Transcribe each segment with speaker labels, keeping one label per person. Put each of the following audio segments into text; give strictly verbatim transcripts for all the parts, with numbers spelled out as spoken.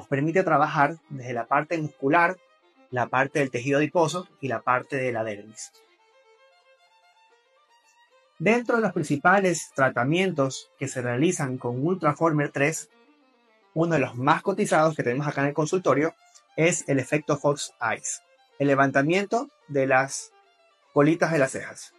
Speaker 1: nos permite trabajar desde la parte muscular, la parte del tejido adiposo y la parte de la dermis. Dentro de los principales tratamientos que se realizan con Ultraformer tres, uno de los más cotizados que tenemos acá en el consultorio es el efecto Fox Eyes, el levantamiento de las colitas de las cejas.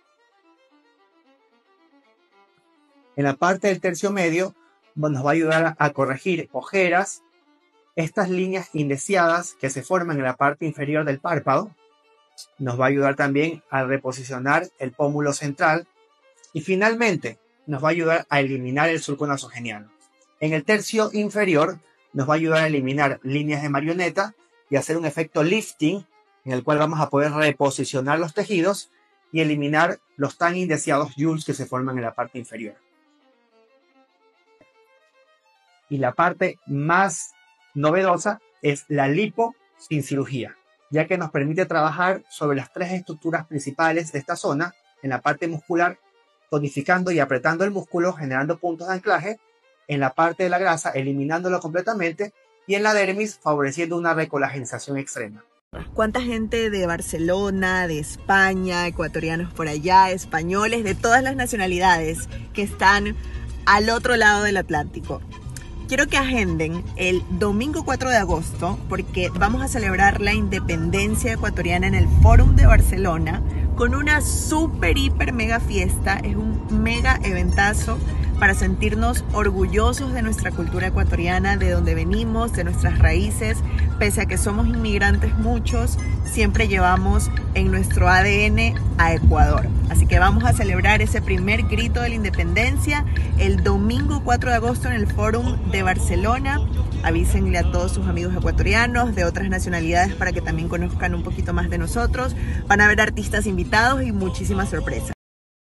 Speaker 1: En la parte del tercio medio nos va a ayudar a corregir ojeras, estas líneas indeseadas que se forman en la parte inferior del párpado. Nos va a ayudar también a reposicionar el pómulo central y finalmente nos va a ayudar a eliminar el surco nasogeniano. En el tercio inferior nos va a ayudar a eliminar líneas de marioneta y hacer un efecto lifting en el cual vamos a poder reposicionar los tejidos y eliminar los tan indeseados yules que se forman en la parte inferior. Y la parte más novedosa es la lipo sin cirugía, ya que nos permite trabajar sobre las tres estructuras principales de esta zona, en la parte muscular, tonificando y apretando el músculo, generando puntos de anclaje, en la parte de la grasa, eliminándolo completamente, y en la dermis, favoreciendo una recolagenización extrema.
Speaker 2: ¿Cuánta gente de Barcelona, de España, ecuatorianos por allá, españoles, de todas las nacionalidades que están al otro lado del Atlántico? Quiero que agenden el domingo cuatro de agosto porque vamos a celebrar la independencia ecuatoriana en el Fórum de Barcelona con una super, hiper, mega fiesta. Es un mega eventazo para sentirnos orgullosos de nuestra cultura ecuatoriana, de donde venimos, de nuestras raíces. Pese a que somos inmigrantes muchos, siempre llevamos en nuestro A D N a Ecuador. Así que vamos a celebrar ese primer grito de la independencia el domingo cuatro de agosto en el Fórum de Barcelona. Avísenle a todos sus amigos ecuatorianos de otras nacionalidades para que también conozcan un poquito más de nosotros. Van a haber artistas invitados y muchísimas sorpresas.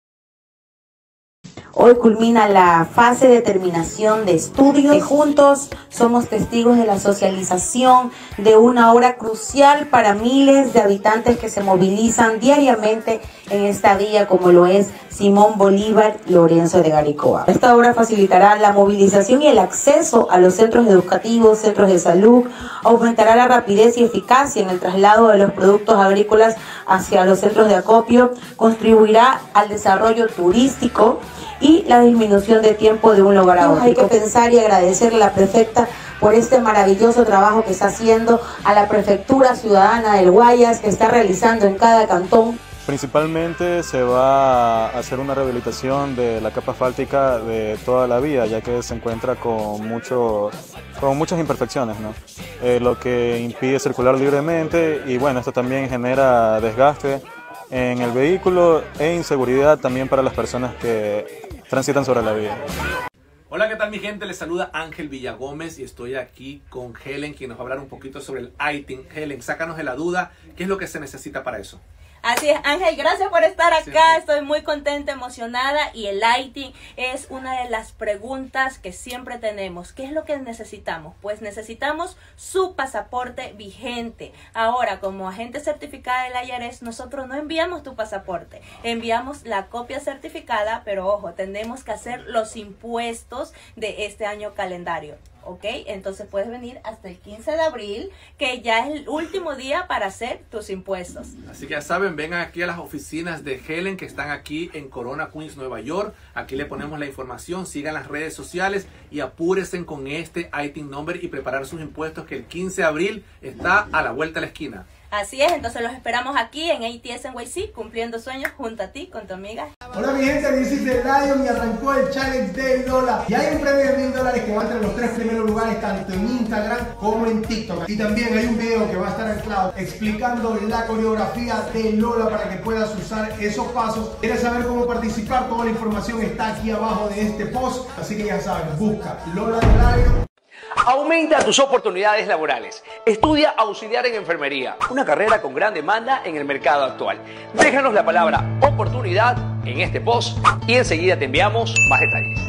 Speaker 3: Hoy culmina la fase de terminación de estudios y juntos somos testigos de la socialización de una obra crucial para miles de habitantes que se movilizan diariamente en esta vía, como lo es Simón Bolívar Lorenzo de Garicoa. Esta obra facilitará la movilización y el acceso a los centros educativos, centros de salud, aumentará la rapidez y eficacia en el traslado de los productos agrícolas hacia los centros de acopio, contribuirá al desarrollo turístico y la disminución de tiempo de un lugar a otro. Hay que pensar y agradecerle a la prefecta por este maravilloso trabajo que está haciendo, a la Prefectura Ciudadana del Guayas que está realizando en cada cantón.
Speaker 4: Principalmente se va a hacer una rehabilitación de la capa asfáltica de toda la vía, ya que se encuentra con, mucho, con muchas imperfecciones, ¿no? Eh, lo que impide circular libremente y bueno, esto también genera desgaste en el vehículo e inseguridad también para las personas que transitan sobre la vía.
Speaker 5: Hola, ¿qué tal mi gente? Les saluda Ángel Villagómez y estoy aquí con Helen, quien nos va a hablar un poquito sobre el lighting. Helen, sácanos de la duda, ¿qué es lo que se necesita para eso?
Speaker 6: Así es, Ángel, gracias por estar acá, estoy muy contenta, emocionada, y el lighting es una de las preguntas que siempre tenemos. ¿Qué es lo que necesitamos? Pues necesitamos su pasaporte vigente. Ahora, como agente certificada de la I A R E S, nosotros no enviamos tu pasaporte, enviamos la copia certificada, pero ojo, tenemos que hacer los impuestos de este año calendario. ¿Ok? Entonces puedes venir hasta el quince de abril, que ya es el último día para hacer tus impuestos.
Speaker 5: Así que ya saben, vengan aquí a las oficinas de Helen, que están aquí en Corona, Queens, Nueva York. Aquí le ponemos la información, sigan las redes sociales y apúrense con este I T I N number y preparar sus impuestos, que el quince de abril está a la vuelta de la esquina.
Speaker 6: Así es, entonces los esperamos aquí en A T S N Y C, cumpliendo sueños junto a ti, con tu amiga.
Speaker 7: Hola mi gente, this is The Lion y arrancó el challenge de Lola. Y hay un premio de mil dólares que va a estar en los tres primeros lugares, tanto en Instagram como en TikTok. Y también hay un video que va a estar anclado explicando la coreografía de Lola para que puedas usar esos pasos. ¿Quieres saber cómo participar? Toda la información está aquí abajo de este post. Así que ya sabes, busca Lola The Lion.
Speaker 8: Aumenta tus oportunidades laborales. Estudia auxiliar en enfermería, una carrera con gran demanda en el mercado actual. Déjanos la palabra oportunidad en este post y enseguida te enviamos más detalles.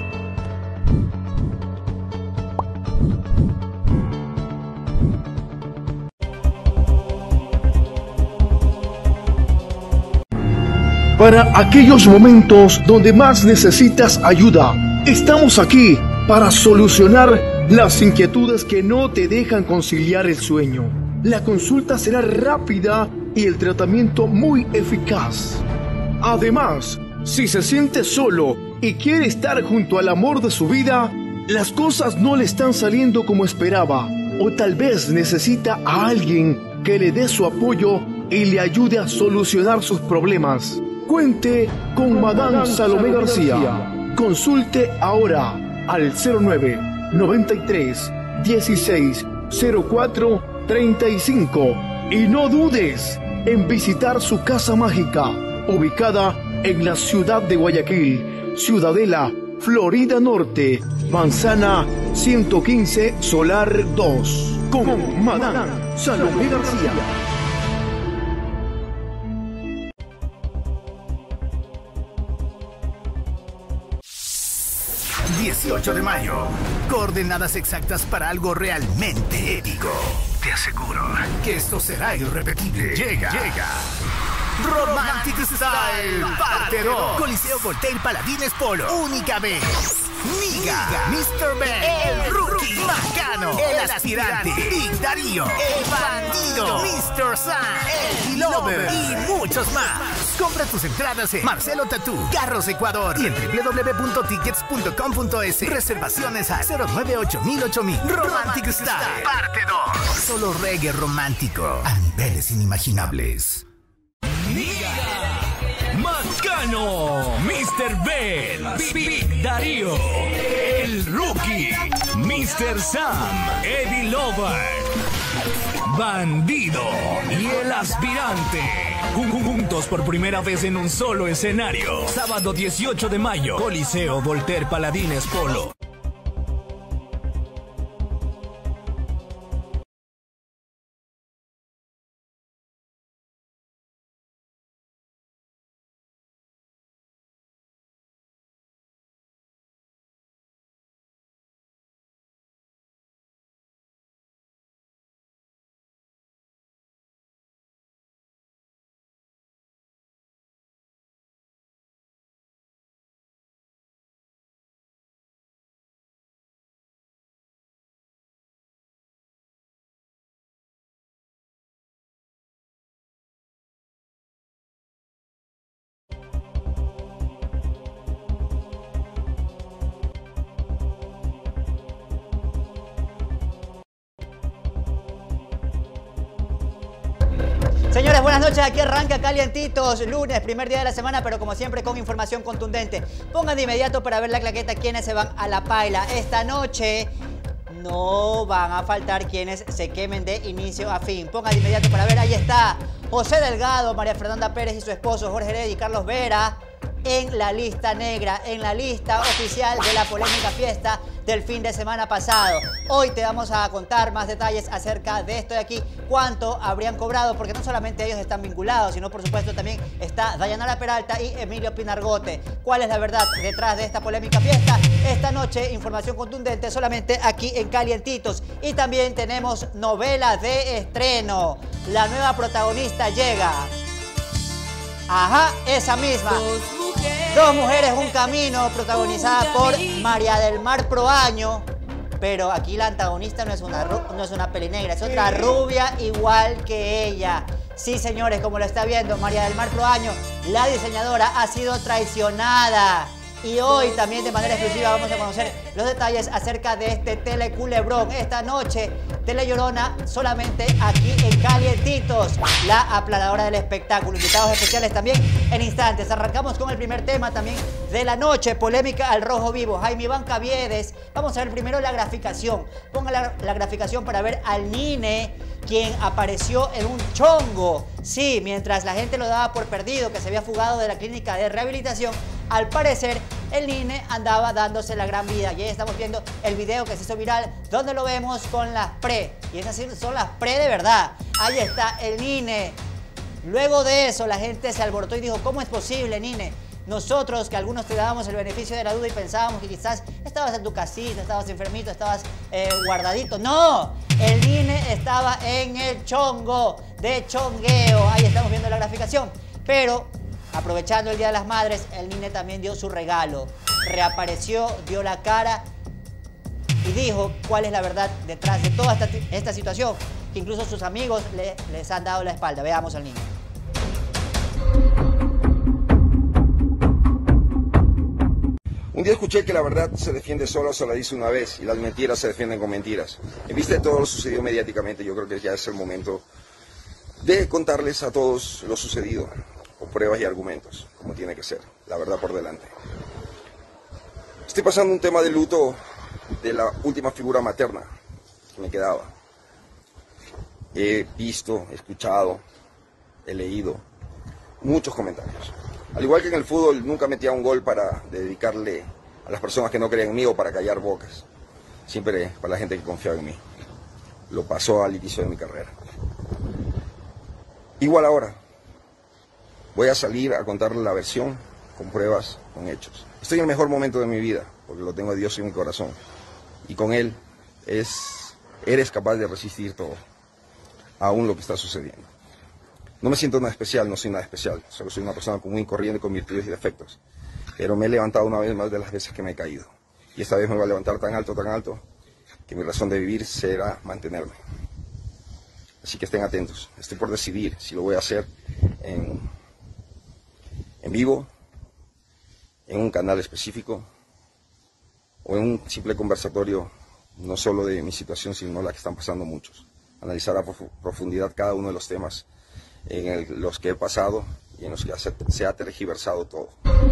Speaker 9: Para aquellos momentos donde más necesitas ayuda, estamos aquí para solucionar las inquietudes que no te dejan conciliar el sueño. La consulta será rápida y el tratamiento muy eficaz. Además, si se siente solo y quiere estar junto al amor de su vida, las cosas no le están saliendo como esperaba, o tal vez necesita a alguien que le dé su apoyo y le ayude a solucionar sus problemas. Cuente con Madame Salomé García. Consulte ahora al cero nueve noventa y tres dieciséis cero cuatro treinta y cinco y no dudes en visitar su casa mágica, ubicada en la ciudad de Guayaquil, Ciudadela, Florida Norte, Manzana ciento quince Solar dos, con Madame Salomé García.
Speaker 10: dieciocho de mayo. Coordenadas exactas para algo realmente épico. Te aseguro que esto será irrepetible. Llega, llega. Romantic Style, parte dos. Coliseo Voltaire Paladines Polo. Única vez. Niga, mister Ben, el Rookie, Macano, el Aspirante, Big Darío, el Bandido, mister Sam, el Lover y muchos más. Compra tus entradas en Marcelo Tatú, Carros Ecuador y en w w w punto tickets punto com punto es. Reservaciones a cero nueve ocho mil ocho mil. Romantic Style, parte dos. Solo reggae romántico a niveles inimaginables.
Speaker 11: Macano, mister Ben, Big Darío, el Rookie, mister Sam, Eddie Lover, Bandido y el Aspirante. Juntos por primera vez en un solo escenario. Sábado dieciocho de mayo, Coliseo Voltaire Paladines Polo.
Speaker 12: Señores, buenas noches. Aquí arranca Calientitos, lunes, primer día de la semana, pero como siempre con información contundente. Pongan de inmediato para ver la claqueta quienes se van a la paila. Esta noche no van a faltar quienes se quemen de inicio a fin. Pongan de inmediato para ver, ahí está José Delgado, María Fernanda Pérez y su esposo Jorge Heredia y Carlos Vera en la lista negra, en la lista oficial de la polémica fiesta del fin de semana pasado. Hoy te vamos a contar más detalles acerca de esto de aquí, cuánto habrían cobrado, porque no solamente ellos están vinculados, sino por supuesto también está Dayanara Peralta y Emilio Pinargote. ¿Cuál es la verdad detrás de esta polémica fiesta? Esta noche, información contundente solamente aquí en Calientitos. Y también tenemos novela de estreno. La nueva protagonista llega. Ajá, esa misma. Dos mujeres, un camino, protagonizada por María del Mar Proaño. Pero aquí la antagonista no es una, no es una pelinegra, es otra rubia igual que ella. Sí, señores, como lo está viendo, María del Mar Proaño, la diseñadora, ha sido traicionada. Y hoy también de manera exclusiva vamos a conocer los detalles acerca de este teleculebrón. Esta noche, Tele Llorona, solamente aquí en Calientitos, la aplanadora del espectáculo. Invitados especiales también en instantes. Arrancamos con el primer tema también de la noche, polémica al rojo vivo. Jaime Iván Caviedes. Vamos a ver primero la graficación. Ponga la, la graficación para ver al Nine, quien apareció en un chongo. Sí, mientras la gente lo daba por perdido, que se había fugado de la clínica de rehabilitación, al parecer el Nine andaba dándose la gran vida. Y ahí estamos viendo el video que se hizo viral, donde lo vemos con las pre. Y esas son las pre de verdad. Ahí está el Nine. Luego de eso la gente se alborotó y dijo, ¿cómo es posible, Nine? Nosotros, que algunos te dábamos el beneficio de la duda y pensábamos que quizás estabas en tu casita, estabas enfermito, estabas eh, guardadito. ¡No! El Nine estaba en el chongo de chongueo. Ahí estamos viendo la graficación. Pero, aprovechando el Día de las Madres, el Nine también dio su regalo. Reapareció, dio la cara y dijo cuál es la verdad detrás de toda esta, esta situación, que incluso sus amigos le, les han dado la espalda. Veamos al niño.
Speaker 13: Un día escuché que la verdad se defiende sola o se la dice una vez y las mentiras se defienden con mentiras. En vista de todo lo sucedido mediáticamente, yo creo que ya es el momento de contarles a todos lo sucedido, con pruebas y argumentos, como tiene que ser, la verdad por delante. Estoy pasando un tema de luto de la última figura materna que me quedaba. He visto, he escuchado, he leído muchos comentarios. Al igual que en el fútbol, nunca metía un gol para dedicarle a las personas que no creían en mí o para callar bocas. Siempre para la gente que confiaba en mí. Lo pasó al inicio de mi carrera. Igual ahora. Voy a salir a contarle la versión con pruebas, con hechos. Estoy en el mejor momento de mi vida, porque lo tengo a Dios en mi corazón. Y con Él es, eres capaz de resistir todo, aún lo que está sucediendo. No me siento nada especial, no soy nada especial. Solo soy una persona común y corriente con virtudes y defectos. Pero me he levantado una vez más de las veces que me he caído. Y esta vez me voy a levantar tan alto, tan alto, que mi razón de vivir será mantenerme. Así que estén atentos. Estoy por decidir si lo voy a hacer en, en vivo, en un canal específico, o en un simple conversatorio, no solo de mi situación, sino la que están pasando muchos. Analizar a profundidad cada uno de los temas en el, los que he pasado y en los que se, se ha tergiversado todo.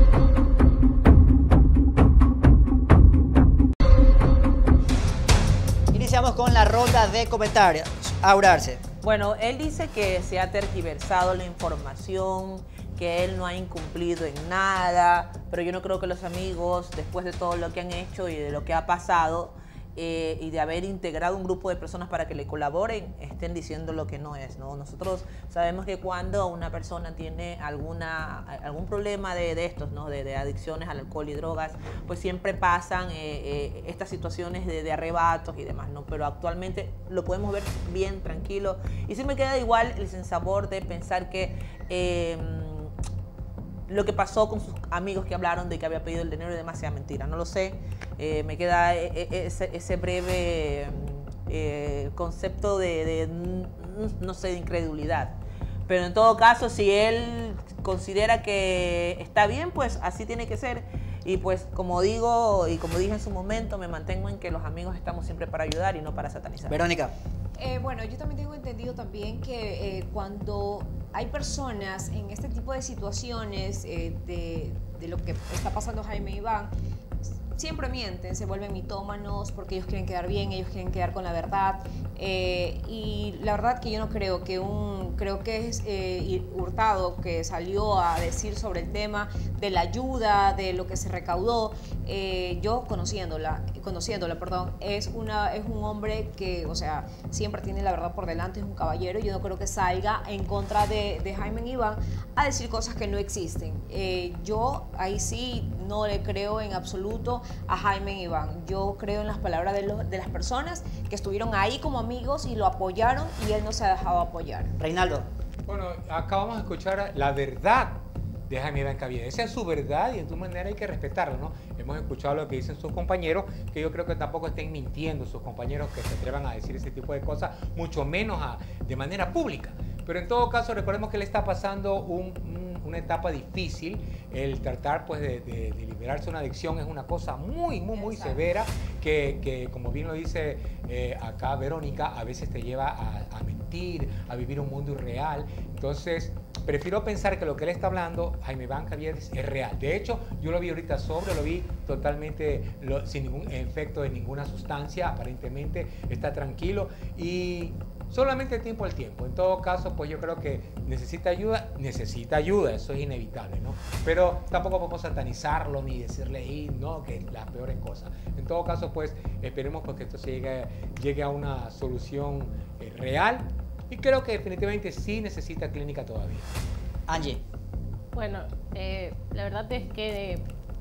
Speaker 12: Iniciamos con la ronda de comentarios. Aura Arce.
Speaker 14: Bueno, él dice que se ha tergiversado la información, que él no ha incumplido en nada, pero yo no creo que los amigos, después de todo lo que han hecho y de lo que ha pasado, Eh, y de haber integrado un grupo de personas para que le colaboren, estén diciendo lo que no es, ¿no? Nosotros sabemos que cuando una persona tiene alguna, algún problema de, de estos, ¿no? De, de adicciones al alcohol y drogas, pues siempre pasan eh, eh, estas situaciones de, de arrebatos y demás, ¿no? Pero actualmente lo podemos ver bien, tranquilo. Y sí me queda igual el sinsabor de pensar que Eh, lo que pasó con sus amigos que hablaron de que había pedido el dinero y demás sea mentira. No lo sé. Eh, me queda ese, ese breve eh, concepto de, de, no sé, de incredulidad. Pero en todo caso, si él considera que está bien, pues así tiene que ser. Y pues como digo y como dije en su momento, me mantengo en que los amigos estamos siempre para ayudar y no para satanizar.
Speaker 12: Verónica.
Speaker 15: Eh, bueno, yo también tengo entendido también que eh, cuando hay personas en este tipo de situaciones eh, de, de lo que está pasando Jaime y Iván, siempre mienten, se vuelven mitómanos porque ellos quieren quedar bien, ellos quieren quedar con la verdad. Eh, y la verdad que yo no creo que un, creo que es eh, Hurtado que salió a decir sobre el tema de la ayuda, de lo que se recaudó. Eh, yo conociéndola, conociéndola, perdón, es una, es un hombre que, o sea, siempre tiene la verdad por delante, es un caballero. Yo no creo que salga en contra de, de Jaime y Iván a decir cosas que no existen. Eh, yo ahí sí no le creo en absoluto a Jaime y Iván. Yo creo en las palabras de, los, de las personas que estuvieron ahí como amigos y lo apoyaron y él no se ha dejado apoyar.
Speaker 12: Reinaldo.
Speaker 16: Bueno, acabamos de escuchar la verdad de Jaime Iván Caviedes. Esa es su verdad y en tu manera hay que respetarlo, ¿no? Hemos escuchado lo que dicen sus compañeros, que yo creo que tampoco estén mintiendo sus compañeros que se atrevan a decir ese tipo de cosas, mucho menos a, de manera pública. Pero en todo caso, recordemos que le está pasando un, un, una etapa difícil. El tratar pues, de, de, de liberarse de una adicción es una cosa muy, muy, muy Exacto. severa que, que, como bien lo dice eh, acá Verónica, a veces te lleva a, a mentir, a vivir un mundo irreal. Entonces, prefiero pensar que lo que él está hablando, Jaime Iván Caviedes, es real. De hecho, yo lo vi ahorita sobre, lo vi totalmente lo, sin ningún efecto de ninguna sustancia, aparentemente está tranquilo y solamente tiempo al tiempo. En todo caso, pues yo creo que necesita ayuda, necesita ayuda, eso es inevitable, ¿no? Pero tampoco podemos satanizarlo ni decirle ahí, no, que las peores cosas. En todo caso, pues esperemos pues, que esto se llegue, llegue a una solución eh, real. Y creo que definitivamente sí necesita clínica todavía.
Speaker 12: Angie.
Speaker 17: Bueno, eh, la verdad es que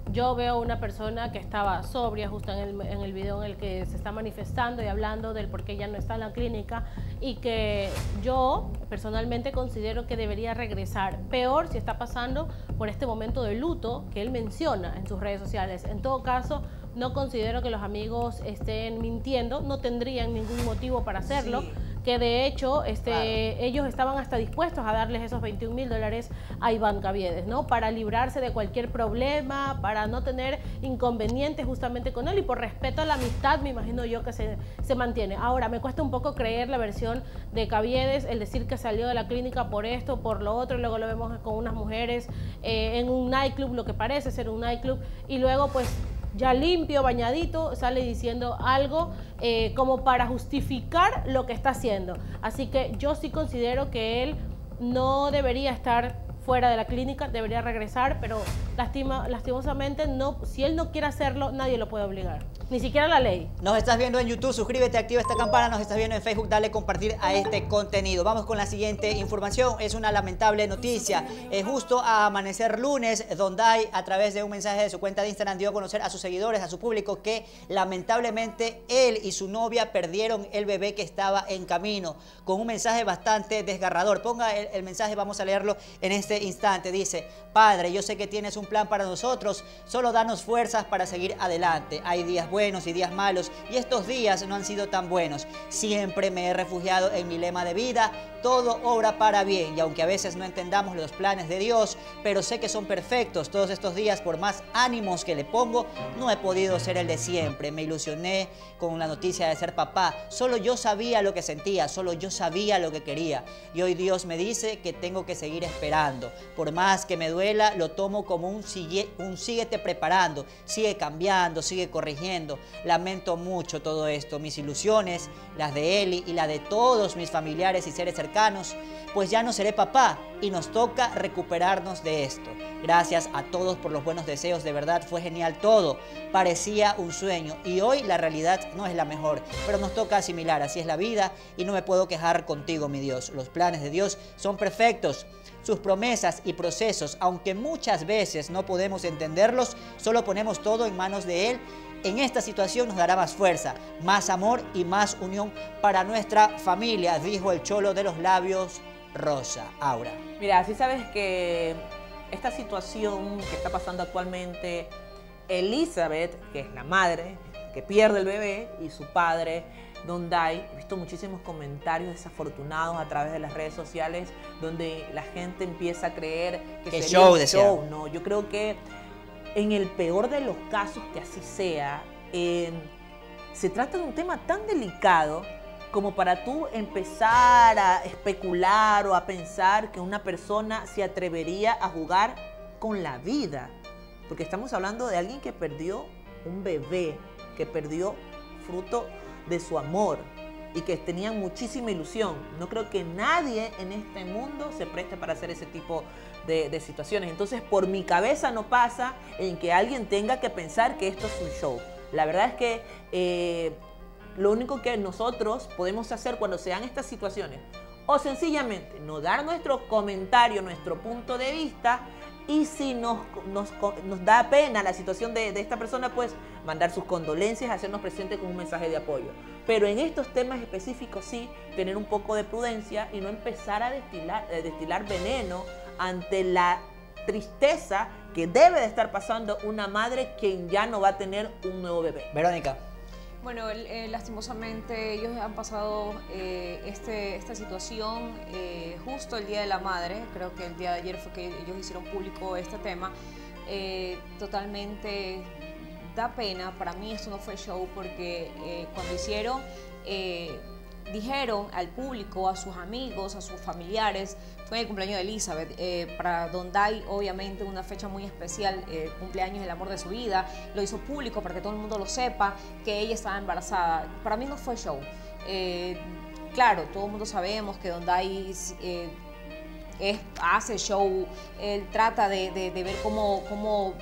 Speaker 17: yo veo una persona que estaba sobria justo en el, en el video en el que se está manifestando y hablando del por qué ya no está en la clínica, y que yo personalmente considero que debería regresar. Peor si está pasando por este momento de luto que él menciona en sus redes sociales. En todo caso, no considero que los amigos estén mintiendo, no tendrían ningún motivo para hacerlo. Sí. Que de hecho este, claro. ellos estaban hasta dispuestos a darles esos veintiún mil dólares a Iván Caviedes, ¿no? Para librarse de cualquier problema, para no tener inconvenientes justamente con él, y por respeto a la amistad, me imagino yo que se, se mantiene. Ahora, me cuesta un poco creer la versión de Caviedes, el decir que salió de la clínica por esto, por lo otro, y luego lo vemos con unas mujeres eh, en un nightclub, lo que parece ser un nightclub, y luego pues ya limpio, bañadito, sale diciendo algo eh, como para justificar lo que está haciendo. Así que yo sí considero que él no debería estar fuera de la clínica, debería regresar, pero lastima, lastimosamente no, si él no quiere hacerlo, nadie lo puede obligar. Ni siquiera la ley.
Speaker 12: Nos estás viendo en YouTube, suscríbete, activa esta campana. Nos estás viendo en Facebook, dale compartir a este contenido. Vamos con la siguiente información. Es una lamentable noticia. Eh, justo a amanecer lunes, Donday, a través de un mensaje de su cuenta de Instagram, dio a conocer a sus seguidores, a su público, que lamentablemente él y su novia perdieron el bebé que estaba en camino, con un mensaje bastante desgarrador. Ponga el, el mensaje, vamos a leerlo en este instante. Dice: Padre, yo sé que tienes un plan para nosotros, solo danos fuerzas para seguir adelante. Hay días buenos y días malos, y estos días no han sido tan buenos. Siempre me he refugiado en mi lema de vida: todo obra para bien. Y aunque a veces no entendamos los planes de Dios, pero sé que son perfectos, todos estos días, por más ánimos que le pongo, no he podido ser el de siempre. Me ilusioné con la noticia de ser papá. Solo yo sabía lo que sentía, solo yo sabía lo que quería. Y hoy Dios me dice que tengo que seguir esperando. Por más que me duela, lo tomo como un, sigue, un síguete preparando, sigue cambiando, sigue corrigiendo. Lamento mucho todo esto, mis ilusiones, las de Eli y la de todos mis familiares y seres cercanos, pues ya no seré papá y nos toca recuperarnos de esto. Gracias a todos por los buenos deseos, de verdad fue genial todo, parecía un sueño y hoy la realidad no es la mejor, pero nos toca asimilar, así es la vida y no me puedo quejar contigo, mi Dios. Los planes de Dios son perfectos. Sus promesas y procesos, aunque muchas veces no podemos entenderlos, solo ponemos todo en manos de Él. En esta situación nos dará más fuerza, más amor y más unión para nuestra familia, dijo el cholo de los labios rosa. Aura.
Speaker 14: Mira, si sabes que esta situación que está pasando actualmente, Elizabeth, que es la madre que pierde el bebé, y su padre, Donday, he visto muchísimos comentarios desafortunados a través de las redes sociales donde la gente empieza a creer que
Speaker 12: ¿Qué
Speaker 14: sería
Speaker 12: show,
Speaker 14: un
Speaker 12: decía?
Speaker 14: show. No, yo creo que en el peor de los casos que así sea, eh, se trata de un tema tan delicado como para tú empezar a especular o a pensar que una persona se atrevería a jugar con la vida. Porque estamos hablando de alguien que perdió un bebé, que perdió fruto de su amor y que tenían muchísima ilusión. No creo que nadie en este mundo se preste para hacer ese tipo de, de situaciones. Entonces, por mi cabeza no pasa en que alguien tenga que pensar que esto es un show. La verdad es que eh, lo único que nosotros podemos hacer cuando se dan estas situaciones, o sencillamente no dar nuestro comentario, nuestro punto de vista, y si nos, nos, nos da pena la situación de, de esta persona, pues mandar sus condolencias, hacernos presente con un mensaje de apoyo. Pero en estos temas específicos sí, tener un poco de prudencia y no empezar a destilar, a destilar veneno ante la tristeza que debe de estar pasando una madre quien ya no va a tener un nuevo bebé.
Speaker 12: Verónica.
Speaker 15: Bueno, eh, lastimosamente ellos han pasado eh, este, esta situación eh, justo el Día de la Madre. Creo que el día de ayer fue que ellos hicieron público este tema. Eh, totalmente da pena. Para mí esto no fue show porque eh, cuando hicieron, eh, dijeron al público, a sus amigos, a sus familiares, fue el cumpleaños de Elizabeth. Eh, para Donday, obviamente, una fecha muy especial, eh, cumpleaños del amor de su vida. Lo hizo público para que todo el mundo lo sepa, que ella estaba embarazada. Para mí no fue show. Eh, claro, todo el mundo sabemos que Donday eh, es, hace show. Él trata de, de, de ver cómo, cómo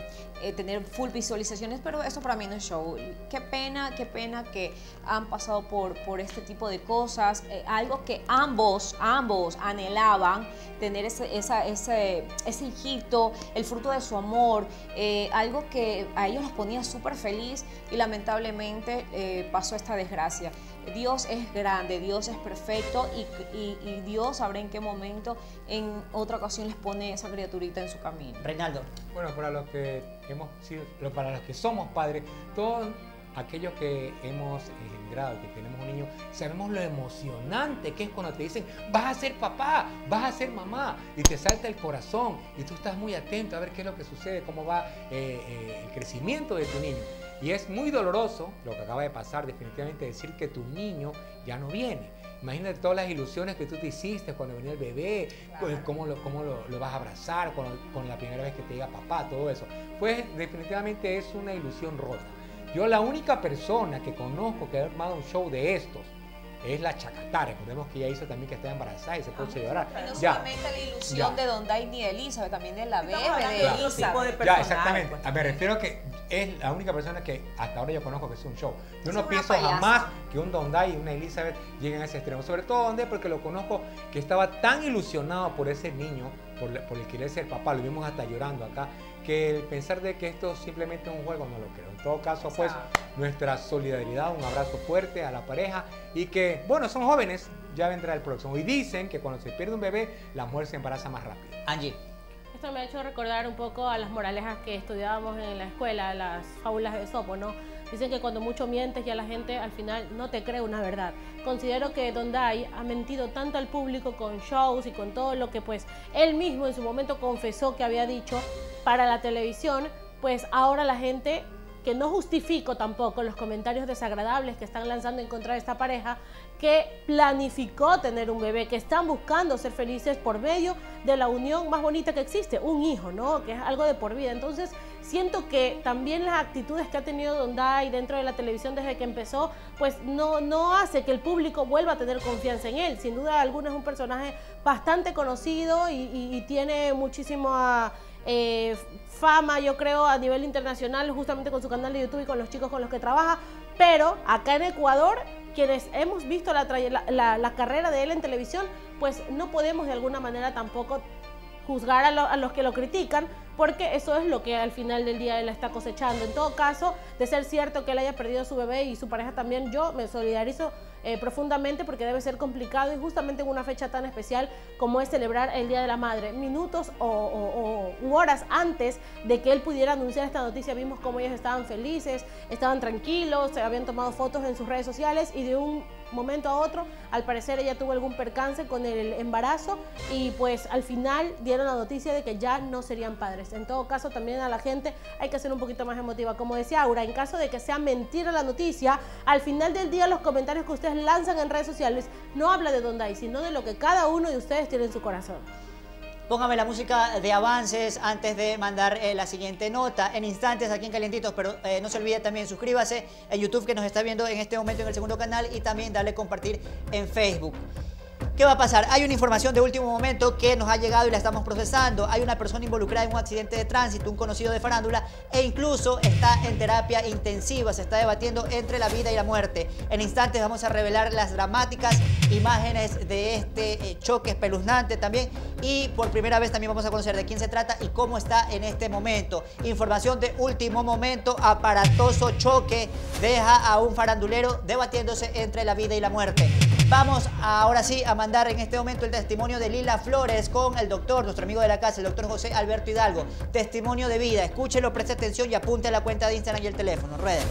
Speaker 15: eh, tener full visualizaciones, pero eso para mí no es show. Qué pena, qué pena que han pasado por, por este tipo de cosas, eh, algo que ambos, ambos anhelaban, tener ese, esa, ese, ese hijito, el fruto de su amor, eh, algo que a ellos los ponía súper feliz y lamentablemente eh, pasó esta desgracia. Dios es grande, Dios es perfecto y, y, y Dios sabrá en qué momento, en otra ocasión les pone esa criaturita en su camino.
Speaker 12: Reinaldo.
Speaker 16: Bueno, para los que hemos sido, para los que somos padres, todos aquellos que hemos engendrado, que tenemos un niño, sabemos lo emocionante que es cuando te dicen, vas a ser papá, vas a ser mamá, y te salta el corazón, y tú estás muy atento a ver qué es lo que sucede, cómo va eh, eh, el crecimiento de tu niño. Y es muy doloroso lo que acaba de pasar, definitivamente, decir que tu niño ya no viene. Imagínate todas las ilusiones que tú te hiciste cuando venía el bebé, claro. cómo, lo, cómo lo, lo vas a abrazar, con, con la primera vez que te diga papá, todo eso. Pues definitivamente es una ilusión rota. Yo la única persona que conozco que ha armado un show de estos es la Chacatá. Recordemos que ella hizo también que está embarazada y se puso a llorar.
Speaker 15: Y no
Speaker 16: ya.
Speaker 15: solamente la ilusión ya. de Don Day ni de Elizabeth, también de la bebé, de
Speaker 16: claro.
Speaker 15: Elizabeth.
Speaker 16: Ya, exactamente. Pues. Me refiero a que es la única persona que hasta ahora yo conozco que es un show. Yo es no pienso payasa. jamás que un Don Day y una Elizabeth lleguen a ese extremo. Sobre todo Don Day porque lo conozco que estaba tan ilusionado por ese niño, por, por el querer ser papá. Lo vimos hasta llorando acá. Que el pensar de que esto simplemente es un juego no lo creo. En todo caso, pues, nuestra solidaridad, un abrazo fuerte a la pareja y que, bueno, son jóvenes, ya vendrá el próximo. Y dicen que cuando se pierde un bebé, la mujer se embaraza más rápido.
Speaker 12: Angie.
Speaker 17: Esto me ha hecho recordar un poco a las moralejas que estudiábamos en la escuela, las fábulas de Esopo, ¿no? Dicen que cuando mucho mientes ya la gente al final no te cree una verdad. Considero que Don Day ha mentido tanto al público con shows y con todo lo que pues él mismo en su momento confesó que había dicho para la televisión, pues ahora la gente, que no justifico tampoco los comentarios desagradables que están lanzando en contra de esta pareja, que planificó tener un bebé, que están buscando ser felices por medio de la unión más bonita que existe, un hijo, ¿no? Que es algo de por vida. Entonces, siento que también las actitudes que ha tenido Don Day dentro de la televisión desde que empezó, pues no, no hace que el público vuelva a tener confianza en él. Sin duda alguna es un personaje bastante conocido y, y, y tiene muchísima eh, fama, yo creo, a nivel internacional, justamente con su canal de YouTube y con los chicos con los que trabaja. Pero acá en Ecuador, quienes hemos visto la, la, la, la carrera de él en televisión, pues no podemos de alguna manera tampoco juzgar a, lo, a los que lo critican, porque eso es lo que al final del día él está cosechando. En todo caso, de ser cierto que él haya perdido a su bebé y su pareja también, yo me solidarizo eh, profundamente, porque debe ser complicado y justamente en una fecha tan especial como es celebrar el Día de la Madre. Minutos o, o, o u horas antes de que él pudiera anunciar esta noticia, vimos cómo ellos estaban felices, estaban tranquilos, se habían tomado fotos en sus redes sociales y de un momento a otro, al parecer ella tuvo algún percance con el embarazo y pues al final dieron la noticia de que ya no serían padres. En todo caso, también a la gente hay que ser un poquito más emotiva. Como decía Aura, en caso de que sea mentira la noticia, al final del día los comentarios que ustedes lanzan en redes sociales no habla de Don Day, sino de lo que cada uno de ustedes tiene en su corazón.
Speaker 12: Póngame la música de avances antes de mandar eh, la siguiente nota. En instantes aquí en Calientitos, pero eh, no se olvide también suscríbase en YouTube, que nos está viendo en este momento en el segundo canal, y también darle compartir en Facebook. ¿Qué va a pasar? Hay una información de último momento que nos ha llegado y la estamos procesando. Hay una persona involucrada en un accidente de tránsito, un conocido de farándula, e incluso está en terapia intensiva. Se está debatiendo entre la vida y la muerte. En instantes vamos a revelar las dramáticas imágenes de este eh, choque espeluznante también. Y por primera vez también vamos a conocer de quién se trata y cómo está en este momento. Información de último momento: aparatoso choque deja a un farandulero debatiéndose entre la vida y la muerte. Vamos ahora sí a mandar en este momento el testimonio de Lila Flores con el doctor, nuestro amigo de la casa, el doctor José Alberto Hidalgo. Testimonio de vida. Escúchelo, preste atención y apunte a la cuenta de Instagram y el teléfono. Ruédelo.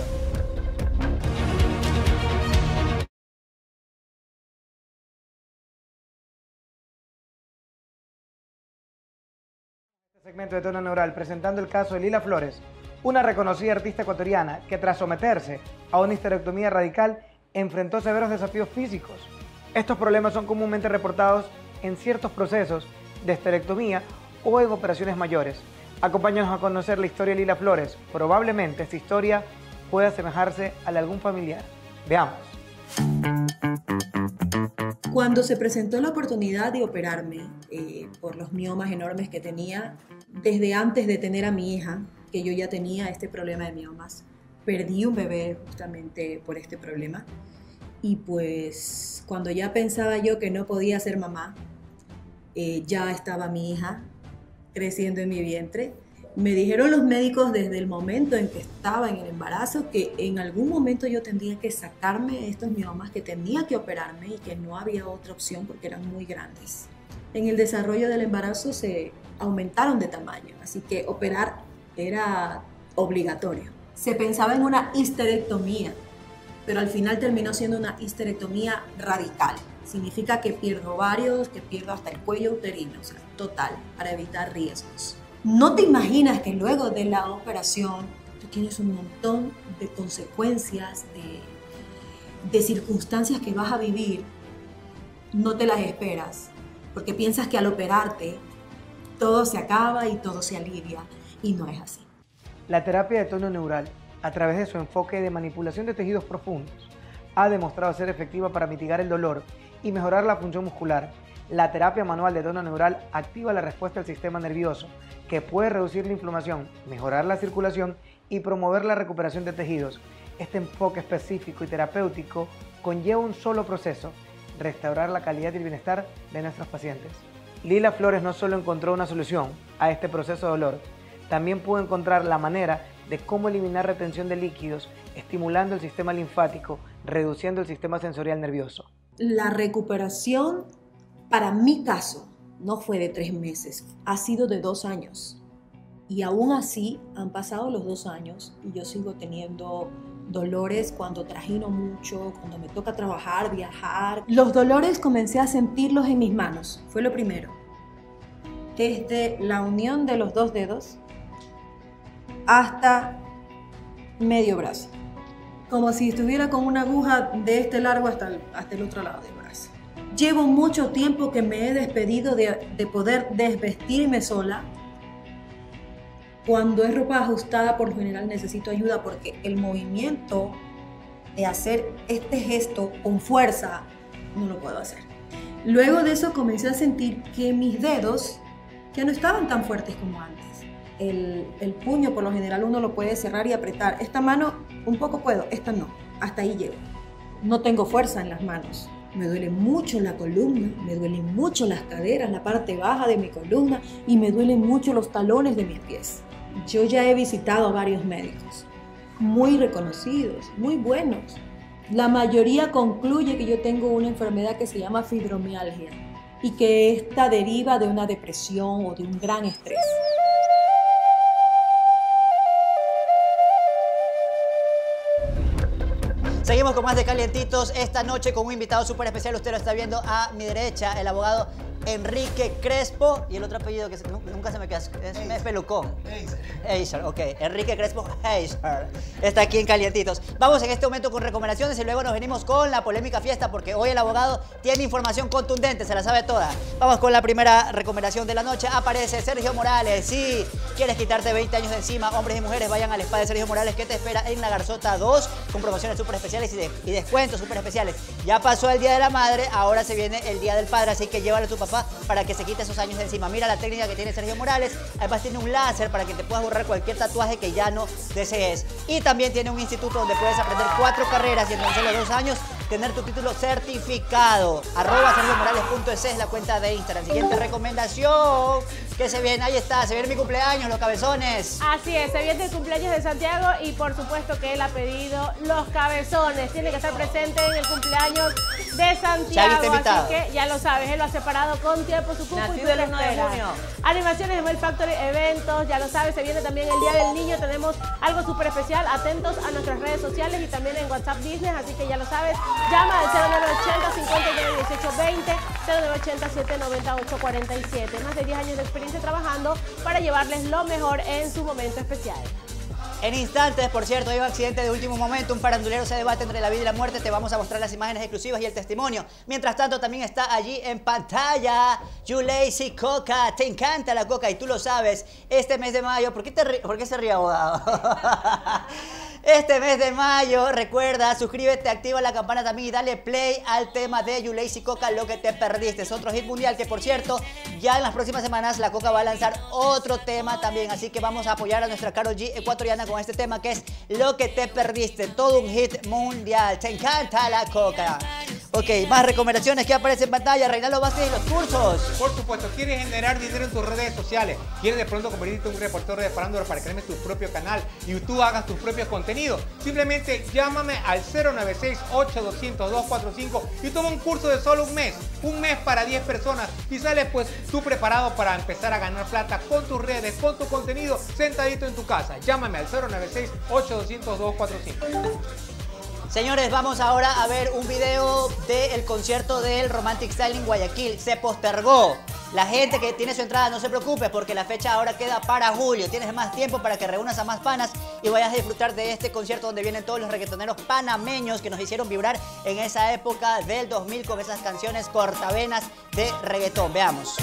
Speaker 18: Este segmento de Tono Neural presentando el caso de Lila Flores, una reconocida artista ecuatoriana que tras someterse a una histerectomía radical enfrentó severos desafíos físicos. Estos problemas son comúnmente reportados en ciertos procesos de esterectomía o en operaciones mayores. Acompáñanos a conocer la historia de Lila Flores. Probablemente esta historia pueda asemejarse a la de algún familiar. Veamos.
Speaker 19: Cuando se presentó la oportunidad de operarme eh, por los miomas enormes que tenía, desde antes de tener a mi hija, que yo ya tenía este problema de miomas. Perdí un bebé justamente por este problema. Y pues cuando ya pensaba yo que no podía ser mamá, eh, ya estaba mi hija creciendo en mi vientre. Me dijeron los médicos desde el momento en que estaba en el embarazo que en algún momento yo tendría que sacarme estos miomas, que tenía que operarme y que no había otra opción porque eran muy grandes. En el desarrollo del embarazo se aumentaron de tamaño, así que operar era obligatorio. Se pensaba en una histerectomía, pero al final terminó siendo una histerectomía radical. Significa que pierdo ovarios, que pierdo hasta el cuello uterino, o sea, total, para evitar riesgos. No te imaginas que luego de la operación tú tienes un montón de consecuencias, de, de circunstancias que vas a vivir, no te las esperas, porque piensas que al operarte todo se acaba y todo se alivia, y no es así.
Speaker 18: La terapia de tono neural, a través de su enfoque de manipulación de tejidos profundos, ha demostrado ser efectiva para mitigar el dolor y mejorar la función muscular. La terapia manual de tono neural activa la respuesta del sistema nervioso, que puede reducir la inflamación, mejorar la circulación y promover la recuperación de tejidos. Este enfoque específico y terapéutico conlleva un solo proceso: restaurar la calidad y el bienestar de nuestros pacientes. Lila Flores no solo encontró una solución a este proceso de dolor, también pudo encontrar la manera de cómo eliminar retención de líquidos, estimulando el sistema linfático, reduciendo el sistema sensorial nervioso.
Speaker 19: La recuperación, para mi caso, no fue de tres meses, ha sido de dos años. Y aún así han pasado los dos años y yo sigo teniendo dolores cuando trajino mucho, cuando me toca trabajar, viajar. Los dolores comencé a sentirlos en mis manos, fue lo primero. Desde la unión de los dos dedos hasta medio brazo. Como si estuviera con una aguja de este largo hasta el, hasta el otro lado del brazo. Llevo mucho tiempo que me he despedido de, de poder desvestirme sola. Cuando es ropa ajustada, por lo general necesito ayuda porque el movimiento de hacer este gesto con fuerza no lo puedo hacer. Luego de eso comencé a sentir que mis dedos ya no estaban tan fuertes como antes. El, el puño por lo general uno lo puede cerrar y apretar. Esta mano un poco puedo, esta no. Hasta ahí llego. No tengo fuerza en las manos. Me duele mucho la columna, me duelen mucho las caderas, la parte baja de mi columna y me duelen mucho los talones de mis pies. Yo ya he visitado a varios médicos, muy reconocidos, muy buenos. La mayoría concluye que yo tengo una enfermedad que se llama fibromialgia y que esta deriva de una depresión o de un gran estrés.
Speaker 12: Seguimos con más de Calientitos esta noche con un invitado súper especial. Usted lo está viendo a mi derecha, el abogado Enrique Crespo. Y el otro apellido que se, nunca se me queda, es, es pelucón. Heiser, ok. Enrique Crespo Heiser está aquí en Calientitos. Vamos en este momento con recomendaciones y luego nos venimos con la polémica fiesta porque hoy el abogado tiene información contundente, se la sabe toda. Vamos con la primera recomendación de la noche. Aparece Sergio Morales. Si quieres quitarte veinte años de encima, hombres y mujeres, vayan al spa de Sergio Morales que te espera en La Garzota dos con promociones súper especiales y, de, y descuentos súper especiales. Ya pasó el Día de la Madre, ahora se viene el Día del Padre, así que llévalo a tu papá para que se quite esos años de encima. Mira la técnica que tiene Sergio Morales. Además tiene un láser para que te puedas borrar cualquier tatuaje que ya no desees. Y también tiene un instituto donde puedes aprender cuatro carreras y en tan solo dos años tener tu título certificado. Arroba sergio morales punto es es la cuenta de Instagram. Siguiente recomendación que se viene, ahí está, se viene mi cumpleaños, los cabezones.
Speaker 17: Así es, se viene el cumpleaños de Santiago y por supuesto que él ha pedido los cabezones. Tiene que estar presente en el cumpleaños de Santiago, así que ya lo sabes, él lo ha separado con tiempo su cupo y tú lo esperas. Animaciones de Mel Factory, eventos, ya lo sabes, se viene también el Día del Niño, tenemos algo súper especial, atentos a nuestras redes sociales y también en WhatsApp Business, así que ya lo sabes, llama al cero nueve ochenta, cincuenta y nueve, dieciocho, veinte, cero nueve ochenta, siete noventa, ocho cuarenta y siete. Más de diez años de experiencia trabajando para llevarles lo mejor en su momento especial.
Speaker 12: En instantes, por cierto, hay un accidente de último momento, un farandulero se debate entre la vida y la muerte, te vamos a mostrar las imágenes exclusivas y el testimonio. Mientras tanto, también está allí en pantalla Yuleisi Coca, te encanta la coca y tú lo sabes, este mes de mayo, ¿por qué, te ri- ¿por qué se ríe, abogado? este mes de mayo, recuerda, suscríbete, activa la campana también y dale play al tema de Yulei y Coca, Lo que te perdiste. Es otro hit mundial que, por cierto, ya en las próximas semanas la Coca va a lanzar otro tema también. Así que vamos a apoyar a nuestra Karol G ecuatoriana con este tema que es Lo que te perdiste. Todo un hit mundial. Te encanta la Coca. Ok, más recomendaciones que aparecen en pantalla. Reinaldo Vázquez y los cursos.
Speaker 16: Por supuesto, ¿quieres generar dinero en tus redes sociales? ¿Quieres de pronto convertirte en un reportero de farándula para crear tu propio canal y tú hagas tus propios contenidos? Simplemente llámame al cero nueve seis, ocho dos cero dos, dos cuatro cinco y toma un curso de solo un mes. Un mes para diez personas y sales pues tú preparado para empezar a ganar plata con tus redes, con tu contenido, sentadito en tu casa. Llámame al cero nueve seis, ocho dos cero dos, dos cuatro cinco.
Speaker 12: Señores, vamos ahora a ver un video del concierto del Romantic Style en Guayaquil. Se postergó. La gente que tiene su entrada no se preocupe porque la fecha ahora queda para julio. Tienes más tiempo para que reúnas a más panas y vayas a disfrutar de este concierto donde vienen todos los reggaetoneros panameños que nos hicieron vibrar en esa época del dos mil con esas canciones cortavenas de reggaetón. Veamos.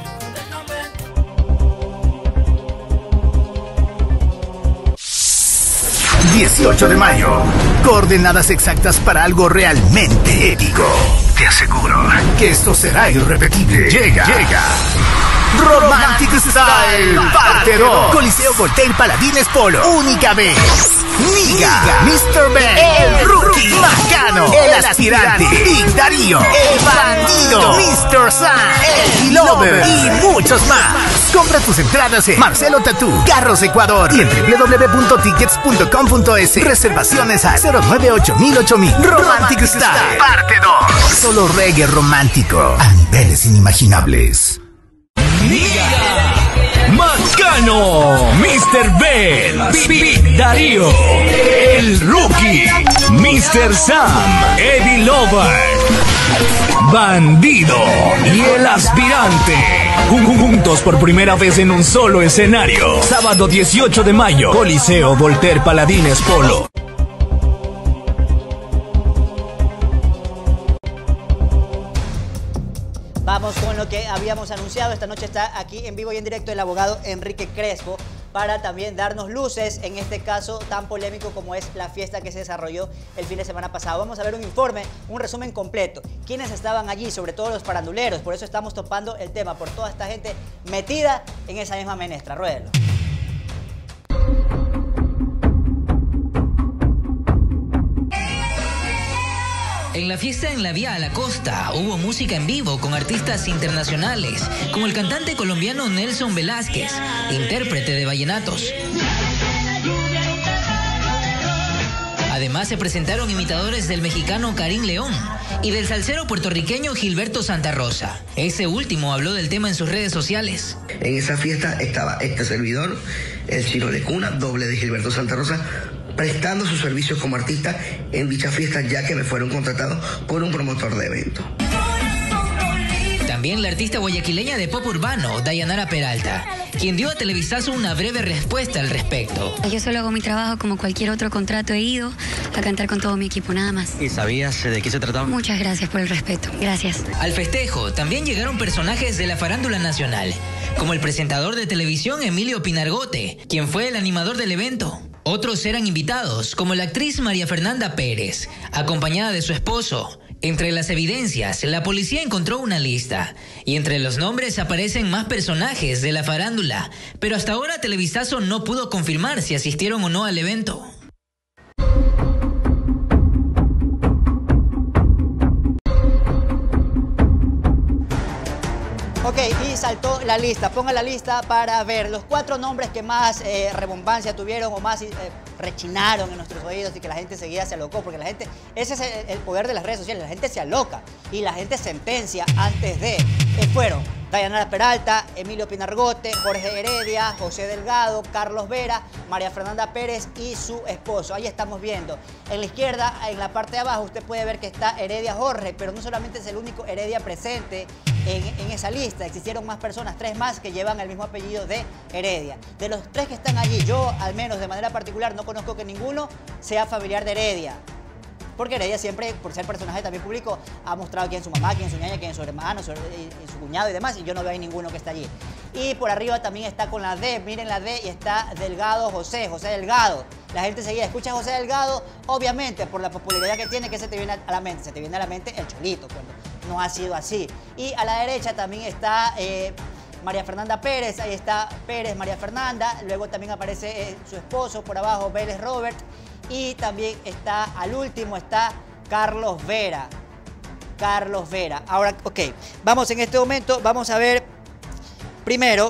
Speaker 10: dieciocho de mayo. Coordenadas exactas para algo realmente épico. Te aseguro que esto será irrepetible. Llega, llega. Romantic Style Parte dos. Coliseo Voltaire Paladines Polo. Única vez. Niga, mister Ben, el Rookie, Macano, el aspirante, Big Darío, el bandido, mister Sam, el Lover y muchos más. Compra tus entradas en Marcelo Tatú, Carros Ecuador y en w w w punto tickets punto com punto es. Reservaciones a cero nueve ocho mil ocho mil. Romantic Style Parte dos. Solo reggae romántico a niveles inimaginables.
Speaker 11: Niga, Macano, mister Ben, Big Darío, el Rookie, mister Sam, Eddie Lover, Bandido y el Aspirante. Juntos por primera vez en un solo escenario. Sábado dieciocho de mayo, Coliseo Voltaire Paladines Polo.
Speaker 12: Vamos con lo que habíamos anunciado. Esta noche está aquí en vivo y en directo el abogado Enrique Crespo para también darnos luces en este caso tan polémico como es la fiesta que se desarrolló el fin de semana pasado. Vamos a ver un informe, un resumen completo. ¿Quiénes estaban allí? Sobre todo los faranduleros. Por eso estamos topando el tema, por toda esta gente metida en esa misma menestra. Ruédelo.
Speaker 20: En la fiesta en la Vía a la Costa hubo música en vivo con artistas internacionales, como el cantante colombiano Nelson Velázquez, intérprete de vallenatos. Además se presentaron imitadores del mexicano Karim León y del salsero puertorriqueño Gilberto Santa Rosa. Ese último habló del tema en sus redes sociales.
Speaker 21: En esa fiesta estaba este servidor, el Chino de Cuna, doble de Gilberto Santa Rosa, prestando sus servicios como artista en dicha fiesta, ya que me fueron contratados por un promotor de evento.
Speaker 20: También la artista guayaquileña de pop urbano, Dayanara Peralta, quien dio a Televisazo una breve respuesta al respecto.
Speaker 22: Yo solo hago mi trabajo como cualquier otro contrato, he ido a cantar con todo mi equipo, nada más.
Speaker 20: ¿Y sabías de qué se trataba?
Speaker 22: Muchas gracias por el respeto, gracias.
Speaker 20: Al festejo también llegaron personajes de la farándula nacional, como el presentador de televisión Emilio Pinargote, quien fue el animador del evento. Otros eran invitados, como la actriz María Fernanda Pérez, acompañada de su esposo. Entre las evidencias, la policía encontró una lista, y entre los nombres aparecen más personajes de la farándula, pero hasta ahora Televisazo no pudo confirmar si asistieron o no al evento.
Speaker 12: Ok, y saltó la lista. Ponga la lista para ver los cuatro nombres que más eh, rebombancia tuvieron o más eh, rechinaron en nuestros oídos y que la gente seguida se alocó. Porque la gente, ese es el, el poder de las redes sociales, la gente se aloca y la gente sentencia antes de. Eh, fueron Dayanara Peralta, Emilio Pinargote, Jorge Heredia, José Delgado, Carlos Vera, María Fernanda Pérez y su esposo. Ahí estamos viendo. En la izquierda, en la parte de abajo, usted puede ver que está Heredia Jorge, pero no solamente es el único Heredia presente en, en esa lista. Existieron más personas, tres más que llevan el mismo apellido de Heredia. De los tres que están allí, yo al menos de manera particular no conozco que ninguno sea familiar de Heredia. Porque Heredia siempre, por ser personaje también público, ha mostrado quién es su mamá, quién es su ñaña, quién es su hermano, su, y, y su cuñado y demás, y yo no veo ahí ninguno que está allí. Y por arriba también está con la D, miren la D, y está Delgado José, José Delgado. La gente seguida escucha a José Delgado, obviamente por la popularidad que tiene, que se te viene a la mente, se te viene a la mente el Cholito, cuando no ha sido así. Y a la derecha también está eh, María Fernanda Pérez, ahí está Pérez María Fernanda, luego también aparece eh, su esposo por abajo, Vélez Robert, y también está, al último está Carlos Vera. Carlos Vera. Ahora, ok, vamos en este momento, vamos a ver primero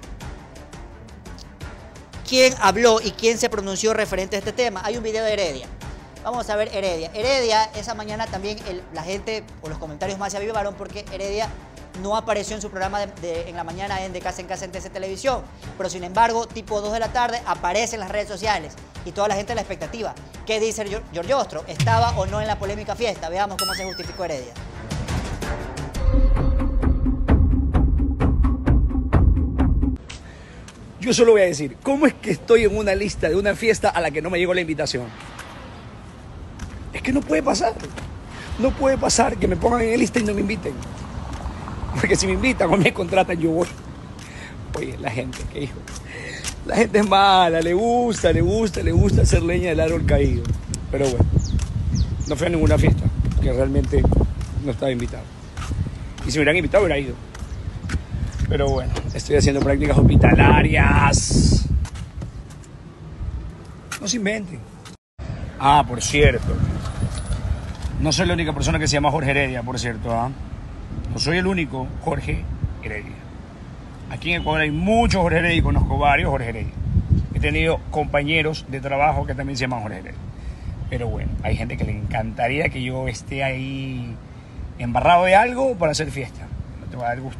Speaker 12: quién habló y quién se pronunció referente a este tema. Hay un video de Heredia. Vamos a ver Heredia. Heredia, esa mañana también el, la gente o los comentarios más se avivaron porque Heredia no apareció en su programa de, de, en la mañana en De Casa en Casa en T C Televisión. Pero sin embargo, tipo dos de la tarde, aparece en las redes sociales y toda la gente a la expectativa. ¿Qué dice Giorgi Ostro? ¿Estaba o no en la polémica fiesta? Veamos cómo se justificó Heredia.
Speaker 1: Yo solo voy a decir, ¿cómo es que estoy en una lista de una fiesta a la que no me llegó la invitación? Es que no puede pasar. No puede pasar que me pongan en la lista y no me inviten. Porque si me invitan o me contratan, yo voy. Oye, la gente, qué hijo. La gente es mala, le gusta, le gusta, le gusta hacer leña del árbol caído. Pero bueno, no fui a ninguna fiesta, que realmente no estaba invitado. Y si me hubieran invitado, hubiera ido. Pero bueno, estoy haciendo prácticas hospitalarias. No se inventen. Ah, por cierto. No soy la única persona que se llama Jorge Heredia, por cierto. ¿eh? No soy el único Jorge Heredia. Aquí en Ecuador hay muchos Jorge Heredia y conozco varios Jorge Heredia. He tenido compañeros de trabajo que también se llaman Jorge Heredia. Pero bueno, hay gente que le encantaría que yo esté ahí embarrado de algo para hacer fiesta. No te va a dar gusto.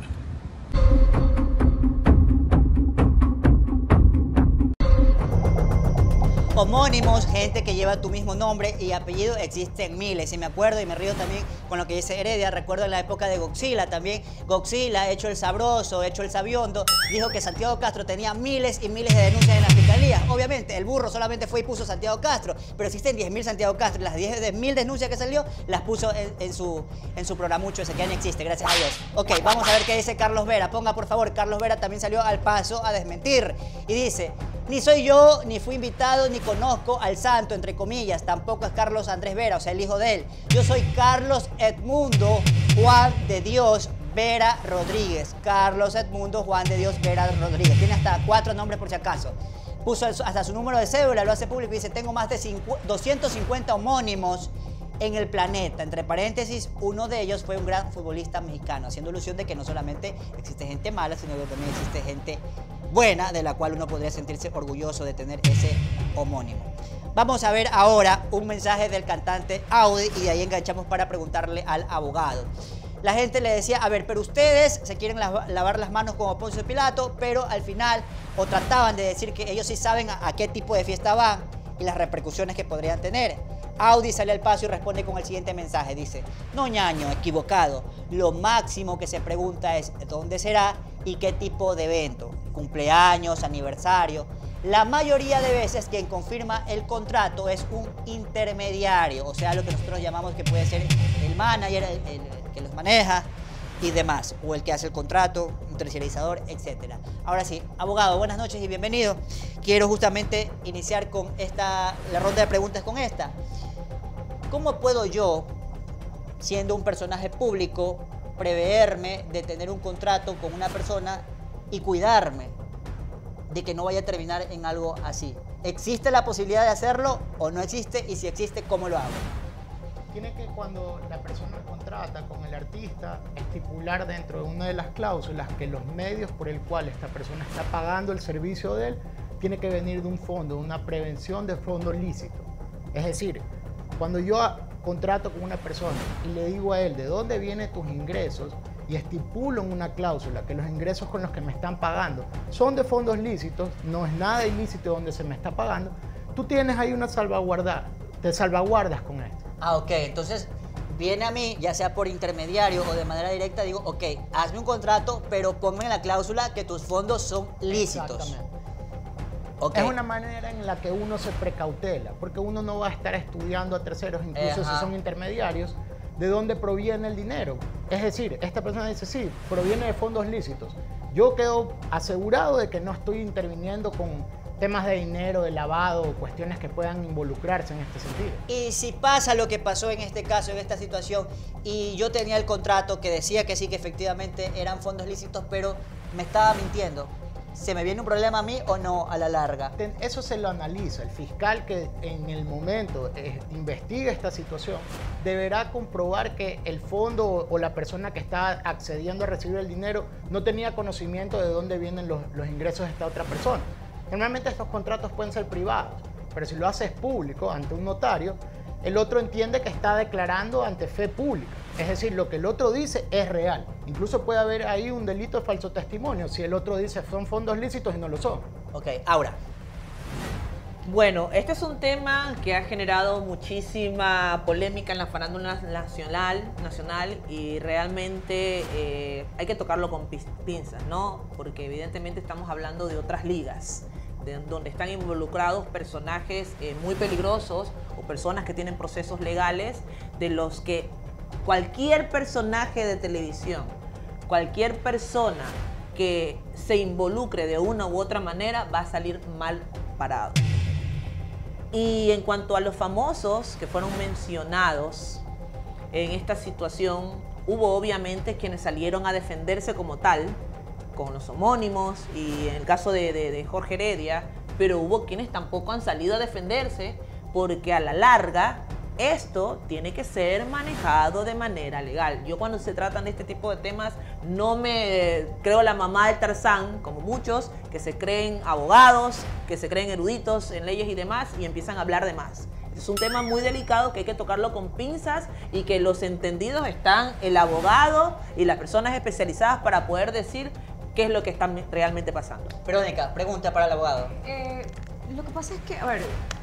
Speaker 12: Homónimos, gente que lleva tu mismo nombre y apellido, existen miles. Y me acuerdo y me río también con lo que dice Heredia. Recuerdo en la época de Godzilla también. Godzilla, hecho el sabroso, hecho el sabiondo, dijo que Santiago Castro tenía miles y miles de denuncias en la fiscalía. Obviamente, el burro solamente fue y puso Santiago Castro, pero existen diez mil Santiago Castro. Las diez mil denuncias que salió las puso en, en, su, en su programucho ese que ya no existe, gracias a Dios. Ok, vamos a ver qué dice Carlos Vera. Ponga por favor, Carlos Vera también salió al paso a desmentir. Y dice: ni soy yo, ni fui invitado, ni conozco al santo, entre comillas. Tampoco es Carlos Andrés Vera, o sea, el hijo de él. Yo soy Carlos Edmundo Juan de Dios Vera Rodríguez. Carlos Edmundo Juan de Dios Vera Rodríguez. Tiene hasta cuatro nombres por si acaso. Puso hasta su número de cédula, lo hace público y dice: tengo más de doscientos cincuenta homónimos en el planeta. Entre paréntesis, uno de ellos fue un gran futbolista mexicano, haciendo alusión de que no solamente existe gente mala, sino que también existe gente buena, de la cual uno podría sentirse orgulloso de tener ese homónimo. Vamos a ver ahora un mensaje del cantante Audi y de ahí enganchamos para preguntarle al abogado. La gente le decía: a ver, pero ustedes se quieren lavar las manos como Poncio Pilato, pero al final, o trataban de decir que ellos sí saben a, a qué tipo de fiesta van y las repercusiones que podrían tener. Audi sale al paso y responde con el siguiente mensaje. Dice: no, ñaño, equivocado. Lo máximo que se pregunta es ¿dónde será y qué tipo de evento? Cumpleaños, aniversario. La mayoría de veces quien confirma el contrato es un intermediario, o sea, lo que nosotros llamamos que puede ser el manager, el, el que los maneja y demás, o el que hace el contrato, un tercerizador, etcétera. Ahora sí, abogado, buenas noches y bienvenido. Quiero justamente iniciar con esta, la ronda de preguntas con esta. ¿Cómo puedo yo, siendo un personaje público, preverme de tener un contrato con una persona y cuidarme de que no vaya a terminar en algo así? ¿Existe la posibilidad de hacerlo o no existe? Y si existe, ¿cómo lo hago?
Speaker 2: Tiene que, cuando la persona contrata con el artista, estipular dentro de una de las cláusulas que los medios por el cual esta persona está pagando el servicio de él tiene que venir de un fondo, de una prevención de fondos lícitos. Es decir, cuando yo contrato con una persona y le digo a él de dónde vienen tus ingresos y estipulo en una cláusula que los ingresos con los que me están pagando son de fondos lícitos, no es nada ilícito donde se me está pagando, tú tienes ahí una salvaguarda, te salvaguardas con esto.
Speaker 12: Ah, ok, entonces viene a mí, ya sea por intermediario o de manera directa, digo, ok, hazme un contrato, pero ponme en la cláusula que tus fondos son lícitos.
Speaker 2: Exactamente.
Speaker 12: Okay.
Speaker 2: Es una manera en la que uno se precautela, porque uno no va a estar estudiando a terceros, incluso Ajá. si son intermediarios, de dónde proviene el dinero. Es decir, esta persona dice, sí, proviene de fondos lícitos. Yo quedo asegurado de que no estoy interviniendo con temas de dinero, de lavado, o cuestiones que puedan involucrarse en este sentido.
Speaker 12: Y si pasa lo que pasó en este caso, en esta situación, y yo tenía el contrato que decía que sí, que efectivamente eran fondos lícitos, pero me estaba mintiendo, ¿se me viene un problema a mí o no a la larga?
Speaker 2: Eso se lo analiza. El fiscal que en el momento eh, investiga esta situación deberá comprobar que el fondo o la persona que está accediendo a recibir el dinero no tenía conocimiento de dónde vienen los, los ingresos de esta otra persona. Normalmente estos contratos pueden ser privados, pero si lo haces público ante un notario, el otro entiende que está declarando ante fe pública. Es decir, lo que el otro dice es real. Incluso puede haber ahí un delito de falso testimonio si el otro dice son fondos lícitos y no lo son.
Speaker 12: Ok, ahora.
Speaker 14: Bueno, este es un tema que ha generado muchísima polémica en la farándula nacional, nacional y realmente eh, hay que tocarlo con pinzas, ¿no? Porque evidentemente estamos hablando de otras ligas, de, donde están involucrados personajes eh, muy peligrosos o personas que tienen procesos legales de los que cualquier personaje de televisión, cualquier persona que se involucre de una u otra manera va a salir mal parado. Y en cuanto a los famosos que fueron mencionados en esta situación, hubo obviamente quienes salieron a defenderse como tal, con los homónimos y en el caso de, de, de Jorge Heredia, pero hubo quienes tampoco han salido a defenderse porque a la larga esto tiene que ser manejado de manera legal. Yo cuando se tratan de este tipo de temas no me creo la mamá de Tarzán, como muchos, que se creen abogados, que se creen eruditos en leyes y demás y empiezan a hablar de más. Es un tema muy delicado que hay que tocarlo con pinzas y que los entendidos están el abogado y las personas especializadas para poder decir qué es lo que está realmente pasando.
Speaker 12: Verónica, pregunta para el abogado.
Speaker 15: Eh, lo que pasa es que, a ver,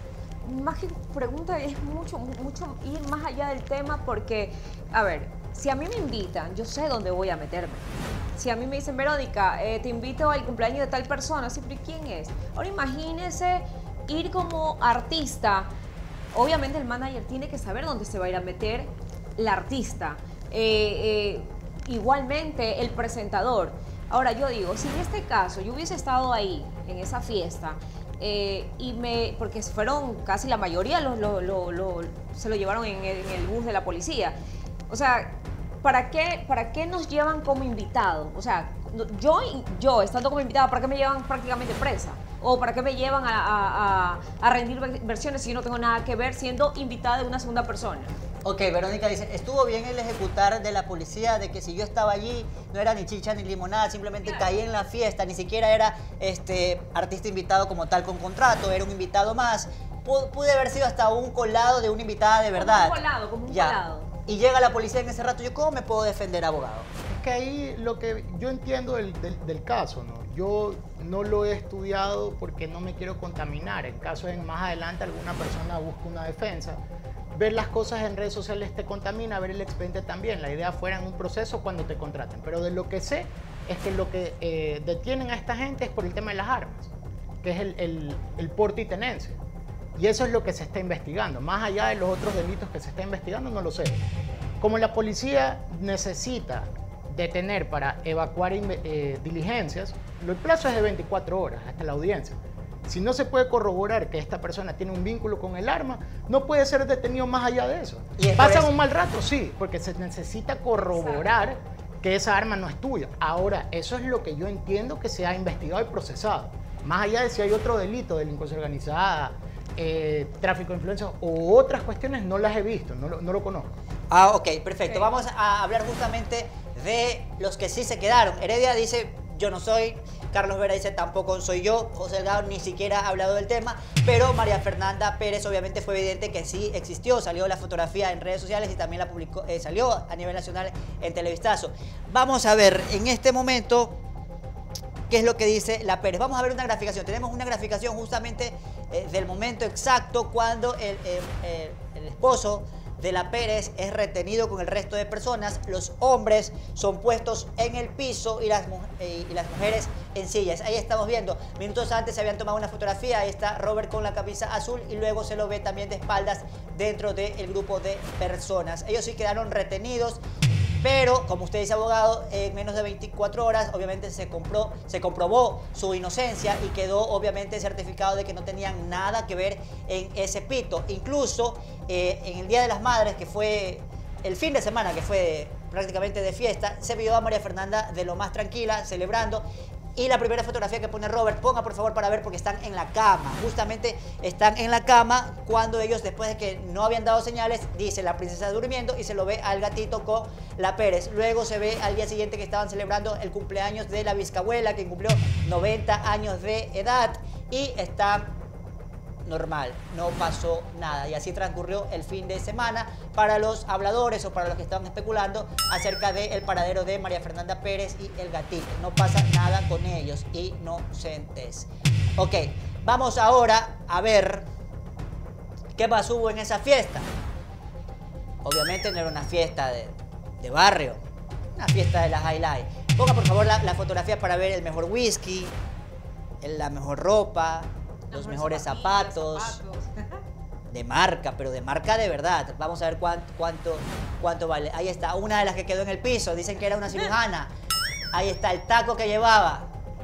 Speaker 15: más que pregunta es mucho, mucho ir más allá del tema porque, a ver, si a mí me invitan, yo sé dónde voy a meterme. Si a mí me dicen, Verónica, eh, te invito al cumpleaños de tal persona, siempre, ¿quién es? Ahora imagínese ir como artista. Obviamente el manager tiene que saber dónde se va a ir a meter la artista. Eh, eh, igualmente el presentador. Ahora yo digo, si en este caso yo hubiese estado ahí, en esa fiesta, Eh, y me, porque fueron casi la mayoría, lo, lo, lo, lo, se lo llevaron en el, en el bus de la policía. O sea, ¿para qué, ¿para qué nos llevan como invitado? O sea, yo, yo estando como invitada, ¿para qué me llevan prácticamente presa? ¿O para qué me llevan a, a, a, a rendir versiones si yo no tengo nada que ver siendo invitada de una segunda persona?
Speaker 12: Ok, Verónica dice, estuvo bien el ejecutar de la policía de que si yo estaba allí no era ni chicha ni limonada, simplemente claro, caí en la fiesta, ni siquiera era este artista invitado como tal con contrato, era un invitado más. Pude haber sido hasta un colado de una invitada de verdad.
Speaker 15: Como un colado, como un
Speaker 12: ya.
Speaker 15: colado.
Speaker 12: Y llega la policía en ese rato, ¿yo cómo me puedo defender, abogado?
Speaker 2: Es que ahí lo que yo entiendo del, del, del caso, ¿no? Yo no lo he estudiado porque no me quiero contaminar. En caso de más adelante alguna persona busque una defensa, ver las cosas en redes sociales te contamina, ver el expediente también. La idea fuera en un proceso cuando te contraten. Pero de lo que sé es que lo que eh, detienen a esta gente es por el tema de las armas, que es el, el, el porte y tenencia. Y eso es lo que se está investigando. Más allá de los otros delitos que se está investigando, no lo sé. Como la policía necesita detener para evacuar eh, diligencias, el plazo es de veinticuatro horas hasta la audiencia. Si no se puede corroborar que esta persona tiene un vínculo con el arma, no puede ser detenido más allá de eso. ¿Pasa un mal rato? Sí, porque se necesita corroborar Exacto. que esa arma no es tuya. Ahora, eso es lo que yo entiendo que se ha investigado y procesado. Más allá de si hay otro delito, delincuencia organizada, eh, tráfico de influencias o otras cuestiones, no las he visto, no lo, no lo conozco.
Speaker 12: Ah, ok, perfecto. Okay. Vamos a hablar justamente de los que sí se quedaron. Heredia dice, yo no soy. Carlos Vera dice, tampoco soy yo. José Delgado ni siquiera ha hablado del tema. Pero María Fernanda Pérez obviamente fue evidente que sí existió. Salió la fotografía en redes sociales y también la publicó, eh, salió a nivel nacional en Televistazo. Vamos a ver en este momento qué es lo que dice la Pérez. Vamos a ver una graficación. Tenemos una graficación justamente eh, del momento exacto cuando el, el, el, el esposo de la Pérez es retenido con el resto de personas. Los hombres son puestos en el piso y las, y las mujeres en sillas. Ahí estamos viendo, minutos antes se habían tomado una fotografía. Ahí está Robert con la camisa azul y luego se lo ve también de espaldas dentro del grupo de personas. Ellos sí quedaron retenidos. Pero, como usted dice, abogado, en menos de veinticuatro horas, obviamente se, compró, se comprobó su inocencia y quedó, obviamente, certificado de que no tenían nada que ver en ese pito. Incluso, eh, en el Día de las Madres, que fue el fin de semana, que fue prácticamente de fiesta, se vio a María Fernanda de lo más tranquila, celebrando. Y la primera fotografía que pone Robert, ponga por favor para ver, porque están en la cama. Justamente están en la cama cuando ellos, después de que no habían dado señales, dice la princesa durmiendo y se lo ve al gatito con la Pérez. Luego se ve al día siguiente que estaban celebrando el cumpleaños de la bisabuela, que cumplió noventa años de edad, y está normal, no pasó nada. Y así transcurrió el fin de semana para los habladores o para los que estaban especulando acerca del paradero de María Fernanda Pérez y el gatito. No pasa nada con ellos, inocentes. Ok, vamos ahora a ver qué más hubo en esa fiesta. Obviamente no era una fiesta de, de barrio, una fiesta de las highlights. Ponga por favor la, la fotografía para ver el mejor whisky, la mejor ropa, los mejores zapatos, zapatos, de marca, pero de marca de verdad. Vamos a ver cuánto, cuánto, cuánto vale. Ahí está, una de las que quedó en el piso. Dicen que era una cirujana. Ahí está el taco que llevaba.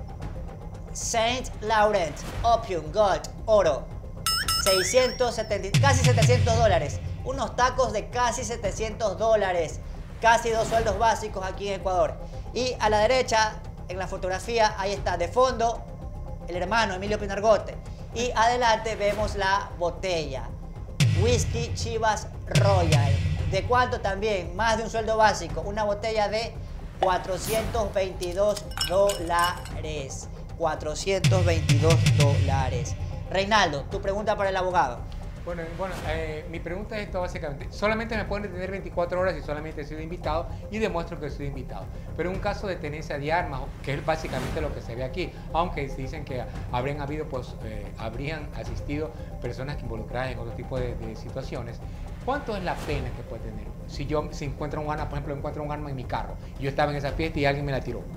Speaker 12: Saint Laurent, Opium, Gold, oro. seiscientos setenta, casi setecientos dólares. Unos tacos de casi setecientos dólares. Casi dos sueldos básicos aquí en Ecuador. Y a la derecha, en la fotografía, ahí está, de fondo, el hermano Emilio Pinargote. Y adelante vemos la botella. Whisky Chivas Royal. ¿De cuánto también? Más de un sueldo básico. Una botella de cuatrocientos veintidós dólares. cuatrocientos veintidós dólares. Reinaldo, tu pregunta para el abogado.
Speaker 16: Bueno, bueno eh, mi pregunta es esto básicamente. Solamente me pueden detener veinticuatro horas si solamente he sido invitado y demuestro que he sido invitado. Pero en un caso de tenencia de armas, que es básicamente lo que se ve aquí, aunque dicen que habrían habido, pues, eh, habrían asistido personas involucradas en otro tipo de, de situaciones, ¿cuánto es la pena que puede tener? Si yo si encuentro un arma, por ejemplo, encuentro un arma en mi carro, yo estaba en esa fiesta y alguien me la tiró.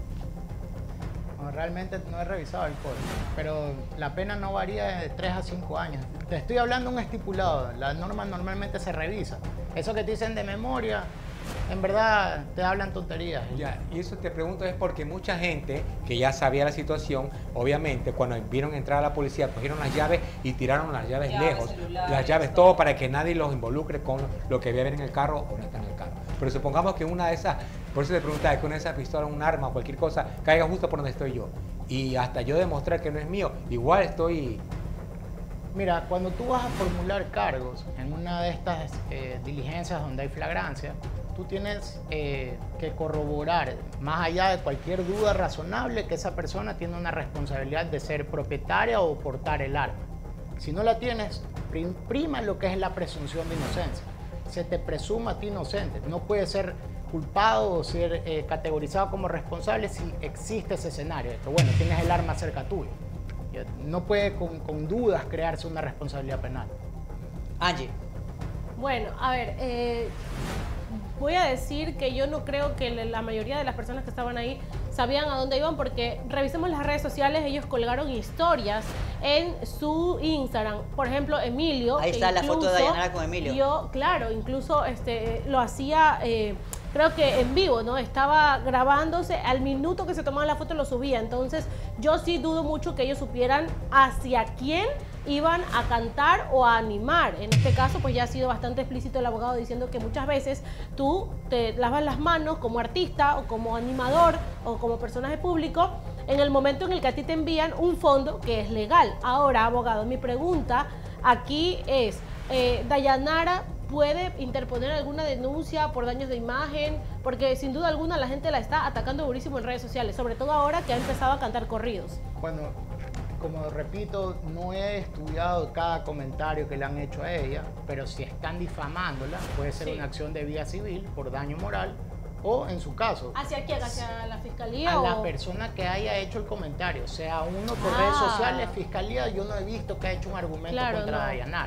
Speaker 2: No, realmente no he revisado el código, pero la pena no varía de tres a cinco años. Te estoy hablando de un estipulado, la norma normalmente se revisa. Eso que te dicen de memoria, en verdad te hablan tonterías.
Speaker 16: Ya, y eso te pregunto es porque mucha gente que ya sabía la situación, obviamente cuando vieron entrar a la policía, cogieron las llaves y tiraron las llaves, llaves lejos, celulares, las llaves, todo para que nadie los involucre con lo que había en el carro o no está en el carro. Pero supongamos que una de esas, por eso te preguntaba, que una de esas pistolas, un arma, cualquier cosa, caiga justo por donde estoy yo. Y hasta yo demostrar que no es mío, igual estoy...
Speaker 2: Mira, cuando tú vas a formular cargos en una de estas eh, diligencias donde hay flagrancia, tú tienes eh, que corroborar, más allá de cualquier duda razonable, que esa persona tiene una responsabilidad de ser propietaria o portar el arma. Si no la tienes, prima lo que es la presunción de inocencia. Se te presuma a ti inocente. No puede ser culpado o ser eh, categorizado como responsable si existe ese escenario. De que, bueno, tienes el arma cerca tuyo. No puede con, con dudas crearse una responsabilidad penal.
Speaker 12: Angie.
Speaker 17: Bueno, a ver, eh, voy a decir que yo no creo que la mayoría de las personas que estaban ahí sabían a dónde iban, porque revisemos las redes sociales, ellos colgaron historias en su Instagram. Por ejemplo, Emilio.
Speaker 12: Ahí está la foto de Dayanara con Emilio.
Speaker 17: Yo, claro, incluso este, lo hacía... Eh, creo que en vivo, ¿no? Estaba grabándose, al minuto que se tomaba la foto lo subía. Entonces, yo sí dudo mucho que ellos supieran hacia quién iban a cantar o a animar. En este caso, pues ya ha sido bastante explícito el abogado diciendo que muchas veces tú te lavas las manos como artista o como animador o como personaje público en el momento en el que a ti te envían un fondo que es legal. Ahora, abogado, mi pregunta aquí es, eh, Dayanara, ¿puede interponer alguna denuncia por daños de imagen? Porque sin duda alguna la gente la está atacando durísimo en redes sociales, sobre todo ahora que ha empezado a cantar corridos.
Speaker 2: Bueno, como repito, no he estudiado cada comentario que le han hecho a ella, pero si están difamándola, puede ser sí. una acción de vía civil por daño moral, o en su caso...
Speaker 17: ¿Hacia quién? ¿Hacia la fiscalía?
Speaker 2: A
Speaker 17: o...
Speaker 2: la persona que haya hecho el comentario, sea uno por ah. redes sociales, fiscalía, yo no he visto que ha hecho un argumento claro, contra no. Dayanara.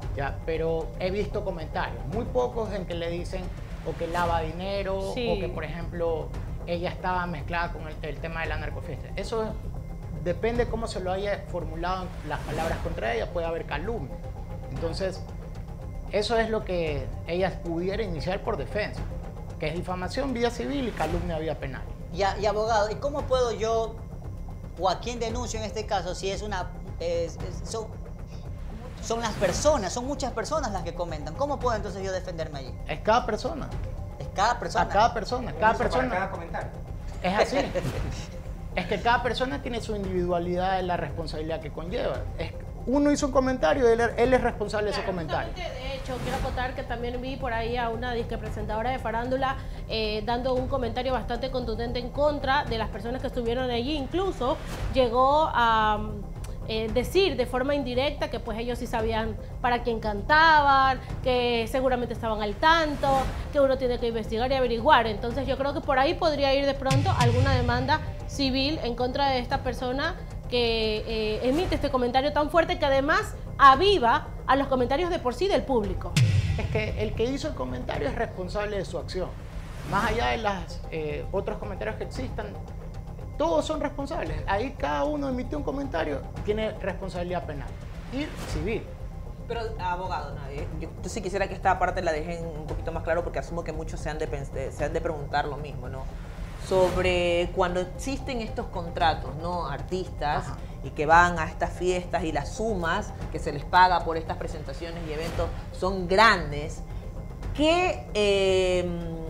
Speaker 2: ya, pero he visto comentarios, muy pocos en que le dicen o que lava dinero,
Speaker 17: Sí.
Speaker 2: o que, por ejemplo, ella estaba mezclada con el, el tema de la narcofiesta. Eso depende cómo se lo haya formulado las palabras contra ella, puede haber calumnia. Entonces, eso es lo que ella pudiera iniciar por defensa, que es difamación vía civil y calumnia vía penal.
Speaker 12: Y, a- y abogado, ¿y cómo puedo yo, o a quién denuncio en este caso, si es una... es- es- son, son las personas, son muchas personas las que comentan. ¿Cómo puedo entonces yo defenderme allí?
Speaker 2: Es cada persona.
Speaker 12: Es cada persona.
Speaker 2: A cada persona. Cada
Speaker 16: Permiso para
Speaker 2: persona.
Speaker 16: cada comentario.
Speaker 2: Es así. Es que cada persona tiene su individualidad y la responsabilidad que conlleva. Es, uno hizo un comentario, él, él es responsable de ese comentario.
Speaker 17: De hecho, quiero acotar que también vi por ahí a una disque presentadora de farándula eh, dando un comentario bastante contundente en contra de las personas que estuvieron allí. Incluso llegó a eh, decir de forma indirecta que pues ellos sí sabían para quién cantaban, que seguramente estaban al tanto, que uno tiene que investigar y averiguar. Entonces yo creo que por ahí podría ir de pronto alguna demanda civil en contra de esta persona que eh, emite este comentario tan fuerte, que además aviva a los comentarios de por sí del público.
Speaker 2: Es que el que hizo el comentario es responsable de su acción. Más allá de los eh, otros comentarios que existan, todos son responsables. Ahí cada uno emitió un comentario, tiene responsabilidad penal y civil.
Speaker 14: Pero, abogado, no, eh, yo, yo sí quisiera que esta parte la dejen un poquito más claro, porque asumo que muchos se han de, pens- de- se han de preguntar lo mismo, ¿no? Sobre cuando existen estos contratos, ¿no? Artistas,
Speaker 2: Ajá.
Speaker 14: y que van a estas fiestas y las sumas que se les paga por estas presentaciones y eventos son grandes, que eh,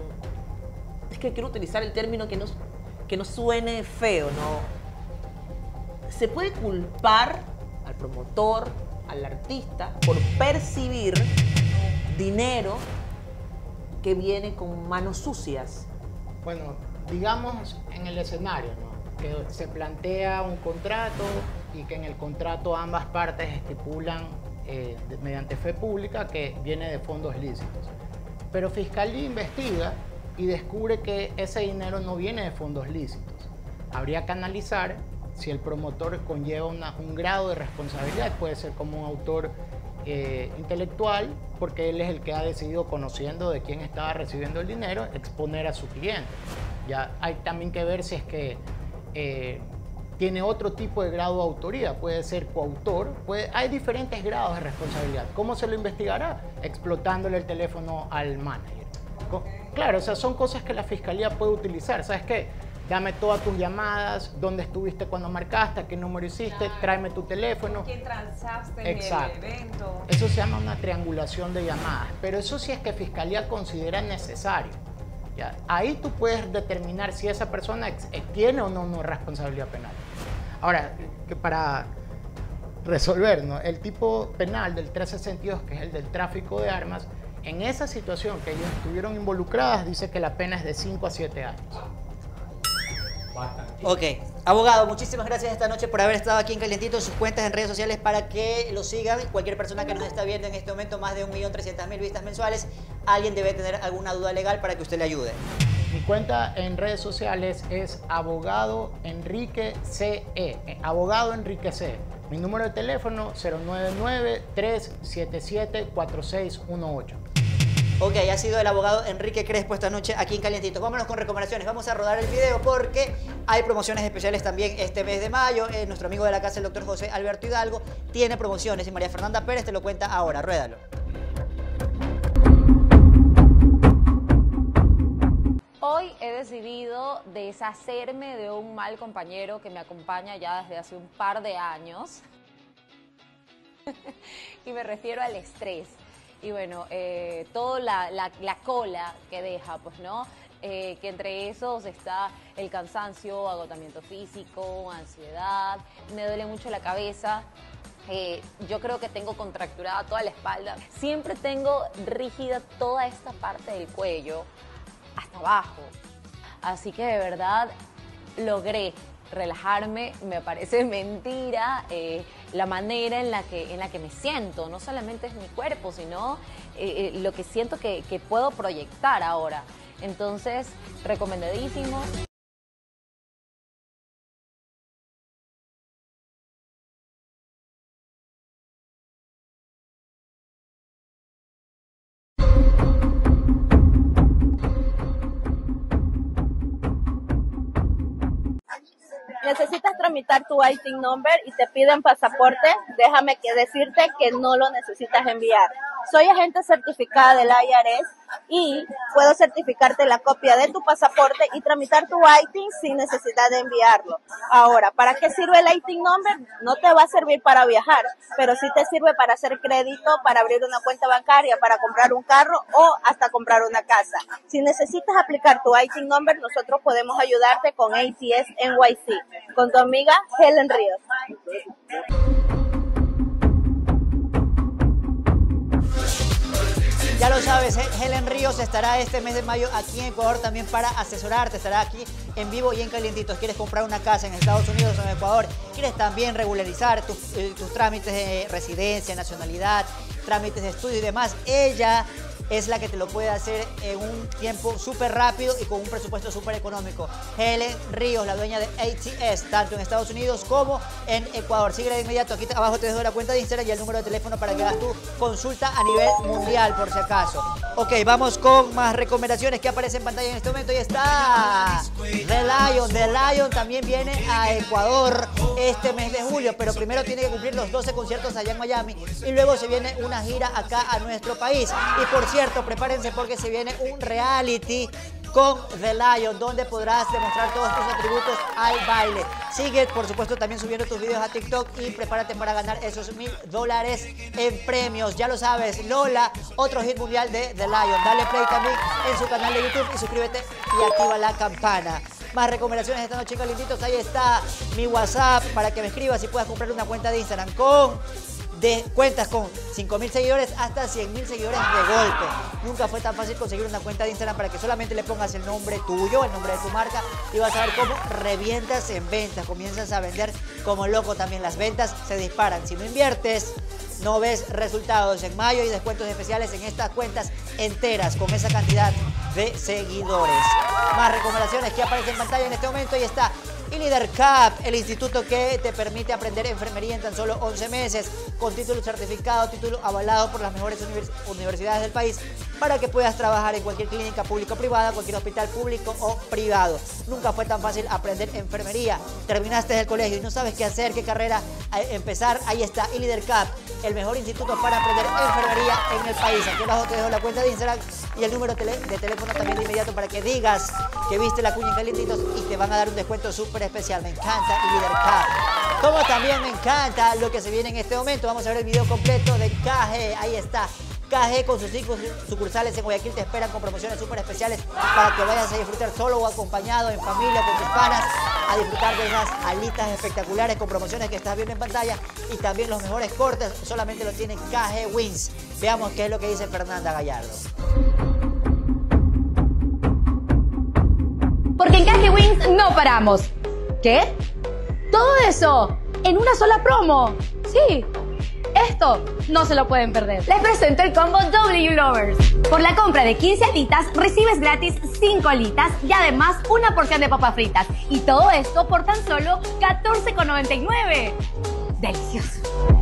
Speaker 14: es que quiero utilizar el término que no, que no suene feo, ¿no? Se puede culpar al promotor, al artista, por percibir dinero que viene con manos sucias.
Speaker 2: Bueno, digamos en el escenario, ¿no? Que se plantea un contrato y que en el contrato ambas partes estipulan eh, de- mediante fe pública que viene de fondos lícitos. Pero Fiscalía investiga y descubre que ese dinero no viene de fondos lícitos. Habría que analizar si el promotor conlleva una- un grado de responsabilidad, puede ser como un autor eh, intelectual, porque él es el que ha decidido, conociendo de quién estaba recibiendo el dinero, exponer a su cliente. Ya hay también que ver si es que eh, tiene otro tipo de grado de autoría, puede ser coautor, puede, hay diferentes grados de responsabilidad. ¿Cómo se lo investigará? Explotándole el teléfono al manager. Co- Claro, o sea, son cosas que la fiscalía puede utilizar. ¿Sabes qué? Dame todas tus llamadas, dónde estuviste cuando marcaste, a qué número hiciste, tráeme tu teléfono.
Speaker 15: ¿Quién transaste en
Speaker 2: Exacto.
Speaker 15: el evento?
Speaker 2: Eso se llama una triangulación de llamadas, pero eso sí es que Fiscalía considera necesario. ¿Ya? Ahí tú puedes determinar si esa persona ex- eh, tiene o no una responsabilidad penal. Ahora, que para resolver, ¿no? El tipo penal del trescientos sesenta y dos, que es el del tráfico de armas, en esa situación que ellos estuvieron involucradas, dice que la pena es de cinco a siete años.
Speaker 12: Ok. Abogado, muchísimas gracias esta noche por haber estado aquí en Calientito, sus cuentas en redes sociales para que lo sigan. Cualquier persona que nos está viendo en este momento, más de un millón trescientas mil vistas mensuales, alguien debe tener alguna duda legal para que usted le ayude.
Speaker 2: Mi cuenta en redes sociales es Abogado Enrique C E. eh, Abogado Enrique C E. Mi número de teléfono cero nueve nueve, tres siete siete, cuatro seis uno ocho.
Speaker 12: Ok, ha sido el abogado Enrique Crespo esta noche aquí en Calientito. Vámonos con recomendaciones. Vamos a rodar el video porque hay promociones especiales también este mes de mayo. Eh, nuestro amigo de la casa, el doctor José Alberto Hidalgo, tiene promociones y María Fernanda Pérez te lo cuenta ahora. Ruédalo.
Speaker 3: Hoy he decidido deshacerme de un mal compañero que me acompaña ya desde hace un par de años. Y me refiero al estrés. Y bueno, eh, toda la, la, la cola que deja, pues, ¿no? Eh, que entre esos está el cansancio, agotamiento físico, ansiedad, me duele mucho la cabeza. Eh, yo creo que tengo contracturada toda la espalda. Siempre tengo rígida toda esta parte del cuello hasta abajo. Así que de verdad logré relajarme. Me parece mentira eh, la manera en la, que, en la que me siento. No solamente es mi cuerpo, sino eh, eh, lo que siento que, que puedo proyectar ahora. Entonces, recomendadísimo.
Speaker 4: necesitas tramitar tu I T I N number y te piden pasaporte, déjame que decirte que no lo necesitas enviar. Soy agente certificada del I R S y puedo certificarte la copia de tu pasaporte y tramitar tu I T I N sin necesidad de enviarlo. Ahora, ¿para qué sirve el I T I N number? No te va a servir para viajar, pero sí te sirve para hacer crédito, para abrir una cuenta bancaria, para comprar un carro o hasta comprar una casa. Si necesitas aplicar tu I T I N number, nosotros podemos ayudarte con A T S N Y C, con tu amiga Helen Ríos.
Speaker 12: Ya lo sabes, Helen Ríos estará este mes de mayo aquí en Ecuador también para asesorarte. Estará aquí en vivo y en calientitos. ¿Quieres comprar una casa en Estados Unidos o en Ecuador? ¿Quieres también regularizar tus, eh, tus trámites de residencia, nacionalidad, trámites de estudio y demás? Ella es la que te lo puede hacer en un tiempo súper rápido y con un presupuesto súper económico. Helen Ríos, la dueña de A T S, tanto en Estados Unidos como en Ecuador. Síguela de inmediato, aquí abajo te dejo la cuenta de Instagram y el número de teléfono para que hagas tu consulta a nivel mundial, por si acaso. Ok, vamos con más recomendaciones que aparecen en pantalla en este momento. Y está The Lion. The Lion también viene a Ecuador este mes de julio, pero primero tiene que cumplir los doce conciertos allá en Miami y luego se viene una gira acá a nuestro país. Y por cierto, prepárense porque se viene un reality con The Lion, donde podrás demostrar todos tus atributos al baile. Sigue, por supuesto, también subiendo tus videos a TikTok y prepárate para ganar esos mil dólares en premios. Ya lo sabes, Lola, otro hit mundial de The Lion. Dale play también en su canal de YouTube y suscríbete y activa la campana. Más recomendaciones esta noche, calientitos. Ahí está mi WhatsApp para que me escribas y puedas comprar una cuenta de Instagram con... de cuentas con cinco mil seguidores hasta cien mil seguidores de golpe. Nunca fue tan fácil conseguir una cuenta de Instagram para que solamente le pongas el nombre tuyo, el nombre de tu marca, y vas a ver cómo revientas en ventas. Comienzas a vender como loco también. Las ventas se disparan. Si no inviertes, no ves resultados. En mayo hay descuentos especiales en estas cuentas enteras con esa cantidad de seguidores. Más recomendaciones que aparecen en pantalla en este momento. Y está iLeader Cup, el instituto que te permite aprender enfermería en tan solo once meses, con título certificado, título avalado por las mejores univers universidades del país, para que puedas trabajar en cualquier clínica pública o privada, cualquier hospital público o privado. Nunca fue tan fácil aprender enfermería. Terminaste el colegio y no sabes qué hacer, qué carrera empezar. Ahí está iLeader Cup, el mejor instituto para aprender enfermería en el país. Aquí abajo te dejo la cuenta de Instagram y el número tele de teléfono también de inmediato para que digas que viste la cuña en calientitos y te van a dar un descuento súper especial. Me encanta iLeader Cup. Como también me encanta lo que se viene en este momento. Vamos a ver el video completo de K G. Ahí está. K G con sus cinco sucursales en Guayaquil te esperan con promociones súper especiales para que vayas a disfrutar solo o acompañado, en familia, con tus panas, a disfrutar de esas alitas espectaculares con promociones que estás viendo en pantalla y también los mejores cortes solamente lo tiene K G Wings. Veamos qué es lo que dice Fernanda Gallardo.
Speaker 5: Porque en K G Wings no paramos. ¿Qué? ¿Todo eso en una sola promo? Sí. Esto no se lo pueden perder. Les presento el combo W Lovers. Por la compra de quince alitas recibes gratis cinco alitas y además una porción de papas fritas. Y todo esto por tan solo catorce con noventa y nueve. Delicioso.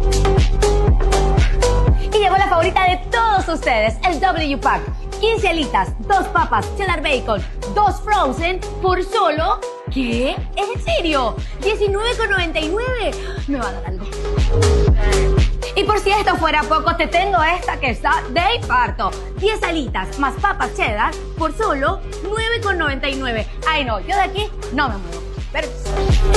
Speaker 5: Y llegó la favorita de todos ustedes, el W Pack. quince alitas, dos papas, cheddar bacon, dos frozen por solo... ¿Qué? ¿Es en serio? diecinueve con noventa y nueve. Me va a dar algo. Y por si esto fuera poco, te tengo esta que está de infarto. diez alitas más papas cheddar por solo nueve con noventa y nueve. Ay no, yo de aquí no me muevo. Permiso.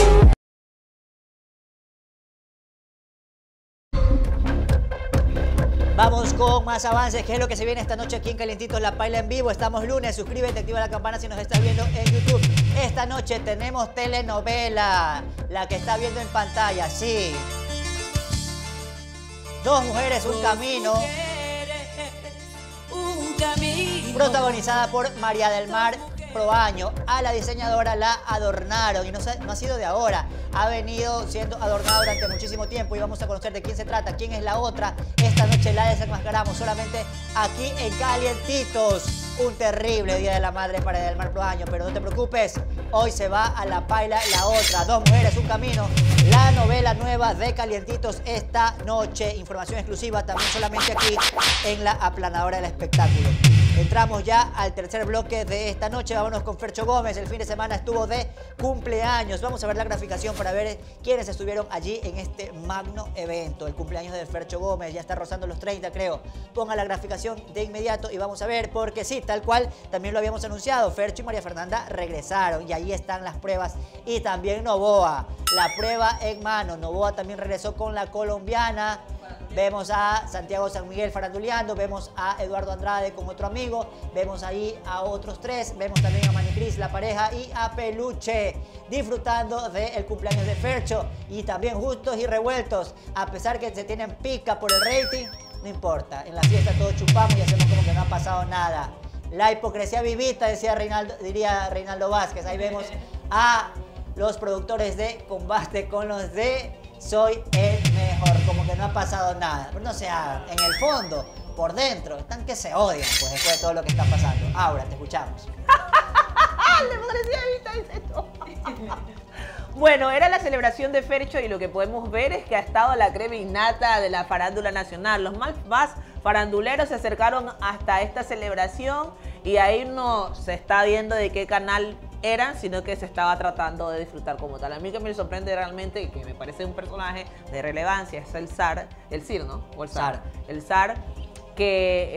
Speaker 12: Vamos con más avances. ¿Qué es lo que se viene esta noche aquí en Calientitos La Paila en vivo? Estamos lunes. Suscríbete, activa la campana si nos estás viendo en YouTube. Esta noche tenemos telenovela, la que está viendo en pantalla, sí. Dos mujeres, un camino. Protagonizada por María del Mar Proaño. A la diseñadora la adornaron y no, no ha sido de ahora. Ha venido siendo adornada durante muchísimo tiempo y vamos a conocer de quién se trata, quién es la otra. Esta noche la desenmascaramos solamente aquí en Calientitos. un terrible Día de la Madre para Edelmar Proaño, pero no te preocupes, hoy se va a la paila la otra, Dos Mujeres, Un Camino, la novela nueva de Calientitos esta noche, información exclusiva también solamente aquí en la aplanadora del espectáculo. Entramos ya al tercer bloque de esta noche, vámonos con Fercho Gómez, el fin de semana estuvo de cumpleaños, vamos a ver la graficación para ver quiénes estuvieron allí en este magno evento, el cumpleaños de Fercho Gómez, ya está rozando los treinta creo, ponga la graficación de inmediato y vamos a ver, porque sí, tal cual también lo habíamos anunciado, Fercho y María Fernanda regresaron y ahí están las pruebas y también Novoa, la prueba en mano, Novoa también regresó con la colombiana. Vemos a Santiago San Miguel faranduleando, vemos a Eduardo Andrade con otro amigo, vemos ahí a otros tres, vemos también a Manicris, la pareja, y a Peluche, disfrutando del cumpleaños de Fercho, y también justos y revueltos, a pesar que se tienen pica por el rating, no importa, en la fiesta todos chupamos y hacemos como que no ha pasado nada. La hipocresía vivita, decía Reinaldo, diría Reinaldo Vázquez, ahí vemos a los productores de Combate con los de Soy el Mejor, como que no ha pasado nada, pero no se hagan, en el fondo, por dentro, están que se odian, pues después de todo lo que está pasando. Aura, te escuchamos.
Speaker 14: Le parecía Evita, dice todo. Bueno, era la celebración de Fercho y lo que podemos ver es que ha estado la crema innata de la farándula nacional. Los más, más faranduleros se acercaron hasta esta celebración y ahí no se está viendo de qué canal eran, sino que se estaba tratando de disfrutar como tal. A mí que me sorprende realmente y que me parece un personaje de relevancia es el zar, el Cir, ¿no? O el zar. El zar que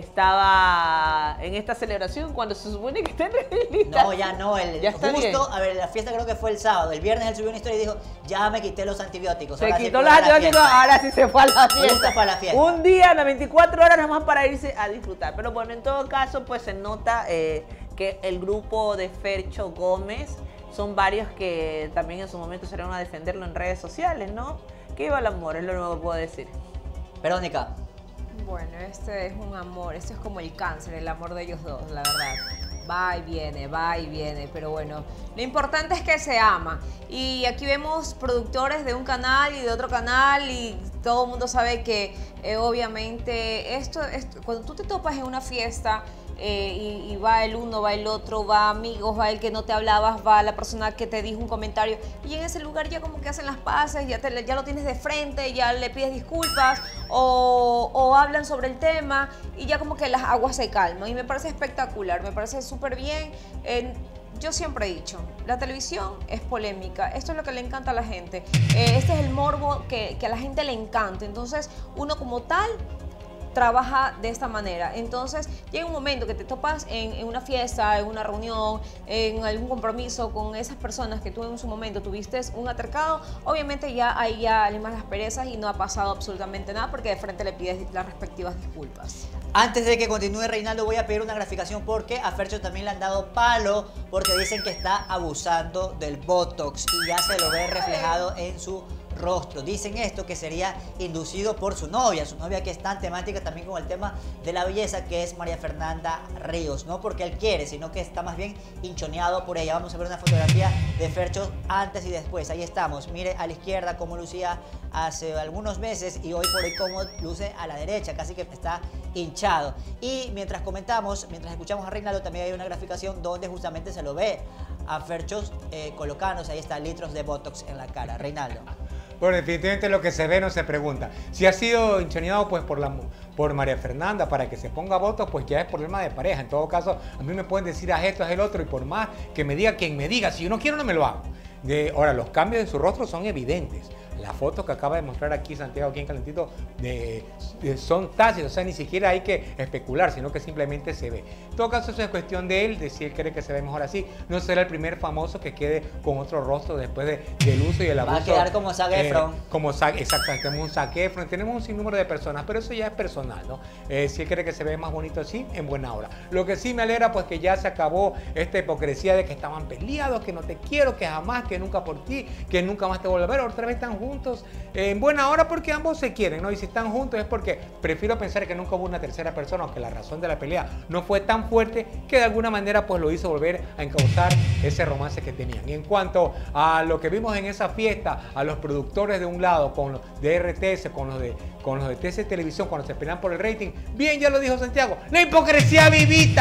Speaker 14: estaba en esta celebración cuando se supone que está en rehabilitación.
Speaker 12: No, ya no, el,
Speaker 14: ya está
Speaker 12: justo,
Speaker 14: bien.
Speaker 12: A ver, la fiesta creo que fue el sábado, el viernes él subió una historia y dijo, ya me quité los antibióticos.
Speaker 14: Se
Speaker 12: ahora
Speaker 14: quitó
Speaker 12: sí
Speaker 14: los
Speaker 12: fue a la
Speaker 14: antibióticos,
Speaker 12: fiesta.
Speaker 14: ahora sí se fue a la fiesta.
Speaker 12: Listo para la fiesta.
Speaker 14: Un día, las veinticuatro horas nada más para irse a disfrutar. Pero bueno, en todo caso, pues se nota eh, que el grupo de Fercho Gómez son varios que también en su momento salieron a defenderlo en redes sociales, ¿no? Que viva el amor, es lo único que puedo decir.
Speaker 12: Verónica.
Speaker 15: Bueno, este es un amor, este es como el cáncer, el amor de ellos dos, la verdad. Va y viene, va y viene, pero bueno, lo importante es que se ama. Y aquí vemos productores de un canal y de otro canal y todo el mundo sabe que eh, obviamente esto, esto, cuando tú te topas en una fiesta eh, y, y va el uno, va el otro, va amigos, va el que no te hablabas, va la persona que te dijo un comentario y en ese lugar ya como que hacen las paces, ya, te, ya lo tienes de frente, ya le pides disculpas o, o hablan sobre el tema y ya como que las aguas se calman y me parece espectacular, me parece súper bien. Eh, yo siempre he dicho, la televisión es polémica, esto es lo que le encanta a la gente, eh, este es el morbo que, que a la gente le encanta, entonces uno como tal trabaja de esta manera. Entonces llega un momento que te topas en, en una fiesta, en una reunión, en algún compromiso con esas personas que tú en su momento tuviste un altercado, obviamente ya ahí ya limas las perezas y no ha pasado absolutamente nada porque de frente le pides las respectivas disculpas.
Speaker 12: Antes de que continúe Reinaldo voy a pedir una graficación porque a Fercho también le han dado palo porque dicen que está abusando del Botox y ya se lo ve reflejado en su rostro. Dicen esto que sería inducido por su novia, su novia que es tan temática también con el tema de la belleza, que es María Fernanda Ríos, no porque él quiere, sino que está más bien hinchoneado por ella. Vamos a ver una fotografía de Fercho antes y después, ahí estamos, mire a la izquierda cómo lucía hace algunos meses y hoy por hoy cómo luce a la derecha, casi que está hinchado. Y mientras comentamos, mientras escuchamos a Reinaldo, también hay una graficación donde justamente se lo ve a Fercho eh, colocándose, ahí está, litros de Botox en la cara. Reinaldo.
Speaker 16: Bueno, definitivamente lo que se ve no se pregunta. Si ha sido hinchoneado pues por, la, por María Fernanda para que se ponga votos, pues ya es problema de pareja. En todo caso, a mí me pueden decir haz esto, haz el otro y por más que me diga quien me diga, si yo no quiero no me lo hago. De, ahora, los cambios en su rostro son evidentes. Las fotos que acaba de mostrar aquí Santiago, aquí en Calentito, de, de, son tácitas, o sea, ni siquiera hay que especular, sino que simplemente se ve. En todo caso, eso es cuestión de él, de si él cree que se ve mejor así. No será el primer famoso que quede con otro rostro después de, del uso y el abuso.
Speaker 12: Va a quedar como Zac Efron.
Speaker 16: Eh, como Zac, exactamente, tenemos un Zac Efron, tenemos un sinnúmero de personas, pero eso ya es personal, ¿no? Eh, si él cree que se ve más bonito así, en buena hora. Lo que sí me alegra, pues que ya se acabó esta hipocresía de que estaban peleados, que no te quiero, que jamás, que nunca por ti, que nunca más te vuelvo a ver, otra vez están juntos eh, en buena hora porque ambos se quieren, ¿no? Y si están juntos es porque prefiero pensar que nunca hubo una tercera persona, aunque la razón de la pelea no fue tan fuerte que de alguna manera pues lo hizo volver a encauzar ese romance que tenían. Y en cuanto a lo que vimos en esa fiesta, a los productores de un lado con los de R T S, con los de, con los de T C Televisión, cuando se pelean por el rating, bien, ya lo dijo Santiago, la hipocresía vivita.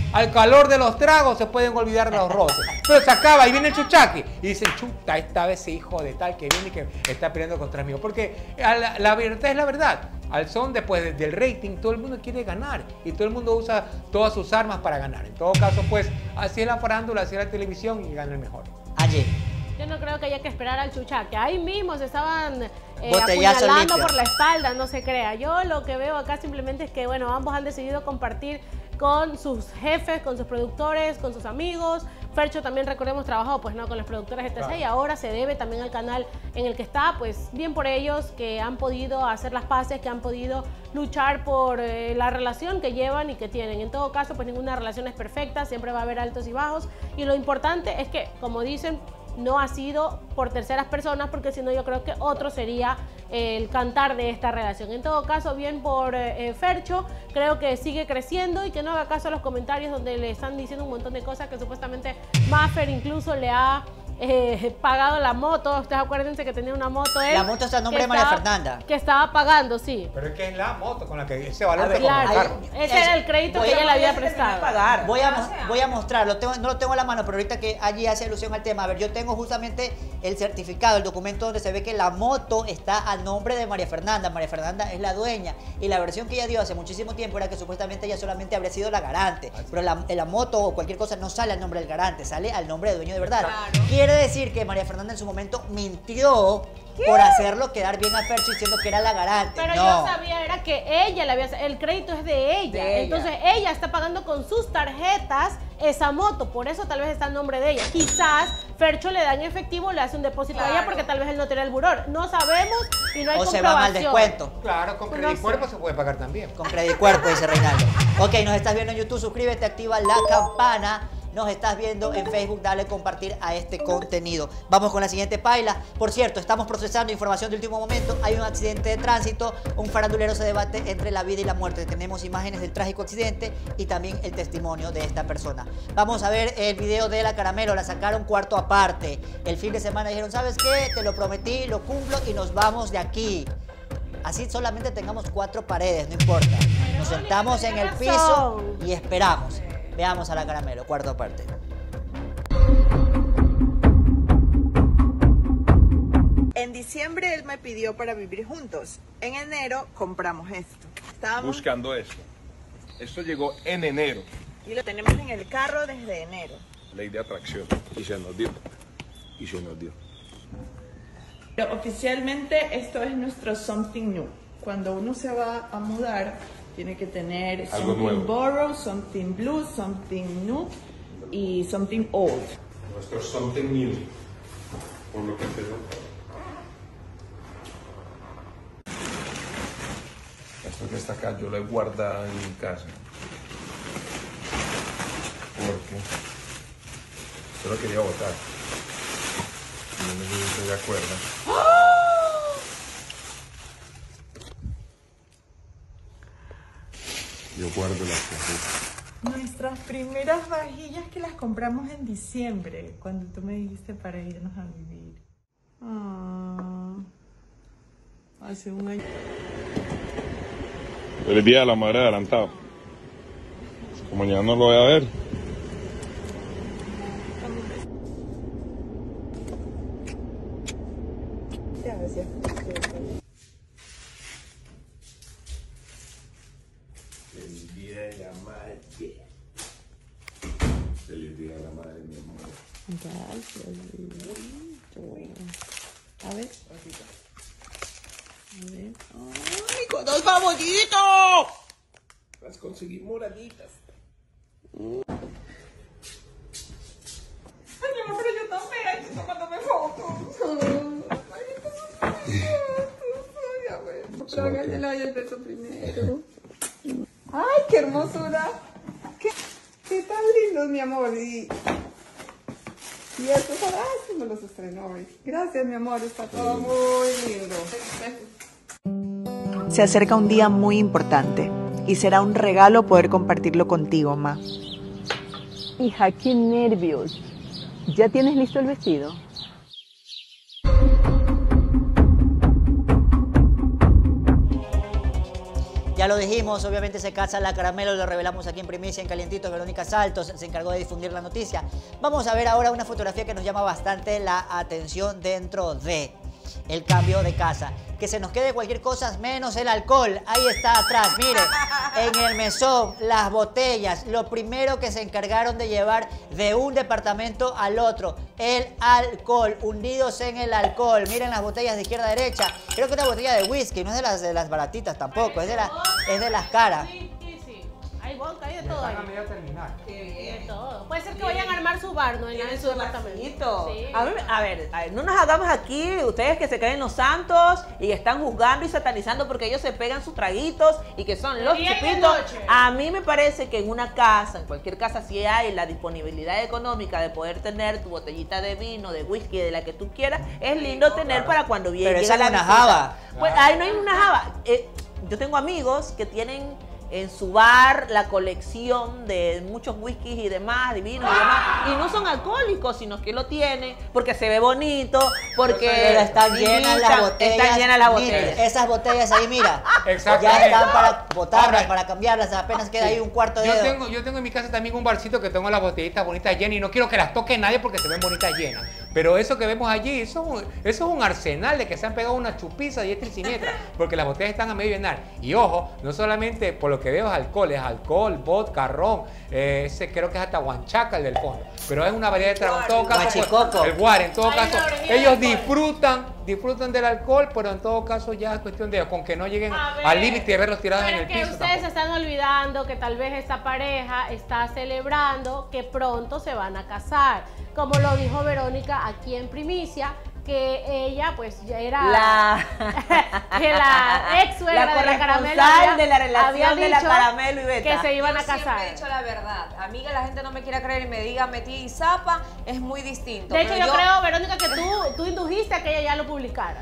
Speaker 16: al calor de los tragos se pueden olvidar de los roces. Pero se acaba y viene el chuchaqui y dicen, chuta, esta vez ese hijo de tal que viene y que está peleando contra mí. Porque la, la verdad es la verdad. Al son después del rating, todo el mundo quiere ganar y todo el mundo usa todas sus armas para ganar. En todo caso, pues, así es la farándula, así es la televisión y gana el mejor.
Speaker 12: Allí.
Speaker 17: Yo no creo que haya que esperar al chuchaque. Ahí mismo se estaban eh,
Speaker 12: Botellazo
Speaker 17: apuñalando
Speaker 12: limpio.
Speaker 17: por la espalda, no se crea. Yo lo que veo acá simplemente es que, bueno, ambos han decidido compartir con sus jefes, con sus productores, con sus amigos. Fercho también, recordemos, trabajó pues no con los productores etcétera. Claro. Y ahora se debe también al canal en el que está, pues bien por ellos que han podido hacer las paces, que han podido luchar por eh, la relación que llevan y que tienen. En todo caso, pues ninguna relación es perfecta, siempre va a haber altos y bajos. Y lo importante es que, como dicen, no ha sido por terceras personas, porque si no yo creo que otro sería el cantar de esta relación. En todo caso, bien por eh, Fercho, creo que sigue creciendo y que no haga caso a los comentarios donde le están diciendo un montón de cosas que supuestamente Maffer incluso le ha eh, pagado la moto. Ustedes acuérdense que tenía una moto él.
Speaker 12: La moto está a nombre de María
Speaker 17: estaba,
Speaker 12: Fernanda.
Speaker 17: Que estaba pagando, sí.
Speaker 16: Pero es que es la moto con la que ese valor te
Speaker 17: claro,
Speaker 16: compra.
Speaker 17: Ese era el crédito que ella le había prestado.
Speaker 12: Voy a, voy a mostrarlo, tengo, no lo tengo a la mano, pero ahorita que allí hace alusión al tema, a ver, yo tengo justamente el certificado, el documento donde se ve que la moto está a nombre de María Fernanda. María Fernanda es la dueña y la versión que ella dio hace muchísimo tiempo era que supuestamente ella solamente habría sido la garante, pero la, la moto o cualquier cosa no sale al nombre del garante, sale al nombre del dueño de verdad. Claro. Quiere decir que María Fernanda en su momento mintió ¿Qué? por hacerlo quedar bien a Fercho diciendo que era la garante.
Speaker 17: Pero
Speaker 12: no.
Speaker 17: yo sabía era que ella le había, el crédito es de ella.
Speaker 12: De
Speaker 17: Entonces
Speaker 12: ella.
Speaker 17: ella está pagando con sus tarjetas esa moto, por eso tal vez está el nombre de ella. Quizás Fercho le da en efectivo, le hace un depósito claro. a ella porque tal vez él no tiene el buró. No sabemos y no hay
Speaker 12: o
Speaker 17: comprobación.
Speaker 12: se va mal descuento.
Speaker 16: Claro, con
Speaker 17: Pues
Speaker 16: Credit
Speaker 17: no
Speaker 16: Cuerpo
Speaker 17: sé.
Speaker 16: se puede pagar también.
Speaker 12: Con Credit Cuerpo, dice Reinaldo. Ok, nos estás viendo en YouTube, suscríbete, activa la campana. Nos estás viendo en Facebook, dale compartir a este contenido. Vamos con la siguiente paila. Por cierto, estamos procesando información de último momento. Hay un accidente de tránsito, un farandulero se debate entre la vida y la muerte. Tenemos imágenes del trágico accidente y también el testimonio de esta persona. Vamos a ver el video de la Caramelo, la sacaron cuarto aparte. El fin de semana dijeron, ¿sabes qué? Te lo prometí, lo cumplo y nos vamos de aquí. Así solamente tengamos cuatro paredes, no importa. Nos sentamos en el piso y esperamos. Veamos a la Caramelo, cuarto aparte.
Speaker 6: En diciembre él me pidió para vivir juntos. En enero compramos esto. Estábamos
Speaker 7: buscando esto. Esto llegó en enero.
Speaker 6: y lo tenemos en el carro desde enero.
Speaker 7: Ley de atracción. Y se nos dio. Y se nos dio.
Speaker 6: Pero oficialmente esto es nuestro something new. Cuando uno se va a mudar, tiene que tener
Speaker 7: algo
Speaker 6: something
Speaker 7: nuevo.
Speaker 6: borrow, something blue, something new y something old.
Speaker 7: Nuestro something new. Por lo que empezó. Esto que está acá yo lo he guardado en mi casa. Porque yo lo quería botar. No me estoy de acuerdo. Yo guardo las cosas.
Speaker 6: Nuestras primeras vajillas que las compramos en diciembre, cuando tú me dijiste para irnos a vivir. Ah, hace un año.
Speaker 7: El día de la madre adelantado. Como mañana no lo voy a ver.
Speaker 6: Gracias.
Speaker 7: Feliz día de la madre. Feliz día de la madre, mi amor.
Speaker 6: Gracias, A ver. A ver. ¡Ay, con dos favorito!
Speaker 7: Las conseguí moraditas.
Speaker 6: Ay, mi amor, pero yo también estoy tomándome fotos. Ay, a ver. Pero hágale la el beso primero. Ay, qué hermosura. Qué, qué tan lindos, mi amor. Y, y estos, ay, me los estrenó hoy. Gracias, mi amor, está todo muy lindo.
Speaker 23: Se acerca un día muy importante y será un regalo poder compartirlo contigo, Ma.
Speaker 24: Hija, qué nervios. ¿Ya tienes listo el vestido?
Speaker 12: Ya lo dijimos, obviamente se casa la Caramelo, lo revelamos aquí en primicia, en Calientitos. Verónica Saltos se encargó de difundir la noticia. Vamos a ver ahora una fotografía que nos llama bastante la atención dentro de el cambio de casa. Que se nos quede cualquier cosa menos el alcohol. Ahí está atrás, mire, en el mesón, las botellas, lo primero que se encargaron de llevar de un departamento al otro, el alcohol, hundidos en el alcohol. Miren las botellas de izquierda a derecha. Creo que una botella de whisky, no es de las, de las baratitas tampoco, es de, la, es de las caras.
Speaker 17: Hay vodka, hay de todo ahí.
Speaker 16: A terminar.
Speaker 17: Qué bien. De todo. Puede ser que vayan a armar su bar, ¿no? En, en su departamento.
Speaker 14: Sí. A, ver, a, ver, a ver, no nos hagamos aquí, ustedes que se creen los santos y están juzgando y satanizando porque ellos se pegan sus traguitos y que son los chupitos. A mí me parece que en una casa, en cualquier casa, si hay la disponibilidad económica de poder tener tu botellita de vino, de whisky, de la que tú quieras, es lindo tener para cuando viene.
Speaker 12: Pero esa es
Speaker 14: la
Speaker 12: una
Speaker 14: visita.
Speaker 12: java.
Speaker 14: Pues ahí no hay una java. Eh, yo tengo amigos que tienen en su bar la colección de muchos whiskies y demás, de vinos y demás, y no son alcohólicos, sino que lo tienen porque se ve bonito, porque
Speaker 12: pero están llenas las botellas.
Speaker 14: Están llenas las
Speaker 12: Mire,
Speaker 14: botellas.
Speaker 12: esas botellas ahí, mira,
Speaker 16: Exactamente.
Speaker 12: ya están para botarlas,
Speaker 16: Ahora,
Speaker 12: para cambiarlas, apenas queda
Speaker 16: sí.
Speaker 12: ahí un cuarto de
Speaker 16: yo
Speaker 12: dedo.
Speaker 16: tengo, yo tengo en mi casa también un barcito que tengo las botellitas bonitas llenas y no quiero que las toque nadie porque se ven bonitas llenas. Pero eso que vemos allí, eso, es un- eso es un arsenal de que se han pegado una chupiza diestra y siniestra, porque las botellas están a medio llenar. Y ojo, no solamente por lo que veo es alcohol, es alcohol, vodka, ron, eh, ese creo que es hasta guanchaca el del fondo. Pero es una variedad de tragos. En todo caso,
Speaker 12: Guachicoco.
Speaker 16: el guare, en todo
Speaker 17: Ay,
Speaker 16: caso,
Speaker 17: la orejita de
Speaker 16: ellos
Speaker 17: alcohol.
Speaker 16: disfrutan, disfrutan del alcohol, pero en todo caso ya es cuestión de con que no lleguen
Speaker 17: A ver,
Speaker 16: al límite de verlos tirados
Speaker 17: Pero
Speaker 16: en
Speaker 17: es
Speaker 16: el
Speaker 17: que
Speaker 16: piso.
Speaker 17: ustedes
Speaker 16: tampoco.
Speaker 17: se están olvidando que tal vez esta pareja está celebrando que pronto se van a casar. Como lo dijo Verónica aquí en primicia, que ella pues ya era
Speaker 14: La,
Speaker 17: que la ex suegra
Speaker 14: la
Speaker 17: de la Caramelo
Speaker 14: corresponsal
Speaker 17: había-
Speaker 14: de la
Speaker 17: había
Speaker 14: relación de la
Speaker 17: dicho
Speaker 14: Caramelo y Beta.
Speaker 17: que se iban
Speaker 15: Yo
Speaker 17: a casar.
Speaker 15: siempre he dicho la verdad. A mí que la gente no me quiera creer y me diga metí y zapa es muy distinto.
Speaker 17: De hecho,
Speaker 15: Pero
Speaker 17: yo, creo, Verónica, que tú, tú indujiste a que ella ya lo publicara.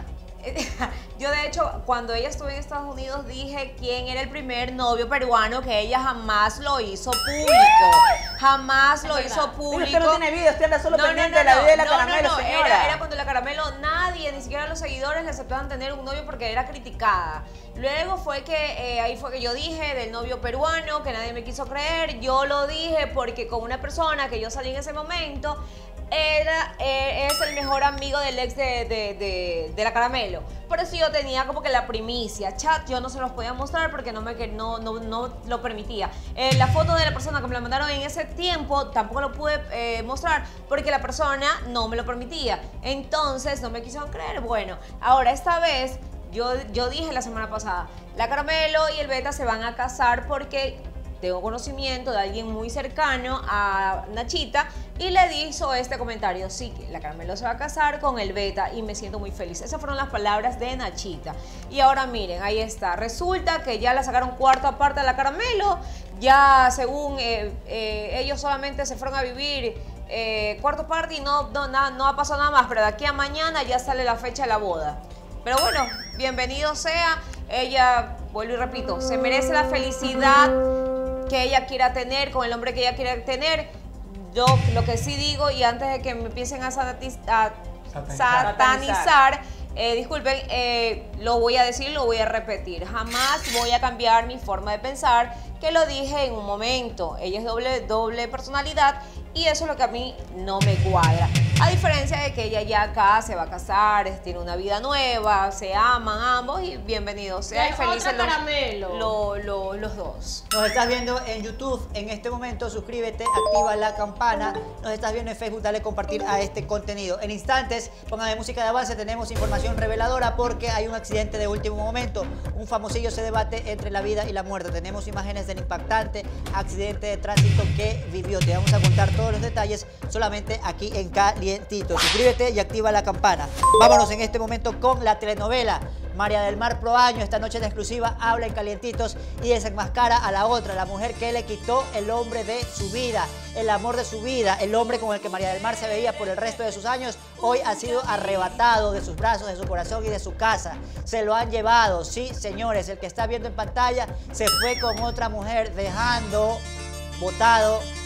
Speaker 15: Yo de hecho, cuando ella estuvo en Estados Unidos, dije quién era el primer novio peruano que ella jamás lo hizo público. Jamás lo
Speaker 14: Es
Speaker 15: hizo
Speaker 14: verdad.
Speaker 15: público.
Speaker 14: Usted no tiene vida, usted anda solo pendiente de la vida de la
Speaker 15: no,
Speaker 14: Caramelo,
Speaker 15: no, no,
Speaker 14: señora.
Speaker 15: Era, era cuando la Caramelo, nadie, ni siquiera los seguidores le aceptaban tener un novio porque era criticada. Luego fue que, eh, ahí fue que yo dije del novio peruano, que nadie me quiso creer. Yo lo dije porque con una persona que yo salí en ese momento, era, eh, es el mejor amigo del ex de, de, de, de la Caramelo. Por eso yo tenía como que la primicia. Chat, yo no se los podía mostrar porque no me que no, no, no lo permitía. Eh, la foto de la persona que me la mandaron en ese tiempo tampoco lo pude eh, mostrar porque la persona no me lo permitía. Entonces no me quisieron creer. Bueno, ahora esta vez yo, yo dije la semana pasada, la Caramelo y el Beta se van a casar porque tengo conocimiento de alguien muy cercano a Nachita y le hizo este comentario: sí, que la Caramelo se va a casar con el Beta y me siento muy feliz. Esas fueron las palabras de Nachita. Y ahora miren, ahí está. Resulta que ya la sacaron cuarta parte de la Caramelo. Ya según eh, eh, ellos solamente se fueron a vivir eh, cuarto parte y no, no, na- no ha pasado nada más. Pero de aquí a mañana ya sale la fecha de la boda. Pero bueno, bienvenido sea. Ella, vuelvo y repito, se merece la felicidad que ella quiera tener, con el hombre que ella quiera tener. Yo lo que sí digo, y antes de que me empiecen a, sataniz- a
Speaker 16: Satanizar.
Speaker 15: satanizar, eh, disculpen, eh, lo voy a decir, lo voy a repetir. Jamás voy a cambiar mi forma de pensar, que lo dije en un momento. Ella es doble, doble personalidad y eso es lo que a mí no me cuadra. A diferencia de que ella ya acá se va a casar, tiene una vida nueva, se aman ambos y bienvenidos sea y
Speaker 17: Otra
Speaker 15: felices los,
Speaker 17: Caramelo.
Speaker 15: lo- lo- los dos.
Speaker 12: Nos estás viendo en YouTube en este momento, suscríbete, activa la campana. Nos estás viendo en Facebook, dale compartir a este contenido. En instantes, póngame música de avance, tenemos información reveladora porque hay un accidente de último momento. Un famosillo se debate entre la vida y la muerte. Tenemos imágenes del impactante accidente de tránsito que vivió. Te vamos a contar todos los detalles solamente aquí en Calientito. Suscríbete y activa la campana. Vámonos en este momento con la telenovela. María del Mar Proaño, esta noche en exclusiva, habla en Calientitos y desenmascara a la otra, la mujer que le quitó el hombre de su vida, el amor de su vida, el hombre con el que María del Mar se veía por el resto de sus años, hoy ha sido arrebatado de sus brazos, de su corazón y de su casa. Se lo han llevado, sí, señores, el que está viendo en pantalla se fue con otra mujer, dejando botado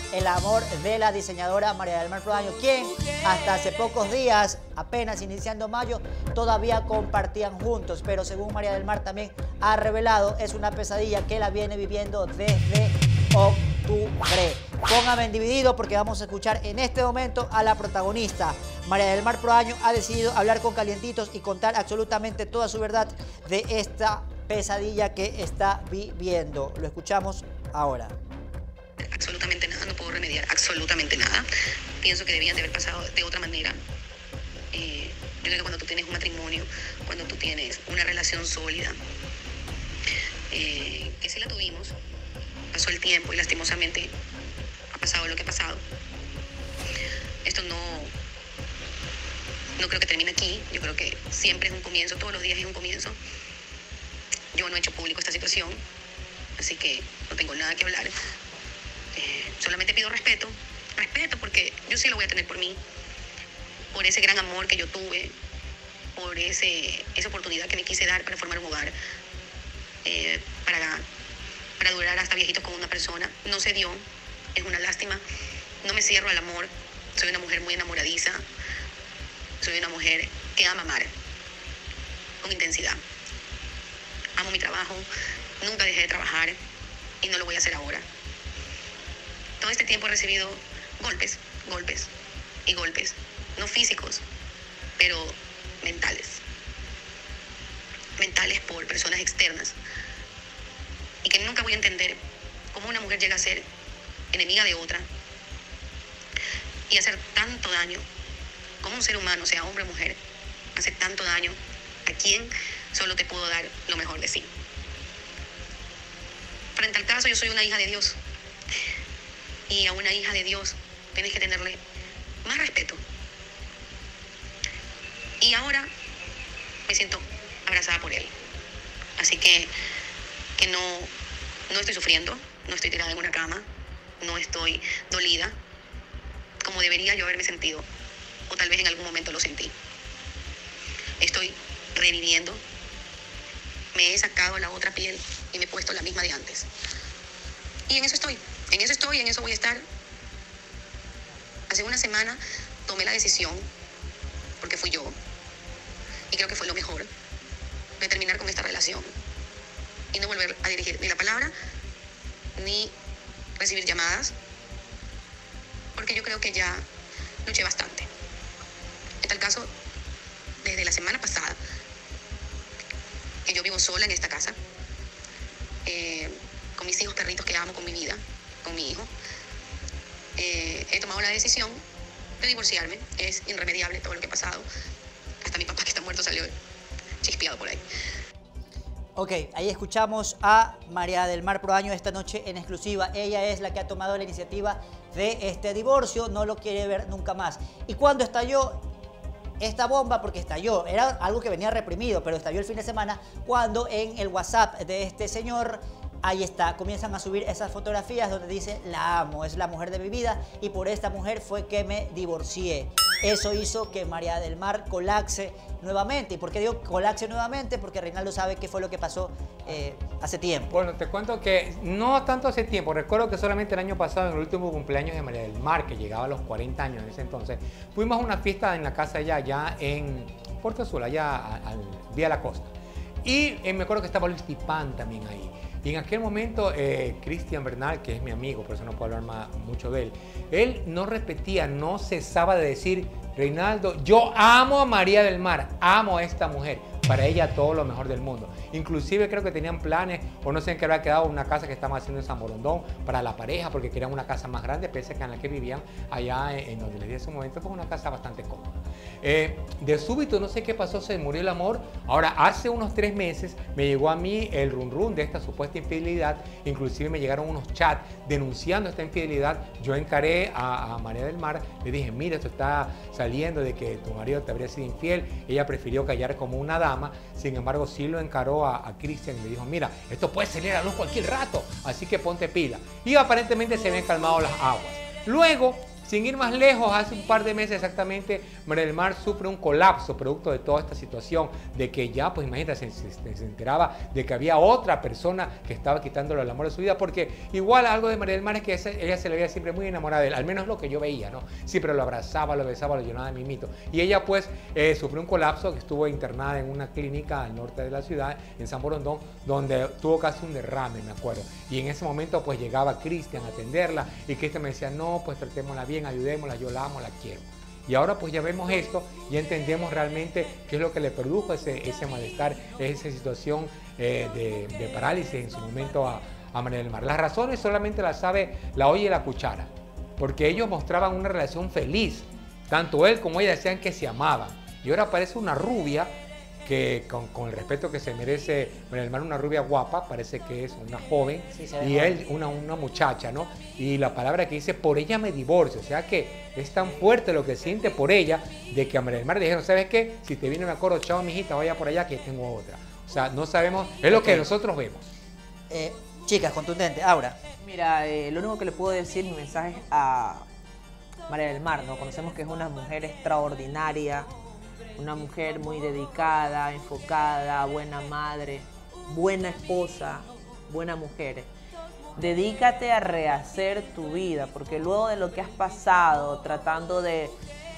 Speaker 12: el amor de la diseñadora María del Mar Proaño, quien hasta hace pocos días, apenas iniciando mayo, todavía compartían juntos. Pero según María del Mar también ha revelado, es una pesadilla que la viene viviendo desde octubre. Póngame en dividido porque vamos a escuchar en este momento a la protagonista. María del Mar Proaño ha decidido hablar con Calientitos y contar absolutamente toda su verdad de esta pesadilla que está viviendo. Lo escuchamos ahora.
Speaker 8: Absolutamente nada, no puedo remediar absolutamente nada. Pienso que debían de haber pasado de otra manera. Eh, yo creo que cuando tú tienes un matrimonio, cuando tú tienes una relación sólida, eh, que sí la tuvimos, pasó el tiempo y lastimosamente ha pasado lo que ha pasado. Esto no, no creo que termine aquí. Yo creo que siempre es un comienzo, todos los días es un comienzo. Yo no he hecho público esta situación, así que no tengo nada que hablar. Eh, solamente pido respeto, respeto porque yo sí lo voy a tener por mí, por ese gran amor que yo tuve, por ese, esa oportunidad que me quise dar para formar un hogar, eh, para, para durar hasta viejitos con una persona. No se dio, es una lástima. No me cierro al amor, soy una mujer muy enamoradiza, soy una mujer que ama amar con intensidad. Amo mi trabajo, nunca dejé de trabajar y no lo voy a hacer ahora. Todo este tiempo he recibido golpes, golpes y golpes, no físicos, pero mentales. Mentales por personas externas. Y que nunca voy a entender cómo una mujer llega a ser enemiga de otra y hacer tanto daño, como un ser humano, sea hombre o mujer, hace tanto daño a quien solo te puedo dar lo mejor de sí. Frente al caso, yo soy una hija de Dios. Y a una hija de Dios tienes que tenerle más respeto. Y ahora me siento abrazada por él. Así que, que no, no estoy sufriendo, no estoy tirada en una cama, no estoy dolida, como debería yo haberme sentido, o tal vez en algún momento lo sentí. Estoy reviviendo, me he sacado la otra piel y me he puesto la misma de antes. Y en eso estoy. En eso estoy y en eso voy a estar. Hace una semana tomé la decisión, porque fui yo, y creo que fue lo mejor, de terminar con esta relación y no volver a dirigir ni la palabra, ni recibir llamadas, porque yo creo que ya luché bastante. En tal caso, desde la semana pasada, que yo vivo sola en esta casa, eh, con mis hijos perritos que amo con mi vida, con mi hijo, eh, he tomado la decisión de divorciarme. Es irremediable todo lo que ha pasado. Hasta mi papá, que está muerto, salió chispeado por ahí.
Speaker 12: Ok, ahí escuchamos a María del Mar Proaño esta noche en exclusiva. Ella es la que ha tomado la iniciativa de este divorcio, no lo quiere ver nunca más. Y cuando estalló esta bomba, porque estalló, era algo que venía reprimido, pero estalló el fin de semana, cuando en el WhatsApp de este señor, ahí está, comienzan a subir esas fotografías donde dice: la amo, es la mujer de mi vida y por esta mujer fue que me divorcié. Eso hizo que María del Mar colapse nuevamente. ¿Y por qué digo colapse nuevamente? Porque Reinaldo sabe qué fue lo que pasó eh, hace tiempo.
Speaker 16: Bueno, te cuento que no tanto hace tiempo. Recuerdo que solamente el año pasado, en el último cumpleaños de María del Mar, que llegaba a los cuarenta años en ese entonces, fuimos a una fiesta en la casa de ella, allá en Puerto Azul, allá al Vía la Costa. Y eh, me acuerdo que estaba Luis Tipán también ahí. Y en aquel momento, eh, Cristian Bernal, que es mi amigo, por eso no puedo hablar más, mucho de él, él no repetía, no cesaba de decir: Reinaldo, yo amo a María del Mar, amo a esta mujer. Para ella todo lo mejor del mundo. Inclusive creo que tenían planes, o no sé en qué había quedado, una casa que estaban haciendo en San Borondón para la pareja, porque querían una casa más grande, pese a que en la que vivían allá en, en donde les di ese momento, fue una casa bastante cómoda. Eh, de súbito, no sé qué pasó, se murió el amor. Ahora, hace unos tres meses me llegó a mí el run run de esta supuesta infidelidad. Inclusive me llegaron unos chats denunciando esta infidelidad. Yo encaré a, a María del Mar, le dije: mira, esto está saliendo de que tu marido te habría sido infiel. Ella prefirió callar como una dama. Sin embargo, sí lo encaró a, a Cristian y le dijo: mira, esto puede salir a la luz cualquier rato, así que ponte pila. Y aparentemente se habían calmado las aguas. Luego Sin ir más lejos, hace un par de meses exactamente, María del Mar sufre un colapso producto de toda esta situación, de que ya, pues imagínate, se, se, se enteraba de que había otra persona que estaba quitándole el amor de su vida, porque igual algo de María del Mar es que ese, ella se le veía siempre muy enamorada de él, al menos lo que yo veía, ¿no? Siempre lo abrazaba, lo besaba, lo llenaba de mimito. Y ella pues eh, sufrió un colapso, que estuvo internada en una clínica al norte de la ciudad, en San Borondón, donde tuvo casi un derrame, me acuerdo. Y en ese momento pues llegaba Cristian a atenderla, y Cristian me decía, no, pues tratémosla bien, ayudémosla, yo la amo, la quiero. Y ahora pues ya vemos esto y entendemos realmente qué es lo que le produjo ese, ese malestar, esa situación eh, de, de parálisis en su momento a, a María del Mar. Las razones solamente las sabe la olla y la cuchara, porque ellos mostraban una relación feliz, tanto él como ella decían que se amaban. Y ahora aparece una rubia que con, con el respeto que se merece María del Mar, una rubia guapa, parece que es una joven, sí, y él una, una muchacha, ¿no? Y la palabra que dice, por ella me divorcio, o sea que es tan fuerte lo que siente por ella, de que a María del Mar le dijeron, ¿sabes qué? Si te viene un acuerdo, chao, mijita, vaya por allá que tengo otra. O sea, no sabemos, es lo okay. que nosotros vemos.
Speaker 12: Eh, chicas, contundente, Aura.
Speaker 14: Mira, eh, lo único que le puedo decir, mi mensaje a María del Mar, ¿no? Conocemos que es una mujer extraordinaria, una mujer muy dedicada, enfocada, buena madre, buena esposa, buena mujer. Dedícate a rehacer tu vida, porque luego de lo que has pasado tratando de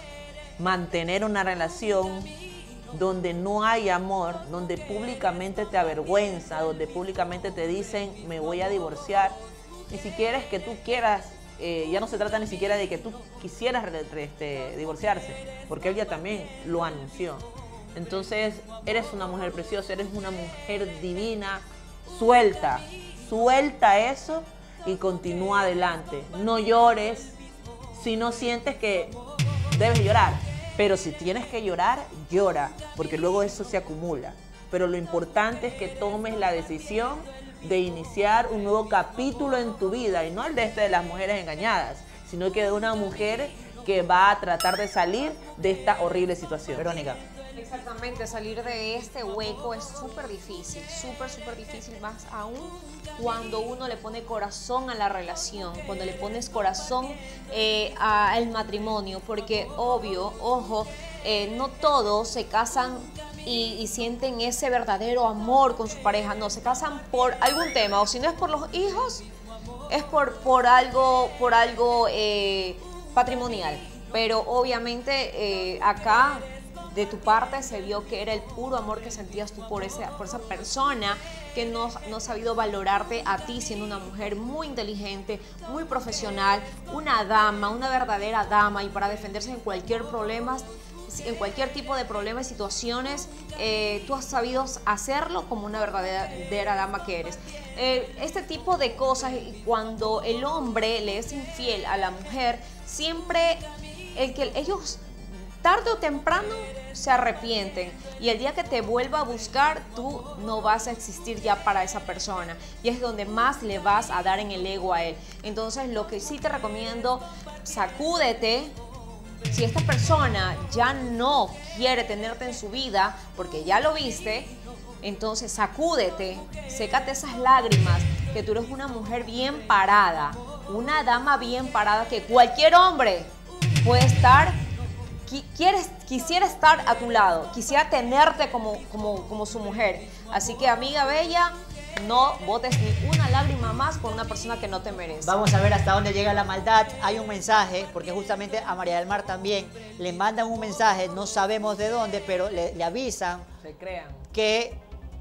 Speaker 14: mantener una relación donde no hay amor, donde públicamente te avergüenza, donde públicamente te dicen me voy a divorciar, ni siquiera es que tú quieras, eh, ya no se trata ni siquiera de que tú quisieras este, divorciarse, porque ella también lo anunció. Entonces, eres una mujer preciosa, eres una mujer divina, suelta, suelta eso y continúa adelante. No llores si no sientes que debes llorar, pero si tienes que llorar, llora, porque luego eso se acumula. Pero lo importante es que tomes la decisión de iniciar un nuevo capítulo en tu vida, y no el de este de las mujeres engañadas, sino que de una mujer que va a tratar de salir de esta horrible situación.
Speaker 12: Verónica.
Speaker 15: Exactamente, salir de este hueco es súper difícil, súper, súper difícil, más aún cuando uno le pone corazón a la relación, cuando le pones corazón eh, al matrimonio, porque obvio, ojo, eh, no todos se casan y, y sienten ese verdadero amor con su pareja, no, se casan por algún tema, o si no es por los hijos, es por, por algo, por algo eh, patrimonial, pero obviamente eh, acá de tu parte se vio que era el puro amor que sentías tú por, ese, por esa persona que no, no ha sabido valorarte a ti, siendo una mujer muy inteligente, muy profesional, una dama, una verdadera dama, y para defenderse en cualquier problema, en cualquier tipo de problemas y situaciones, eh, tú has sabido hacerlo como una verdadera dama que eres. Eh, este tipo de cosas, cuando el hombre le es infiel a la mujer, siempre el que ellos tarde o temprano se arrepienten, y el día que te vuelva a buscar, tú no vas a existir ya para esa persona, y es donde más le vas a dar en el ego a él. Entonces, lo que sí te recomiendo, sacúdete. Si esta persona ya no quiere tenerte en su vida porque ya lo viste, entonces sacúdete, sécate esas lágrimas, que tú eres una mujer bien parada, una dama bien parada, que cualquier hombre puede estar, quieres, quisiera estar a tu lado, quisiera tenerte como, como, como su mujer. Así que, amiga bella, no botes ni una lágrima más por una persona que no te merece.
Speaker 12: Vamos a ver hasta dónde llega la maldad. Hay un mensaje, porque justamente a María del Mar también le mandan un mensaje, no sabemos de dónde, pero le, le avisan
Speaker 14: Se crean.
Speaker 12: que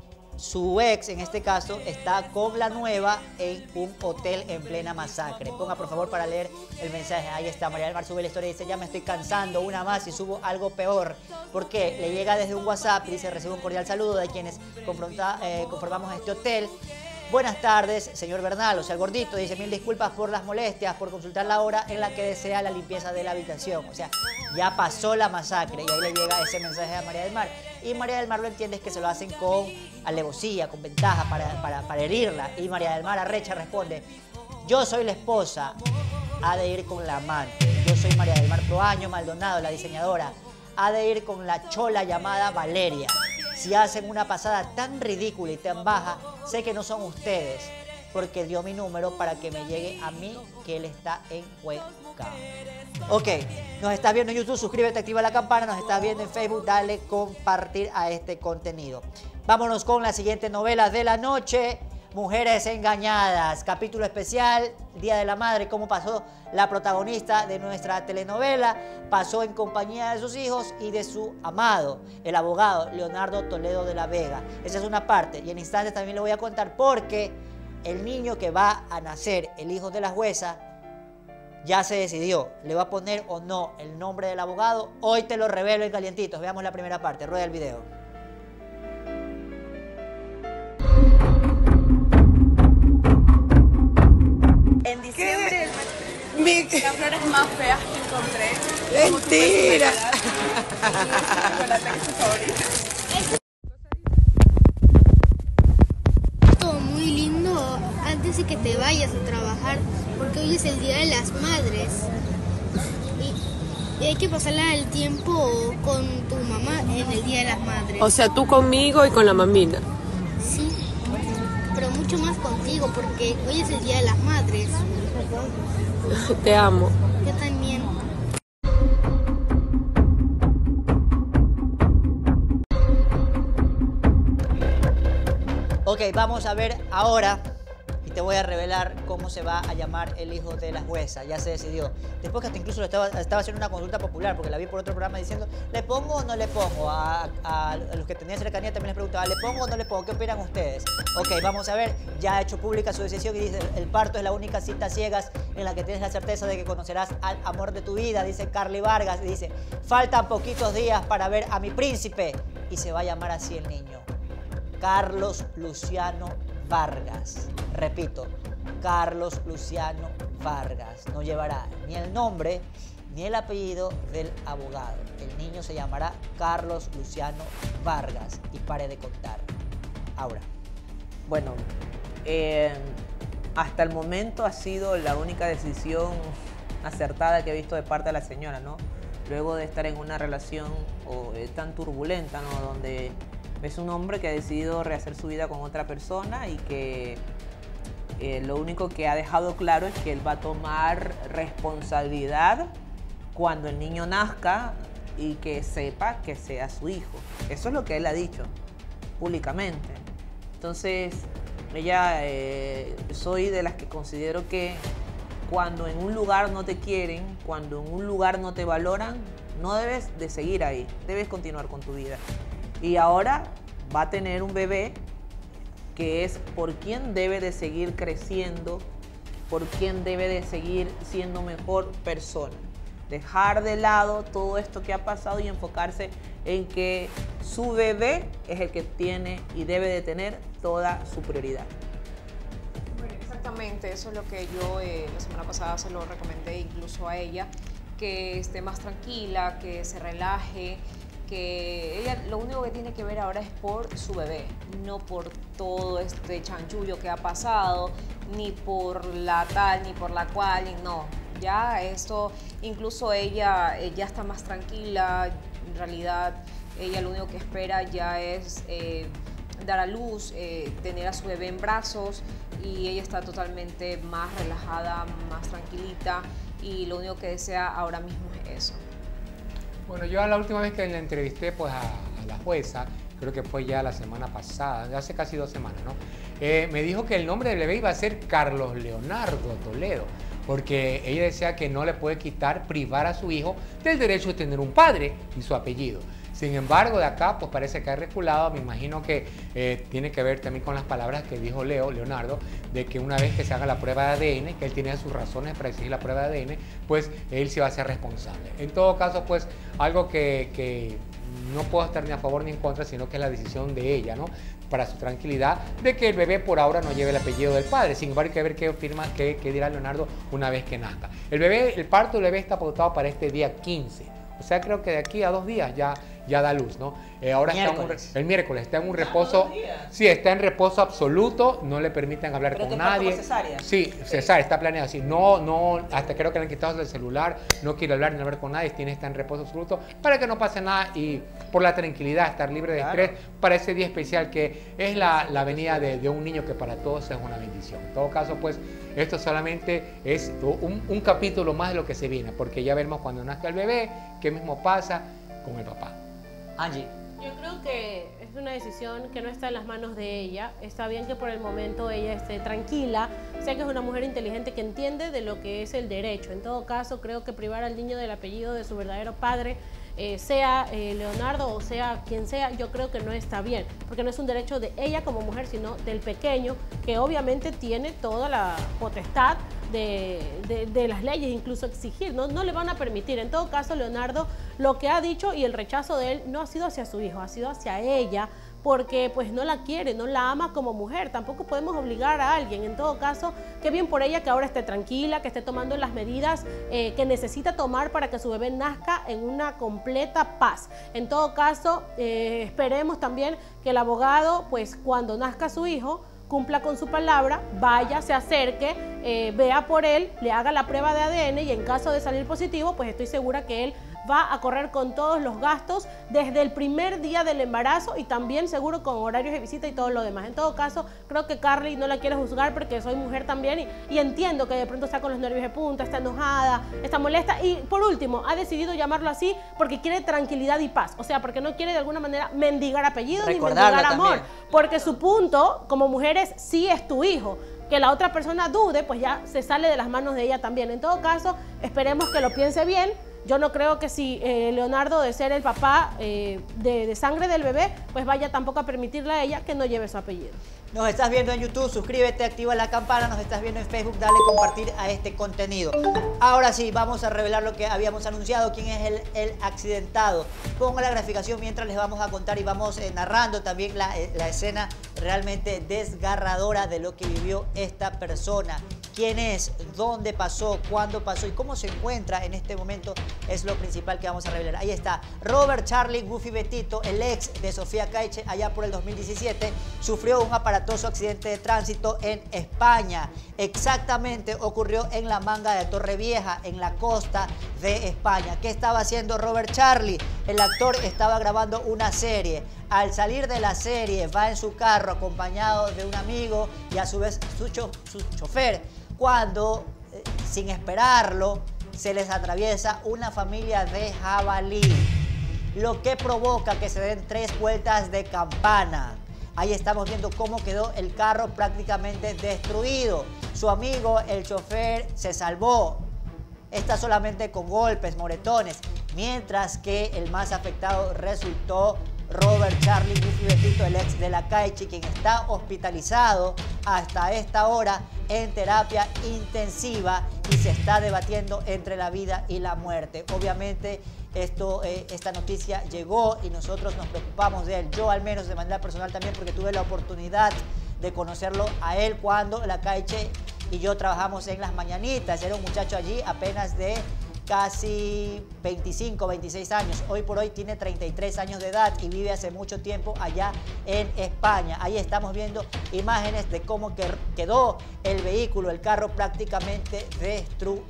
Speaker 12: su ex, en este caso, está con la nueva en un hotel en plena masacre. Ponga por favor para leer el mensaje. Ahí está, María del Mar sube la historia y dice, ya me estoy cansando, una más y subo algo peor. Porque le llega desde un WhatsApp y dice, recibe un cordial saludo de quienes confronta, eh, conformamos este hotel. Buenas tardes, señor Bernal, o sea, el gordito, dice, mil disculpas por las molestias, por consultar la hora en la que desea la limpieza de la habitación. O sea, ya pasó la masacre, y ahí le llega ese mensaje a María del Mar. Y María del Mar lo entiende, es que se lo hacen con alevosía, con ventaja, para, para, para herirla. Y María del Mar arrecha responde, yo soy la esposa, ha de ir con la amante. Yo soy María del Mar Proaño Maldonado, la diseñadora, ha de ir con la chola llamada Valeria. Si hacen una pasada tan ridícula y tan baja, sé que no son ustedes. porque dio mi número para que me llegue a mí, que él está en Cuenca. Ok, nos estás viendo en YouTube, suscríbete, activa la campana, nos estás viendo en Facebook, dale compartir a este contenido. Vámonos con la siguiente novela de la noche, Mujeres Engañadas, capítulo especial, Día de la Madre, cómo pasó la protagonista de nuestra telenovela, pasó en compañía de sus hijos y de su amado, el abogado Leonardo Toledo de la Vega. Esa es una parte, y en instantes también le voy a contar porque el niño que va a nacer, el hijo de la jueza, ya se decidió, le va a poner o no el nombre del abogado. Hoy te lo revelo en calientitos. Veamos la primera parte, rueda el video.
Speaker 9: En diciembre, Mi... las flores más feas que encontré.
Speaker 6: ¡Mentira!
Speaker 13: Todo muy lindo antes de que te vayas a trabajar, porque hoy es el Día de las Madres. Y, y hay que pasarla el tiempo con tu mamá en el Día de las Madres.
Speaker 18: O sea, tú conmigo y con la mamina.
Speaker 13: Sí, pero mucho más contigo, porque hoy es el Día de las Madres.
Speaker 18: Te amo.
Speaker 13: Yo también.
Speaker 12: Ok, vamos a ver ahora y te voy a revelar cómo se va a llamar el hijo de la jueza. Ya se decidió. Después que hasta incluso estaba, estaba haciendo una consulta popular, porque la vi por otro programa diciendo, ¿le pongo o no le pongo? A, a, a los que tenían cercanía también les preguntaba, ¿le pongo o no le pongo? ¿Qué opinan ustedes? Ok, vamos a ver. Ya ha hecho pública su decisión y dice, el parto es la única cita ciegas en la que tienes la certeza de que conocerás al amor de tu vida, dice Carly Vargas. Y dice, faltan poquitos días para ver a mi príncipe. Y se va a llamar así el niño. Carlos Luciano Vargas. Repito, Carlos Luciano Vargas. No llevará ni el nombre ni el apellido del abogado. El niño se llamará Carlos Luciano Vargas. Y pare de contar. Aura.
Speaker 14: Bueno, eh, hasta el momento ha sido la única decisión acertada que he visto de parte de la señora, ¿no? Luego de estar en una relación oh, eh, tan turbulenta, ¿no? Donde es un hombre que ha decidido rehacer su vida con otra persona y que eh, lo único que ha dejado claro es que él va a tomar responsabilidad cuando el niño nazca y que sepa que sea su hijo. Eso es lo que él ha dicho públicamente. Entonces, ella, eh, soy de las que considero que cuando en un lugar no te quieren, cuando en un lugar no te valoran, no debes de seguir ahí, debes continuar con tu vida. Y ahora va a tener un bebé que es por quien debe de seguir creciendo, por quien debe de seguir siendo mejor persona. Dejar de lado todo esto que ha pasado y enfocarse en que su bebé es el que tiene y debe de tener toda su prioridad.
Speaker 15: Bueno, exactamente, eso es lo que yo eh, la semana pasada se lo recomendé incluso a ella, que esté más tranquila, que se relaje, que ella lo único que tiene que ver ahora es por su bebé, no por todo este chanchullo que ha pasado, ni por la tal, ni por la cual, no. Ya esto, incluso ella eh, ya está más tranquila, en realidad ella lo único que espera ya es eh, dar a luz, eh, tener a su bebé en brazos, y ella está totalmente más relajada, más tranquilita, y lo único que desea ahora mismo es eso.
Speaker 16: Bueno, yo la última vez que la entrevisté pues, a, a la jueza, creo que fue ya la semana pasada, hace casi dos semanas, ¿no? Eh, me dijo que el nombre del bebé iba a ser Carlos Leonardo Toledo, porque ella decía que no le puede quitar, privar a su hijo del derecho de tener un padre y su apellido. Sin embargo, de acá pues parece que ha reculado. Me imagino que eh, tiene que ver también con las palabras que dijo Leo, Leonardo, de que una vez que se haga la prueba de A D N, que él tiene sus razones para exigir la prueba de A D N, pues él se va a ser responsable. En todo caso, pues algo que, que no puedo estar ni a favor ni en contra, sino que es la decisión de ella, ¿no? Para su tranquilidad, de que el bebé por ahora no lleve el apellido del padre. Sin embargo, hay que ver qué firma, qué, qué dirá Leonardo una vez que nazca. El bebé, el parto del bebé está pautado para este día quince. O sea, creo que de aquí a dos días ya, ya da luz, ¿no? Eh, ahora
Speaker 12: Miércoles.
Speaker 16: está en un, el miércoles está en un reposo, sí, está en reposo absoluto, no le permiten hablar
Speaker 14: ¿Pero
Speaker 16: con
Speaker 14: te falta
Speaker 16: nadie.
Speaker 14: por cesárea?
Speaker 16: Sí, cesárea, está planeado así. No, no, hasta creo que le han quitado el celular, no quiere hablar ni hablar con nadie, tiene está en reposo absoluto para que no pase nada y por la tranquilidad, estar libre de
Speaker 12: Claro.
Speaker 16: estrés para ese día especial que es la, la venida de, de un niño que para todos es una bendición. En todo caso, pues, esto solamente es un, un capítulo más de lo que se viene, porque ya veremos cuando nazca el bebé, qué mismo pasa con el papá.
Speaker 12: Angie.
Speaker 17: Yo creo que es una decisión que no está en las manos de ella. Está bien que por el momento ella esté tranquila. Sé que es una mujer inteligente que entiende de lo que es el derecho. En todo caso, creo que privar al niño del apellido de su verdadero padre, eh, sea eh, Leonardo o sea quien sea, yo creo que no está bien. Porque no es un derecho de ella como mujer, sino del pequeño, que obviamente tiene toda la potestad De, de, de las leyes, incluso exigir, ¿no? No le van a permitir. En todo caso, Leonardo lo que ha dicho y el rechazo de él no ha sido hacia su hijo, ha sido hacia ella, porque pues no la quiere, no la ama como mujer. Tampoco podemos obligar a alguien. En todo caso, qué bien por ella que ahora esté tranquila, que esté tomando las medidas eh, que necesita tomar para que su bebé nazca en una completa paz. En todo caso, eh, esperemos también que el abogado, pues cuando nazca su hijo, cumpla con su palabra, vaya, se acerque, eh, vea por él, le haga la prueba de A D N y en caso de salir positivo, pues estoy segura que él va a correr con todos los gastos desde el primer día del embarazo y también seguro con horarios de visita y todo lo demás. En todo caso, creo que Carly no la quiere juzgar porque soy mujer también y, y entiendo que de pronto está con los nervios de punta, está enojada, está molesta y por último ha decidido llamarlo así porque quiere tranquilidad y paz, o sea, porque no quiere de alguna manera mendigar apellidos ni mendigar amor,
Speaker 12: también.
Speaker 17: porque su punto como mujer es sí es tu hijo. Que la otra persona dude, pues ya se sale de las manos de ella también. En todo caso, esperemos que lo piense bien. Yo no creo que si eh, Leonardo, de ser el papá eh, de, de sangre del bebé, pues vaya tampoco a permitirle a ella que no lleve su apellido.
Speaker 12: Nos estás viendo en YouTube, suscríbete, activa la campana, nos estás viendo en Facebook, dale compartir a este contenido. Ahora sí, vamos a revelar lo que habíamos anunciado, quién es el, el accidentado. Pongo la graficación mientras les vamos a contar y vamos eh, narrando también la, eh, la escena realmente desgarradora de lo que vivió esta persona. ¿Quién es? ¿Dónde pasó? ¿Cuándo pasó? ¿Y cómo se encuentra en este momento? Es lo principal que vamos a revelar. Ahí está. Robert Charlie Goofy Betito, el ex de Sofía Caiche, allá por el dos mil diecisiete, sufrió un aparatoso accidente de tránsito en España. Exactamente ocurrió en la Manga de Torrevieja, en la costa de España. ¿Qué estaba haciendo Robert Charlie? El actor estaba grabando una serie. Al salir de la serie, va en su carro acompañado de un amigo y a su vez su, cho su chofer, cuando, eh, sin esperarlo, se les atraviesa una familia de jabalí, lo que provoca que se den tres vueltas de campana. Ahí estamos viendo cómo quedó el carro prácticamente destruido. Su amigo, el chofer, se salvó. Está solamente con golpes, moretones, mientras que el más afectado resultó Robert Charlie Goofy Betito, el ex de la Caiche, quien está hospitalizado hasta esta hora en terapia intensiva y se está debatiendo entre la vida y la muerte. Obviamente esto, eh, esta noticia llegó y nosotros nos preocupamos de él. Yo al menos de manera personal también, porque tuve la oportunidad de conocerlo a él cuando la Caiche y yo trabajamos en Las Mañanitas. Era un muchacho allí apenas de casi veinticinco, veintiséis años. Hoy por hoy tiene treinta y tres años de edad y vive hace mucho tiempo allá en España. Ahí estamos viendo imágenes de cómo quedó el vehículo, el carro prácticamente destruido.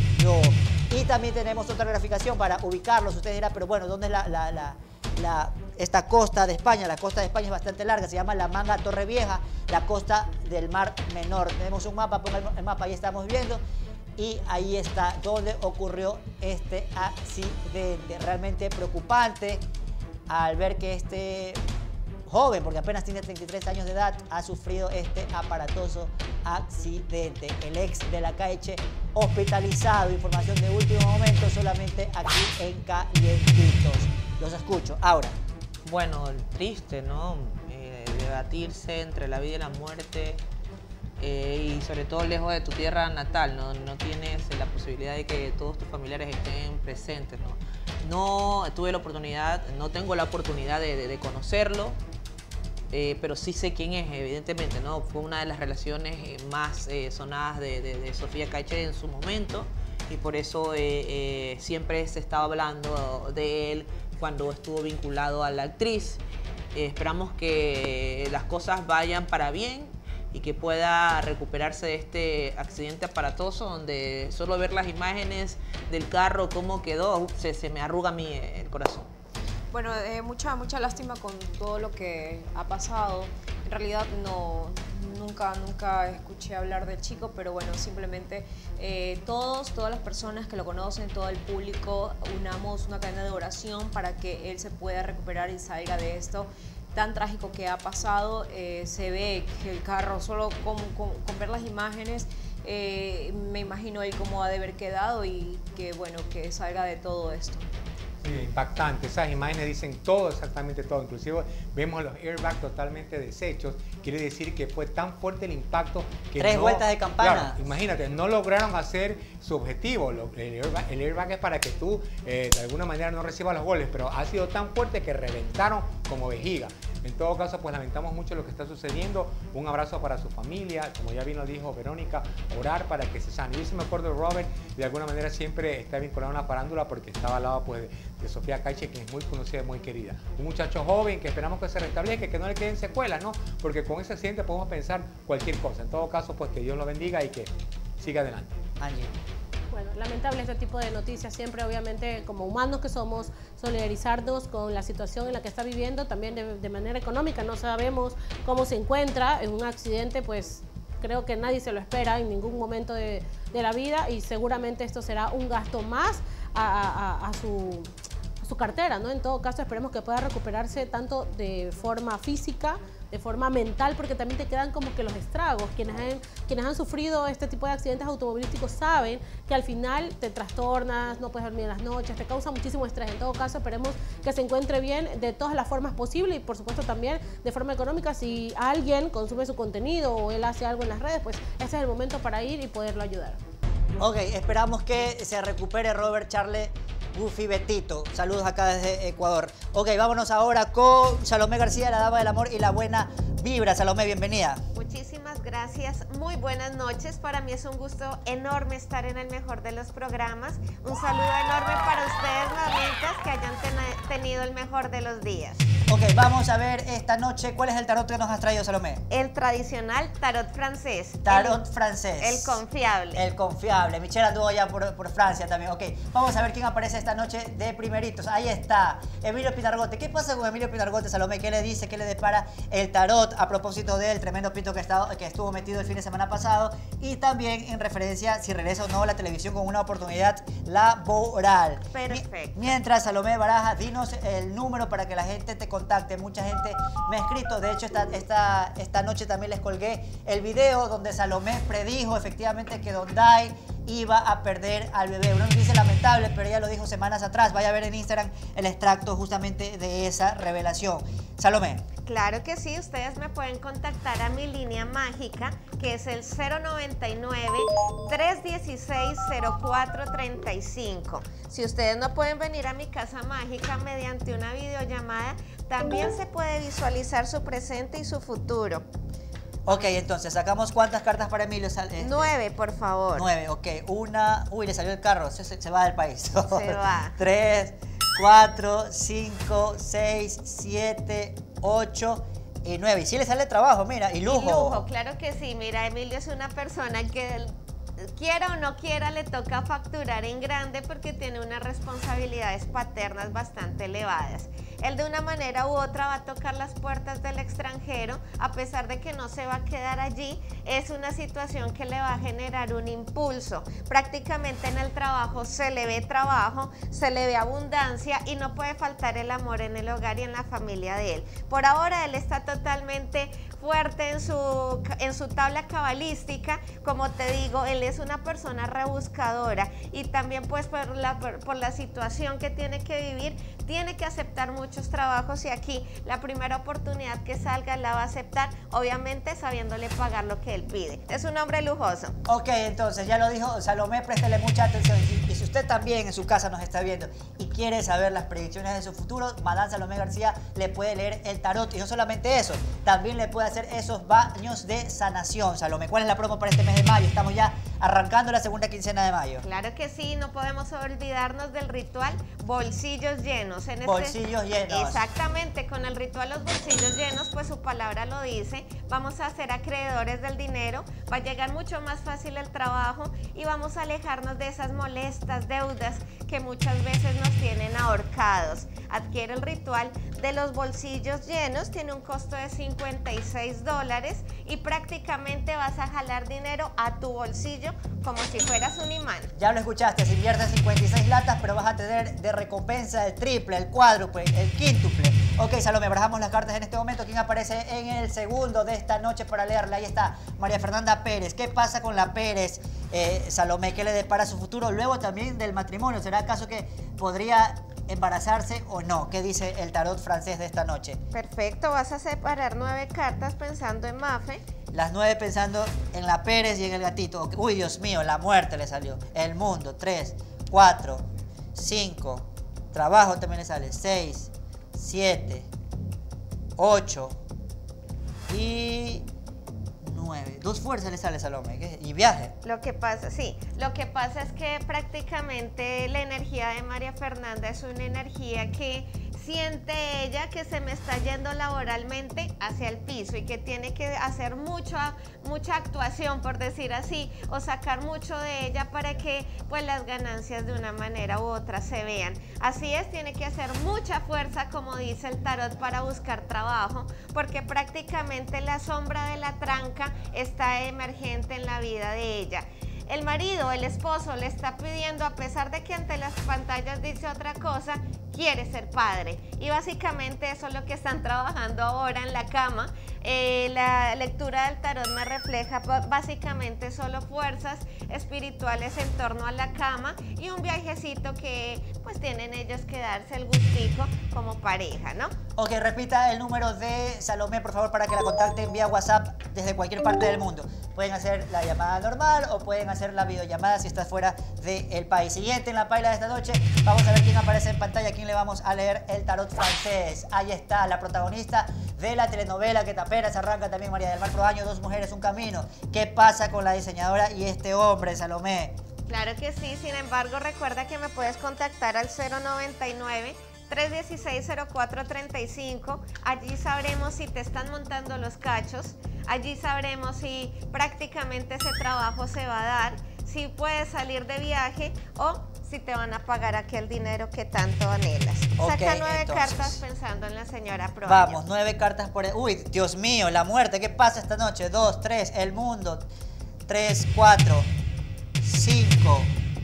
Speaker 12: Y también tenemos otra graficación para ubicarlos. Ustedes dirán, pero bueno, ¿dónde es la, la, la, la, esta costa de España? La costa de España es bastante larga, se llama la Manga Torrevieja, la costa del Mar Menor. Tenemos un mapa, pongan el mapa, ahí estamos viendo. Y ahí está donde ocurrió este accidente. Realmente preocupante al ver que este joven, porque apenas tiene treinta y tres años de edad, ha sufrido este aparatoso accidente. El ex de la Caiche hospitalizado. Información de último momento solamente aquí en Calientitos. Los escucho. Ahora.
Speaker 14: Bueno, triste, ¿no? Eh, debatirse entre la vida y la muerte. Eh, y sobre todo lejos de tu tierra natal, ¿no? No tienes la posibilidad de que todos tus familiares estén presentes, ¿no? No tuve la oportunidad, no tengo la oportunidad de, de, de conocerlo, eh, pero sí sé quién es, evidentemente, ¿no? Fue una de las relaciones más eh, sonadas de, de, de Sofía Caiche en su momento y por eso eh, eh, siempre se estaba hablando de él cuando estuvo vinculado a la actriz. Eh, esperamos que las cosas vayan para bien y que pueda recuperarse de este accidente aparatoso donde solo ver las imágenes del carro, cómo quedó, uh, se, se me arruga a mí el corazón.
Speaker 15: Bueno, eh, mucha, mucha lástima con todo lo que ha pasado. En realidad no, nunca, nunca escuché hablar del chico, pero bueno, simplemente eh, todos, todas las personas que lo conocen, todo el público, unamos una cadena de oración para que él se pueda recuperar y salga de esto tan trágico que ha pasado. Eh, se ve que el carro, solo con, con, con ver las imágenes, eh, me imagino él cómo ha de haber quedado y que bueno, que salga de todo esto.
Speaker 16: Sí, impactante, esas imágenes dicen todo, exactamente todo, inclusive vemos los airbags totalmente deshechos, quiere decir que fue tan fuerte el impacto que
Speaker 12: Tres
Speaker 16: no,
Speaker 12: vueltas de campana.
Speaker 16: Claro, imagínate, no lograron hacer su objetivo. El airbag, el airbag es para que tú eh, de alguna manera no recibas los goles, pero ha sido tan fuerte que reventaron como vejiga. En todo caso, pues lamentamos mucho lo que está sucediendo. Un abrazo para su familia, como ya bien lo dijo Verónica, orar para que se sane. Yo sí me acuerdo de Robert, de alguna manera siempre está vinculado a una farándula porque estaba al lado pues, de, de Sofía Caiche, que es muy conocida y muy querida. Un muchacho joven que esperamos que se restablezca, que no le queden secuelas, ¿no? Porque con ese accidente podemos pensar cualquier cosa. En todo caso, pues que Dios lo bendiga y que siga adelante.
Speaker 12: Angie.
Speaker 17: Bueno, lamentable este tipo de noticias, siempre obviamente como humanos que somos, solidarizarnos con la situación en la que está viviendo, también de, de manera económica, no sabemos cómo se encuentra en un accidente, pues creo que nadie se lo espera en ningún momento de, de la vida y seguramente esto será un gasto más a, a, a su... su cartera, ¿no? En todo caso, esperemos que pueda recuperarse tanto de forma física, de forma mental, porque también te quedan como que los estragos. Quienes han, quienes han sufrido este tipo de accidentes automovilísticos saben que al final te trastornas, no puedes dormir en las noches, te causa muchísimo estrés. En todo caso, esperemos que se encuentre bien de todas las formas posibles y, por supuesto, también de forma económica. Si alguien consume su contenido o él hace algo en las redes, pues ese es el momento para ir y poderlo ayudar.
Speaker 12: Ok, esperamos que se recupere Robert Charles Goofy Betito. Saludos acá desde Ecuador. Ok, vámonos ahora con Salomé García, la dama del amor y la buena vibra. Salomé, bienvenida.
Speaker 10: Muchísimas gracias. Muy buenas noches. Para mí es un gusto enorme estar en el mejor de los programas. Un saludo enorme para ustedes, mamitas, que hayan ten tenido el mejor de los días.
Speaker 12: Ok, vamos a ver esta noche. ¿Cuál es el tarot que nos has traído, Salomé?
Speaker 10: El tradicional tarot francés.
Speaker 12: Tarot
Speaker 10: el,
Speaker 12: francés.
Speaker 10: El confiable.
Speaker 12: El confiable. Michelle anduvo allá por, por Francia también. Ok, vamos a ver quién aparece esta noche de primeritos. Ahí está, Emilio Pinargote. ¿Qué pasa con Emilio Pinargote, Salomé? ¿Qué le dice? ¿Qué le depara el tarot a propósito del tremendo pito que, está, que estuvo metido el fin de semana pasado? Y también en referencia si regresa o no a la televisión con una oportunidad laboral.
Speaker 10: Perfecto.
Speaker 12: Mientras, Salomé Baraja, dinos el número para que la gente te contacte. Mucha gente me ha escrito. De hecho, esta, esta, esta noche también les colgué el video donde Salomé predijo efectivamente que Donday iba a perder al bebé. Una noticia lamentable, pero ella lo dijo semanas atrás. Vaya a ver en Instagram el extracto justamente de esa revelación. Salomé.
Speaker 10: Claro que sí, ustedes me pueden contactar a mi línea mágica, que es el cero noventa y nueve, tres dieciséis, cero cuatro treinta y cinco. Si ustedes no pueden venir a mi casa mágica mediante una videollamada, también se puede visualizar su presente y su futuro.
Speaker 12: Ok, entonces, ¿sacamos cuántas cartas para Emilio? Este,
Speaker 10: Nueve, por favor.
Speaker 12: Nueve, ok. Una... Uy, le salió el carro, se, se, se va del país.
Speaker 10: Se va.
Speaker 12: Tres, cuatro, cinco, seis, siete, ocho y nueve. Y sí le sale trabajo, mira, y lujo.
Speaker 10: Y lujo, claro que sí. Mira, Emilio es una persona que, quiera o no quiera, le toca facturar en grande porque tiene unas responsabilidades paternas bastante elevadas. Él de una manera u otra va a tocar las puertas del extranjero, a pesar de que no se va a quedar allí. Es una situación que le va a generar un impulso. Prácticamente en el trabajo se le ve trabajo, se le ve abundancia y no puede faltar el amor en el hogar y en la familia de él. Por ahora él está totalmente fuerte en su, en su tabla cabalística. Como te digo, él es una persona rebuscadora y también pues por la, por, por la situación que tiene que vivir, tiene que aceptar muchos trabajos y aquí la primera oportunidad que salga la va a aceptar, obviamente sabiéndole pagar lo que él pide. Es un hombre lujoso.
Speaker 12: Ok, entonces ya lo dijo Salomé, préstele mucha atención. Y si usted también en su casa nos está viendo y quiere saber las predicciones de su futuro, Madame Salomé García le puede leer el tarot. Y no solamente eso, también le puede hacer esos baños de sanación. Salomé, ¿cuál es la promo para este mes de mayo? Estamos ya arrancando la segunda quincena de mayo.
Speaker 10: Claro que sí, no podemos olvidarnos del ritual bolsillos llenos. En este,
Speaker 12: bolsillos llenos.
Speaker 10: Exactamente, con el ritual los bolsillos llenos, pues su palabra lo dice, vamos a ser acreedores del dinero, va a llegar mucho más fácil el trabajo y vamos a alejarnos de esas molestas deudas que muchas veces nos tienen ahorcados. Adquiere el ritual de los bolsillos llenos, tiene un costo de cincuenta y seis dólares y prácticamente vas a jalar dinero a tu bolsillo como si fueras un imán.
Speaker 12: Ya lo escuchaste, si inviertes cincuenta y seis latas, pero vas a tener de recompensa el triple, el cuádruple, el quíntuple. Ok, Salomé, barajamos las cartas en este momento. ¿Quién aparece en el segundo de esta noche para leerla? Ahí está, María Fernanda Pérez. ¿Qué pasa con la Pérez, eh, Salomé? ¿Qué le depara su futuro? Luego también del matrimonio. ¿Será acaso que podría embarazarse o no? ¿Qué dice el tarot francés de esta noche?
Speaker 10: Perfecto, vas a separar nueve cartas pensando en Mafe.
Speaker 12: Las nueve pensando en la Pérez y en el gatito. Uy, Dios mío, la muerte le salió. El mundo, tres, cuatro, cinco. Trabajo también le sale, seis, siete, ocho y nueve. Dos fuerzas le sale, Salomé. ¿Qué? Y viaje.
Speaker 10: Lo que pasa, sí, lo que pasa es que prácticamente la energía de María Fernanda es una energía que siente ella que se me está yendo laboralmente hacia el piso y que tiene que hacer mucha, mucha actuación, por decir así, o sacar mucho de ella para que pues las ganancias de una manera u otra se vean. Así es, tiene que hacer mucha fuerza, como dice el tarot, para buscar trabajo, porque prácticamente la sombra de la tranca está emergente en la vida de ella. El marido, el esposo, le está pidiendo, a pesar de que ante las pantallas dice otra cosa, quiere ser padre. Y básicamente eso es lo que están trabajando ahora en la cama. Eh, la lectura del tarot me refleja básicamente solo fuerzas espirituales en torno a la cama y un viajecito que pues tienen ellos que darse el gustico como pareja, ¿no?
Speaker 12: Ok, repita el número de Salomé, por favor, para que la contacten vía WhatsApp desde cualquier parte del mundo. Pueden hacer la llamada normal o pueden hacer la videollamada si estás fuera del país. Siguiente en la paila de esta noche, vamos a ver quién aparece en pantalla, quién le vamos a leer el tarot francés. Ahí está, la protagonista de la telenovela que apenas arranca también, María del Mar Proaño, Dos mujeres, un camino. ¿Qué pasa con la diseñadora y este hombre, Salomé?
Speaker 10: Claro que sí, sin embargo, recuerda que me puedes contactar al cero noventa y nueve, tres dieciséis, cero cuatro treinta y cinco. Allí sabremos si te están montando los cachos, allí sabremos si prácticamente ese trabajo se va a dar, si puedes salir de viaje o si te van a pagar aquel dinero que tanto anhelas.
Speaker 12: Okay,
Speaker 10: saca nueve
Speaker 12: entonces,
Speaker 10: cartas pensando en la señora Proaño.
Speaker 12: Vamos, nueve cartas por... Uy, Dios mío, la muerte. ¿Qué pasa esta noche? Dos, tres, el mundo. Tres, cuatro, cinco,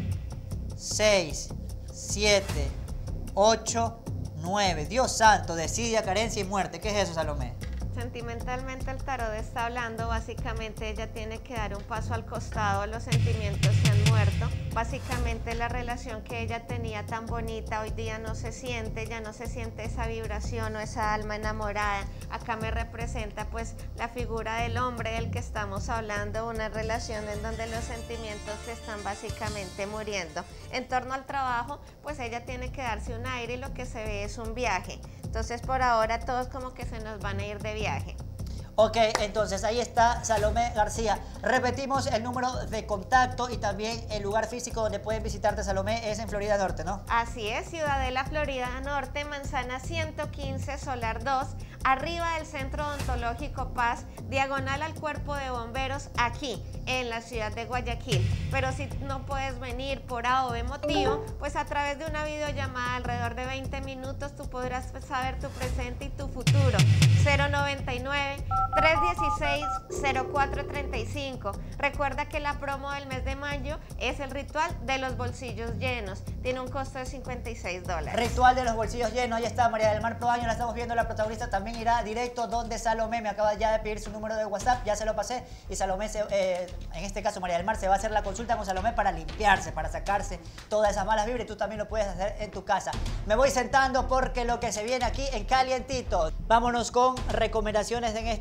Speaker 12: seis, siete, ocho, nueve. Dios santo, desidia, carencia y muerte. ¿Qué es eso, Salomé?
Speaker 10: Sentimentalmente el tarot está hablando, básicamente ella tiene que dar un paso al costado, los sentimientos se han muerto, básicamente la relación que ella tenía tan bonita hoy día no se siente, ya no se siente esa vibración o esa alma enamorada. Acá me representa pues la figura del hombre del que estamos hablando, una relación en donde los sentimientos se están básicamente muriendo. En torno al trabajo, pues ella tiene que darse un aire y lo que se ve es un viaje. Entonces por ahora todos como que se nos van a ir de viaje.
Speaker 12: Ok, entonces ahí está Salomé García. Repetimos el número de contacto y también el lugar físico donde pueden visitarte, Salomé, es en Florida Norte, ¿no?
Speaker 10: Así es, Ciudadela, Florida Norte, Manzana ciento quince, Solar dos, arriba del Centro Odontológico Paz, diagonal al Cuerpo de Bomberos, aquí en la ciudad de Guayaquil. Pero si no puedes venir por A o B motivo, pues a través de una videollamada alrededor de veinte minutos tú podrás saber tu presente y tu futuro. cero noventa y nueve, tres dieciséis, cero cuatro treinta y cinco. Recuerda que la promo del mes de mayo es el ritual de los bolsillos llenos. Tiene un costo de cincuenta y seis dólares.
Speaker 12: Ritual de los bolsillos llenos. Ahí está María del Mar Proaño, la estamos viendo. La protagonista también irá directo donde Salomé. Me acaba ya de pedir su número de WhatsApp, ya se lo pasé. Y Salomé, se, eh, en este caso María del Mar, se va a hacer la consulta con Salomé para limpiarse, para sacarse todas esas malas vibras. Y tú también lo puedes hacer en tu casa. Me voy sentando porque lo que se viene aquí en Calientito. Vámonos con recomendaciones de en este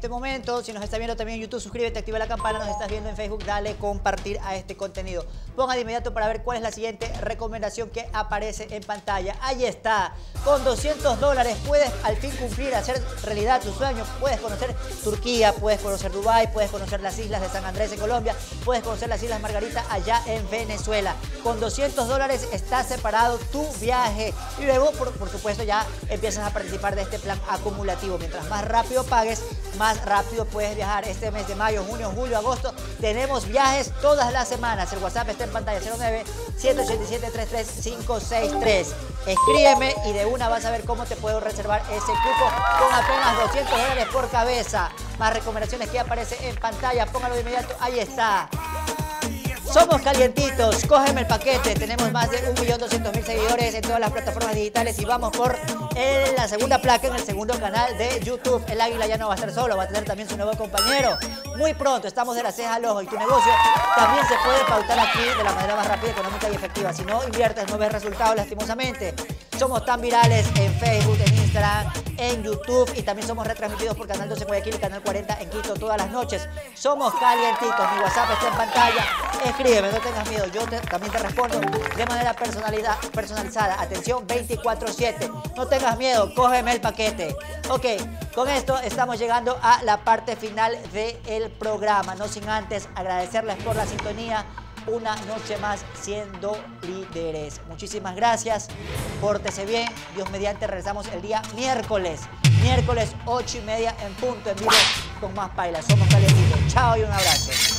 Speaker 12: este momento. Si nos está viendo también en YouTube, suscríbete, activa la campana. Nos estás viendo en Facebook, dale compartir a este contenido. Ponga de inmediato para ver cuál es la siguiente recomendación que aparece en pantalla. Ahí está. Con doscientos dólares puedes al fin cumplir, hacer realidad tu sueño. Puedes conocer Turquía, puedes conocer Dubái, puedes conocer las islas de San Andrés en Colombia, puedes conocer las Islas Margarita allá en Venezuela. Con doscientos dólares está separado tu viaje. Y luego, por, por supuesto, ya empiezas a participar de este plan acumulativo. Mientras más rápido pagues, más rápido puedes viajar. Este mes de mayo, junio, julio, agosto, tenemos viajes todas las semanas. El WhatsApp está en pantalla, cero nueve, siete ocho siete, tres tres cinco seis tres. Escríbeme y de una vas a ver cómo te puedo reservar ese cupo con apenas doscientos dólares por cabeza. Más recomendaciones que aparece en pantalla. Póngalo de inmediato. Ahí está. Somos calientitos, cógeme el paquete. Tenemos más de un millón doscientos mil seguidores en todas las plataformas digitales y vamos por el, la segunda placa en el segundo canal de YouTube. El águila ya no va a estar solo, va a tener también su nuevo compañero. Muy pronto, estamos de la ceja al ojo y tu negocio también se puede pautar aquí de la manera más rápida, económica y efectiva. Si no inviertes, no ves resultados lastimosamente. Somos tan virales en Facebook, en Instagram, en YouTube y también somos retransmitidos por Canal doce en Guayaquil y Canal cuarenta en Quito todas las noches. Somos calientitos, mi WhatsApp está en pantalla. Escríbeme, no tengas miedo, yo te, también te respondo de manera personalizada. Atención veinticuatro siete, no tengas miedo, cógeme el paquete. Ok, con esto estamos llegando a la parte final del programa, no sin antes agradecerles por la sintonía. Una noche más siendo líderes. Muchísimas gracias, pórtese bien, Dios mediante, regresamos el día miércoles, miércoles ocho y media en punto en vivo con más Paila. Somos calientitos, chao y un abrazo.